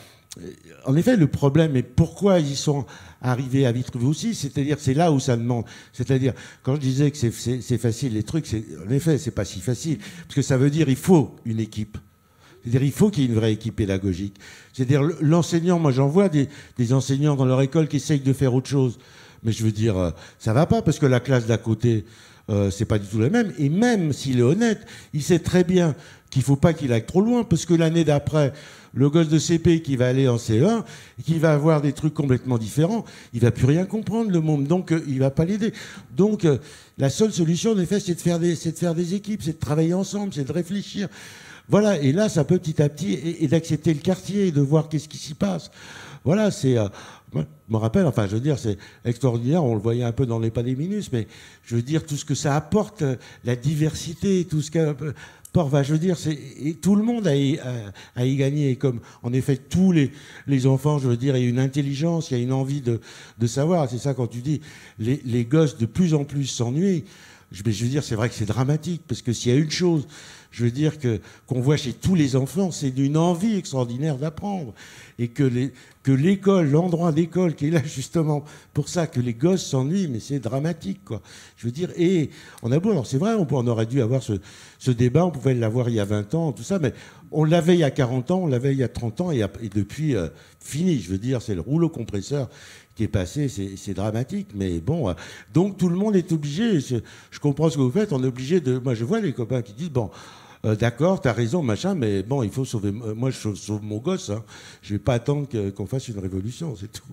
En effet, le problème est pourquoi ils sont arrivés à Vitruve aussi, c'est-à-dire c'est là où ça demande. C'est-à-dire quand je disais que c'est, c'est, c'est facile les trucs, c'est, en effet c'est pas si facile, parce que ça veut dire il faut une équipe. C'est-à-dire il faut qu'il y ait une vraie équipe pédagogique. C'est-à-dire l'enseignant, moi j'en vois des, des enseignants dans leur école qui essayent de faire autre chose. Mais je veux dire, euh, ça va pas, parce que la classe d'à côté, euh, c'est pas du tout la même. Et même s'il est honnête, il sait très bien qu'il faut pas qu'il aille trop loin, parce que l'année d'après, le gosse de C P qui va aller en C E un, qui va avoir des trucs complètement différents, il va plus rien comprendre, le monde. Donc, euh, il va pas l'aider. Donc, euh, la seule solution, en effet, c'est de faire des, c'est de faire des équipes, c'est de travailler ensemble, c'est de réfléchir. Voilà. Et là, ça peut petit à petit, et, et d'accepter le quartier, et de voir qu'est-ce qui s'y passe. Voilà, c'est... Euh, moi, je me rappelle, enfin, je veux dire, c'est extraordinaire, on le voyait un peu dans les pas des minus, mais je veux dire, tout ce que ça apporte, la diversité, tout ce que... Enfin, je veux dire, c'est, et tout le monde a y, a, a y gagné. Et comme, en effet, tous les, les enfants, je veux dire, il y a une intelligence, il y a une envie de, de savoir. C'est ça, quand tu dis, les, les gosses de plus en plus s'ennuient. Je, je veux dire, c'est vrai que c'est dramatique, parce que s'il y a une chose, je veux dire, que, qu'on voit chez tous les enfants, c'est une envie extraordinaire d'apprendre. Et que, les, que l'école, l'endroit d'école qui est là justement pour ça, que les gosses s'ennuient, mais c'est dramatique, quoi. Je veux dire, et on a beau, alors c'est vrai, on, on aurait dû avoir ce, ce débat, on pouvait l'avoir il y a vingt ans, tout ça, mais on l'avait il y a quarante ans, on l'avait il y a trente ans, et, et depuis, euh, fini, je veux dire, c'est le rouleau compresseur qui est passé, c'est, c'est dramatique, mais bon, euh, donc tout le monde est obligé, je, je comprends ce que vous faites, on est obligé de, moi je vois les copains qui disent, bon, Euh, d'accord, t'as raison, machin, mais bon, il faut sauver. Euh, moi, je sauve mon gosse. Hein. Je vais pas attendre que, qu'on fasse une révolution, c'est tout.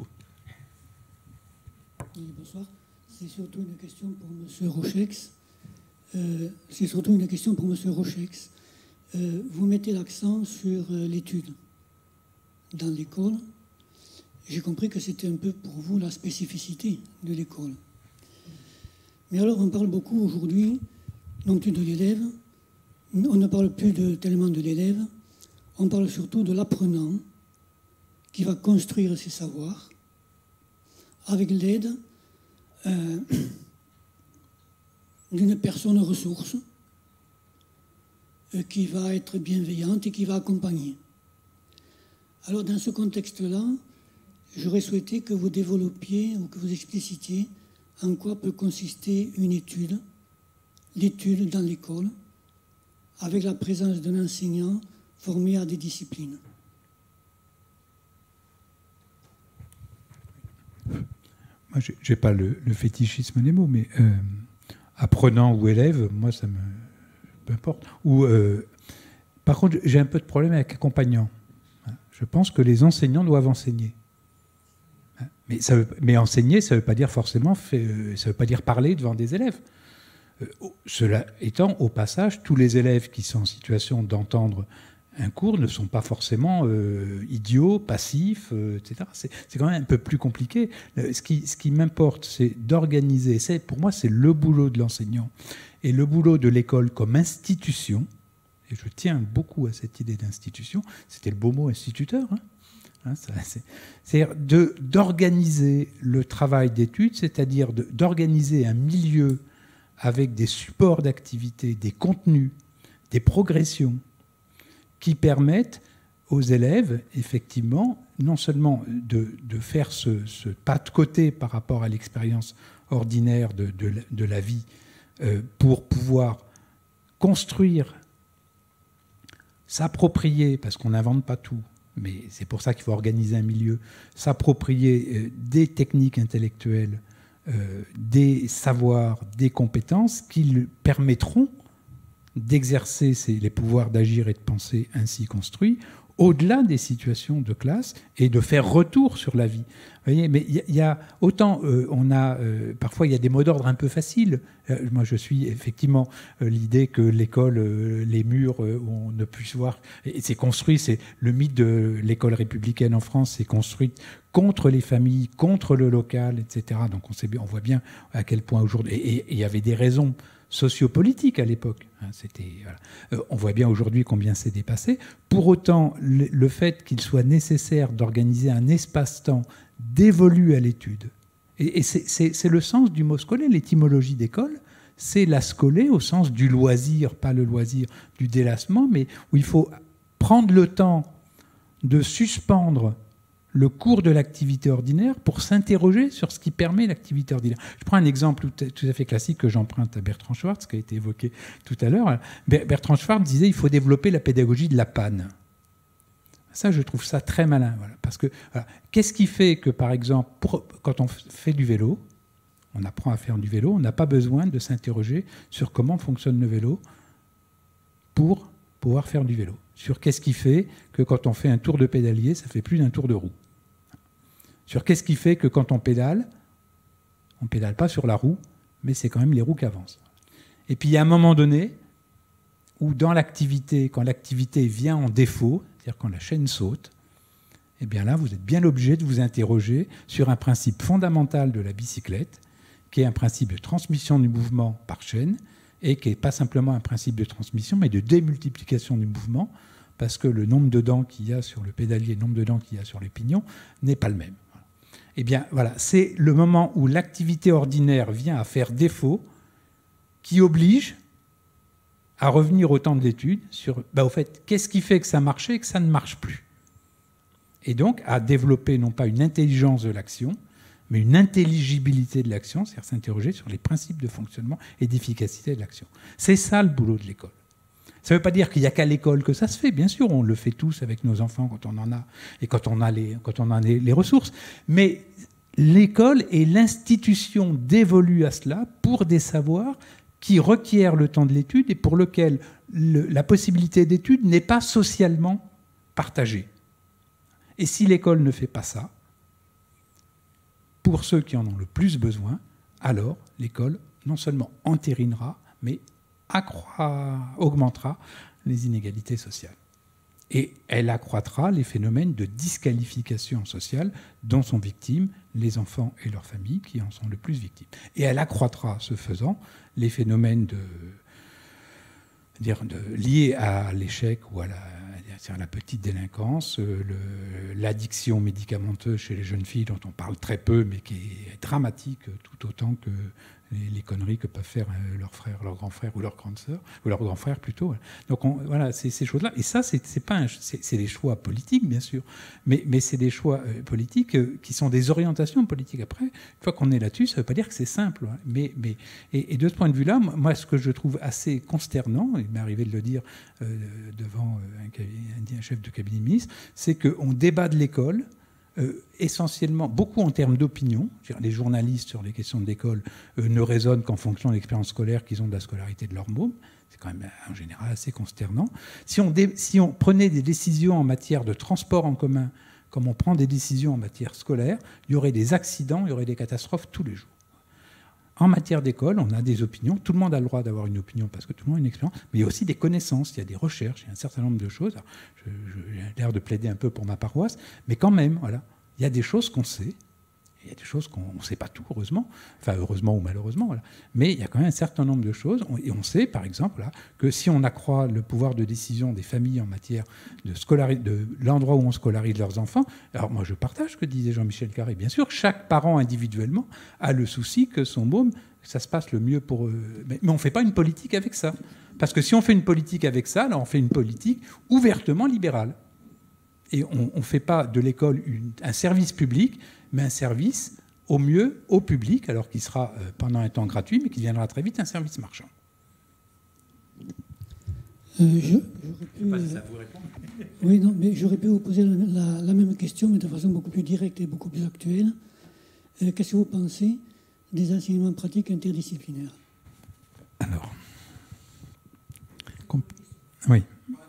Oui, bonsoir. C'est surtout une question pour M. Rochex. Euh, c'est surtout une question pour M. Rochex. Euh, vous mettez l'accent sur euh, l'étude dans l'école. J'ai compris que c'était un peu pour vous la spécificité de l'école. Mais alors, on parle beaucoup aujourd'hui, non plus de l'élève. On ne parle plus de, tellement de l'élève, on parle surtout de l'apprenant qui va construire ses savoirs avec l'aide euh, d'une personne ressource euh, qui va être bienveillante et qui va accompagner. Alors dans ce contexte-là, j'aurais souhaité que vous développiez ou que vous explicitiez en quoi peut consister une étude, l'étude dans l'école, avec la présence d'un enseignant formé à des disciplines. Moi, je n'ai pas le, le fétichisme des mots, mais euh, apprenant ou élève, moi, ça me... peu importe. Ou, euh, par contre, j'ai un peu de problème avec accompagnant. Je pense que les enseignants doivent enseigner. Mais, ça veut, mais enseigner, ça ne veut pas dire forcément, fait, ça veut pas dire parler devant des élèves. Euh, cela étant, au passage, tous les élèves qui sont en situation d'entendre un cours ne sont pas forcément euh, idiots, passifs, euh, et cetera. C'est, c'est quand même un peu plus compliqué. Euh, ce qui, ce qui m'importe, c'est d'organiser. C'est, pour moi, c'est le boulot de l'enseignant et le boulot de l'école comme institution. Et je tiens beaucoup à cette idée d'institution. C'était le beau mot instituteur. Hein. Hein, ça, c'est, c'est-à-dire de, d'organiser le travail d'études, c'est-à-dire de, d'organiser un milieu avec des supports d'activité, des contenus, des progressions qui permettent aux élèves, effectivement, non seulement de, de faire ce, ce pas de côté par rapport à l'expérience ordinaire de, de, de la vie euh, pour pouvoir construire, s'approprier, parce qu'on n'invente pas tout, mais c'est pour ça qu'il faut organiser un milieu, s'approprier euh, des techniques intellectuelles, Euh, des savoirs, des compétences qui lui permettront d'exercer ces, les pouvoirs d'agir et de penser ainsi construits au-delà des situations de classe et de faire retour sur la vie. Vous voyez, mais il y, y a autant, euh, on a euh, parfois il y a des mots d'ordre un peu faciles. Euh, moi, je suis effectivement euh, l'idée que l'école, euh, les murs euh, où on ne puisse voir, et c'est construit, c'est le mythe de l'école républicaine en France, c'est construit contre les familles, contre le local, et cetera. Donc on sait bien, on voit bien à quel point aujourd'hui, et il y avait des raisons sociopolitiques à l'époque. Hein, c'était, voilà. euh, on voit bien aujourd'hui combien c'est dépassé. Pour autant, le, le fait qu'il soit nécessaire d'organiser un espace-temps dévolu à l'étude, et, et c'est, c'est, c'est le sens du mot scolé, l'étymologie d'école, c'est la scolée au sens du loisir, pas le loisir du délassement, mais où il faut prendre le temps de suspendre le cours de l'activité ordinaire pour s'interroger sur ce qui permet l'activité ordinaire. Je prends un exemple tout à fait classique que j'emprunte à Bertrand Schwartz, qui a été évoqué tout à l'heure. Bertrand Schwartz disait qu'il faut développer la pédagogie de la panne. Ça, je trouve ça très malin. Voilà, parce que voilà, qu'est-ce qui fait que, par exemple, pour, quand on fait du vélo, On apprend à faire du vélo, on n'a pas besoin de s'interroger sur comment fonctionne le vélo pour pouvoir faire du vélo. Sur qu'est-ce qui fait que quand on fait un tour de pédalier, ça fait plus d'un tour de roue. Sur qu'est-ce qui fait que quand on pédale, on ne pédale pas sur la roue, mais c'est quand même les roues qui avancent. Et puis il y a un moment donné où dans l'activité, quand l'activité vient en défaut, c'est-à-dire quand la chaîne saute, eh bien là, vous êtes bien obligé de vous interroger sur un principe fondamental de la bicyclette, qui est un principe de transmission du mouvement par chaîne, et qui n'est pas simplement un principe de transmission, mais de démultiplication du mouvement, parce que le nombre de dents qu'il y a sur le pédalier, le nombre de dents qu'il y a sur les pignons n'est pas le même. Eh bien, voilà, c'est le moment où l'activité ordinaire vient à faire défaut, qui oblige à revenir au temps de l'étude sur, bah, au fait, qu'est-ce qui fait que ça marchait et que ça ne marche plus. Et donc, à développer non pas une intelligence de l'action, mais une intelligibilité de l'action, c'est-à-dire s'interroger sur les principes de fonctionnement et d'efficacité de l'action. C'est ça le boulot de l'école. Ça ne veut pas dire qu'il n'y a qu'à l'école que ça se fait. Bien sûr, on le fait tous avec nos enfants quand on en a, et quand on a les, quand on a les, les ressources. Mais l'école est l'institution dévolue à cela pour des savoirs qui requièrent le temps de l'étude et pour lequel le, la possibilité d'étude n'est pas socialement partagée. Et si l'école ne fait pas ça, pour ceux qui en ont le plus besoin, alors l'école non seulement entérinera, mais accroît, augmentera les inégalités sociales. Et elle accroîtra les phénomènes de disqualification sociale dont sont victimes les enfants et leurs familles qui en sont le plus victimes. Et elle accroîtra, ce faisant, les phénomènes de, dire, de, liés à l'échec ou à la, à la petite délinquance, l'addiction médicamenteuse chez les jeunes filles dont on parle très peu mais qui est dramatique tout autant que les, les conneries que peuvent faire leurs frères, leurs grands frères ou leurs grandes sœurs, ou leurs grands frères plutôt. Donc on, voilà, c'est ces choses-là. Et ça, c'est, c'est pas, c'est des choix politiques bien sûr, mais, mais c'est des choix euh, politiques euh, qui sont des orientations politiques. Après, une fois qu'on est là-dessus, ça ne veut pas dire que c'est simple. Hein. Mais, mais et, et de ce point de vue-là, moi, ce que je trouve assez consternant, il m'est arrivé de le dire euh, devant un, un chef de cabinet de ministre, c'est qu'on débat de l'école. Euh, essentiellement, beaucoup en termes d'opinion. Les journalistes sur les questions de l'école euh, ne raisonnent qu'en fonction de l'expérience scolaire qu'ils ont de la scolarité de leur môme. C'est quand même en général assez consternant. Si on, dé- si on prenait des décisions en matière de transport en commun, comme on prend des décisions en matière scolaire, il y aurait des accidents, il y aurait des catastrophes tous les jours. En matière d'école, on a des opinions. Tout le monde a le droit d'avoir une opinion parce que tout le monde a une expérience. Mais il y a aussi des connaissances, il y a des recherches, il y a un certain nombre de choses. Alors, je, je, j'ai l'air de plaider un peu pour ma paroisse, mais quand même, voilà, il y a des choses qu'on sait. Il y a des choses qu'on ne sait pas tout, heureusement. Enfin, heureusement ou malheureusement. Voilà. Mais il y a quand même un certain nombre de choses. Et on sait, par exemple, là, que si on accroît le pouvoir de décision des familles en matière de, scolari- de l'endroit où on scolarise leurs enfants, alors moi je partage ce que disait Jean-Michel Carré. Bien sûr, chaque parent individuellement a le souci que son môme, ça se passe le mieux pour eux. Mais, mais on ne fait pas une politique avec ça. Parce que si on fait une politique avec ça, là, on fait une politique ouvertement libérale. Et on ne fait pas de l'école une, un service public, mais un service au mieux au public, alors qu'il sera euh, pendant un temps gratuit, mais qui deviendra très vite un service marchand. Euh, je, pu, pas si ça vous répond. Oui, non, mais j'aurais pu vous poser la, la, la même question, mais de façon beaucoup plus directe et beaucoup plus actuelle. Euh, qu'est-ce que vous pensez des enseignements pratiques interdisciplinaires? Alors, comp- oui.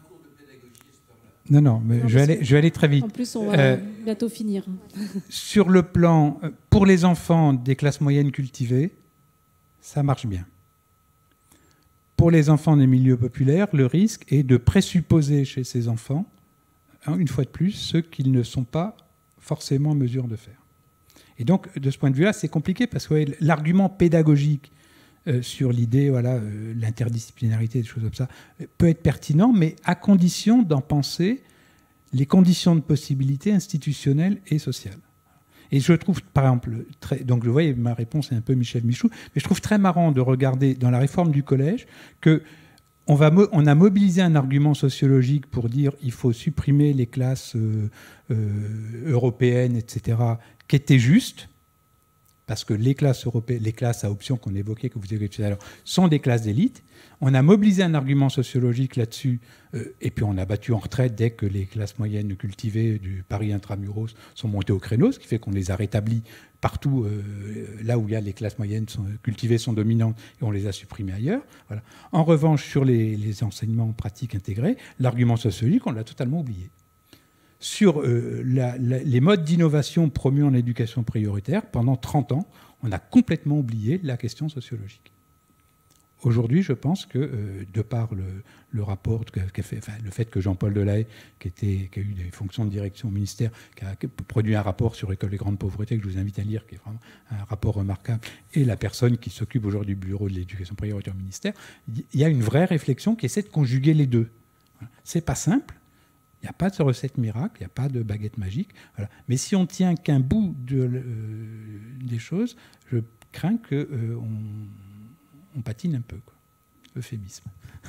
Non, non, mais non, je, vais aller, je vais aller très vite. En plus, on va euh, bientôt finir. Sur le plan, pour les enfants des classes moyennes cultivées, ça marche bien. Pour les enfants des milieux populaires, le risque est de présupposer chez ces enfants, une fois de plus, ce qu'ils ne sont pas forcément en mesure de faire. Et donc, de ce point de vue-là, c'est compliqué parce que ouais, l'argument pédagogique euh, sur l'idée, voilà, euh, l'interdisciplinarité, des choses comme ça, peut être pertinent, mais à condition d'en penser les conditions de possibilité institutionnelles et sociales. Et je trouve, par exemple, très, donc vous voyez, ma réponse est un peu Michel Michou, mais je trouve très marrant de regarder dans la réforme du collège que on, va, on a mobilisé un argument sociologique pour dire qu'il faut supprimer les classes euh, euh, européennes, et cetera, qui était juste, parce que les classes européennes, les classes à option qu'on évoquait, que vous évoquiez tout à l'heure, sont des classes d'élite. On a mobilisé un argument sociologique là-dessus, euh, et puis on a battu en retraite dès que les classes moyennes cultivées du Paris intramuros sont montées au créneau, ce qui fait qu'on les a rétablis partout, euh, là où il y a les classes moyennes sont, cultivées sont dominantes, et on les a supprimées ailleurs. Voilà. En revanche, sur les, les enseignements pratiques intégrés, l'argument sociologique, on l'a totalement oublié. Sur euh, la, la, les modes d'innovation promus en éducation prioritaire, pendant trente ans, on a complètement oublié la question sociologique. Aujourd'hui, je pense que, euh, de par le, le rapport, qu'a fait, enfin, le fait que Jean-Paul Delahaye, qui, était, qui a eu des fonctions de direction au ministère, qui a produit un rapport sur l'école des grandes pauvretés, que je vous invite à lire, qui est vraiment un rapport remarquable, et la personne qui s'occupe aujourd'hui du bureau de l'éducation prioritaire au ministère, il y a une vraie réflexion qui essaie de conjuguer les deux. Voilà. C'est pas simple. Il n'y a pas de recette miracle, il n'y a pas de baguette magique. Voilà. Mais si on tient qu'un bout de, euh, des choses, je crains qu'on euh, on patine un peu, quoi. Euphémisme.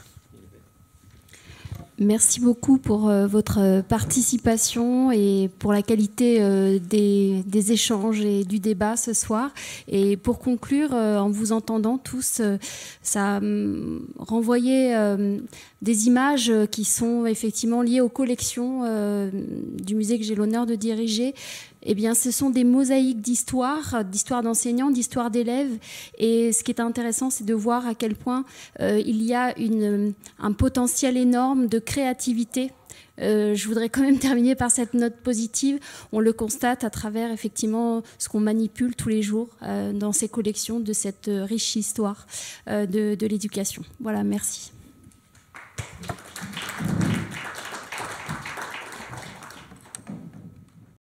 Merci beaucoup pour euh, votre participation et pour la qualité euh, des, des échanges et du débat ce soir. Et pour conclure, euh, en vous entendant tous, euh, ça euh, renvoyait euh, des images qui sont effectivement liées aux collections euh, du musée que j'ai l'honneur de diriger. Eh bien, ce sont des mosaïques d'histoire, d'histoire d'enseignants, d'histoire d'élèves. Et ce qui est intéressant, c'est de voir à quel point euh, il y a une, un potentiel énorme de créativité. Euh, je voudrais quand même terminer par cette note positive. On le constate à travers effectivement ce qu'on manipule tous les jours euh, dans ces collections de cette riche histoire euh, de, de l'éducation. Voilà, merci.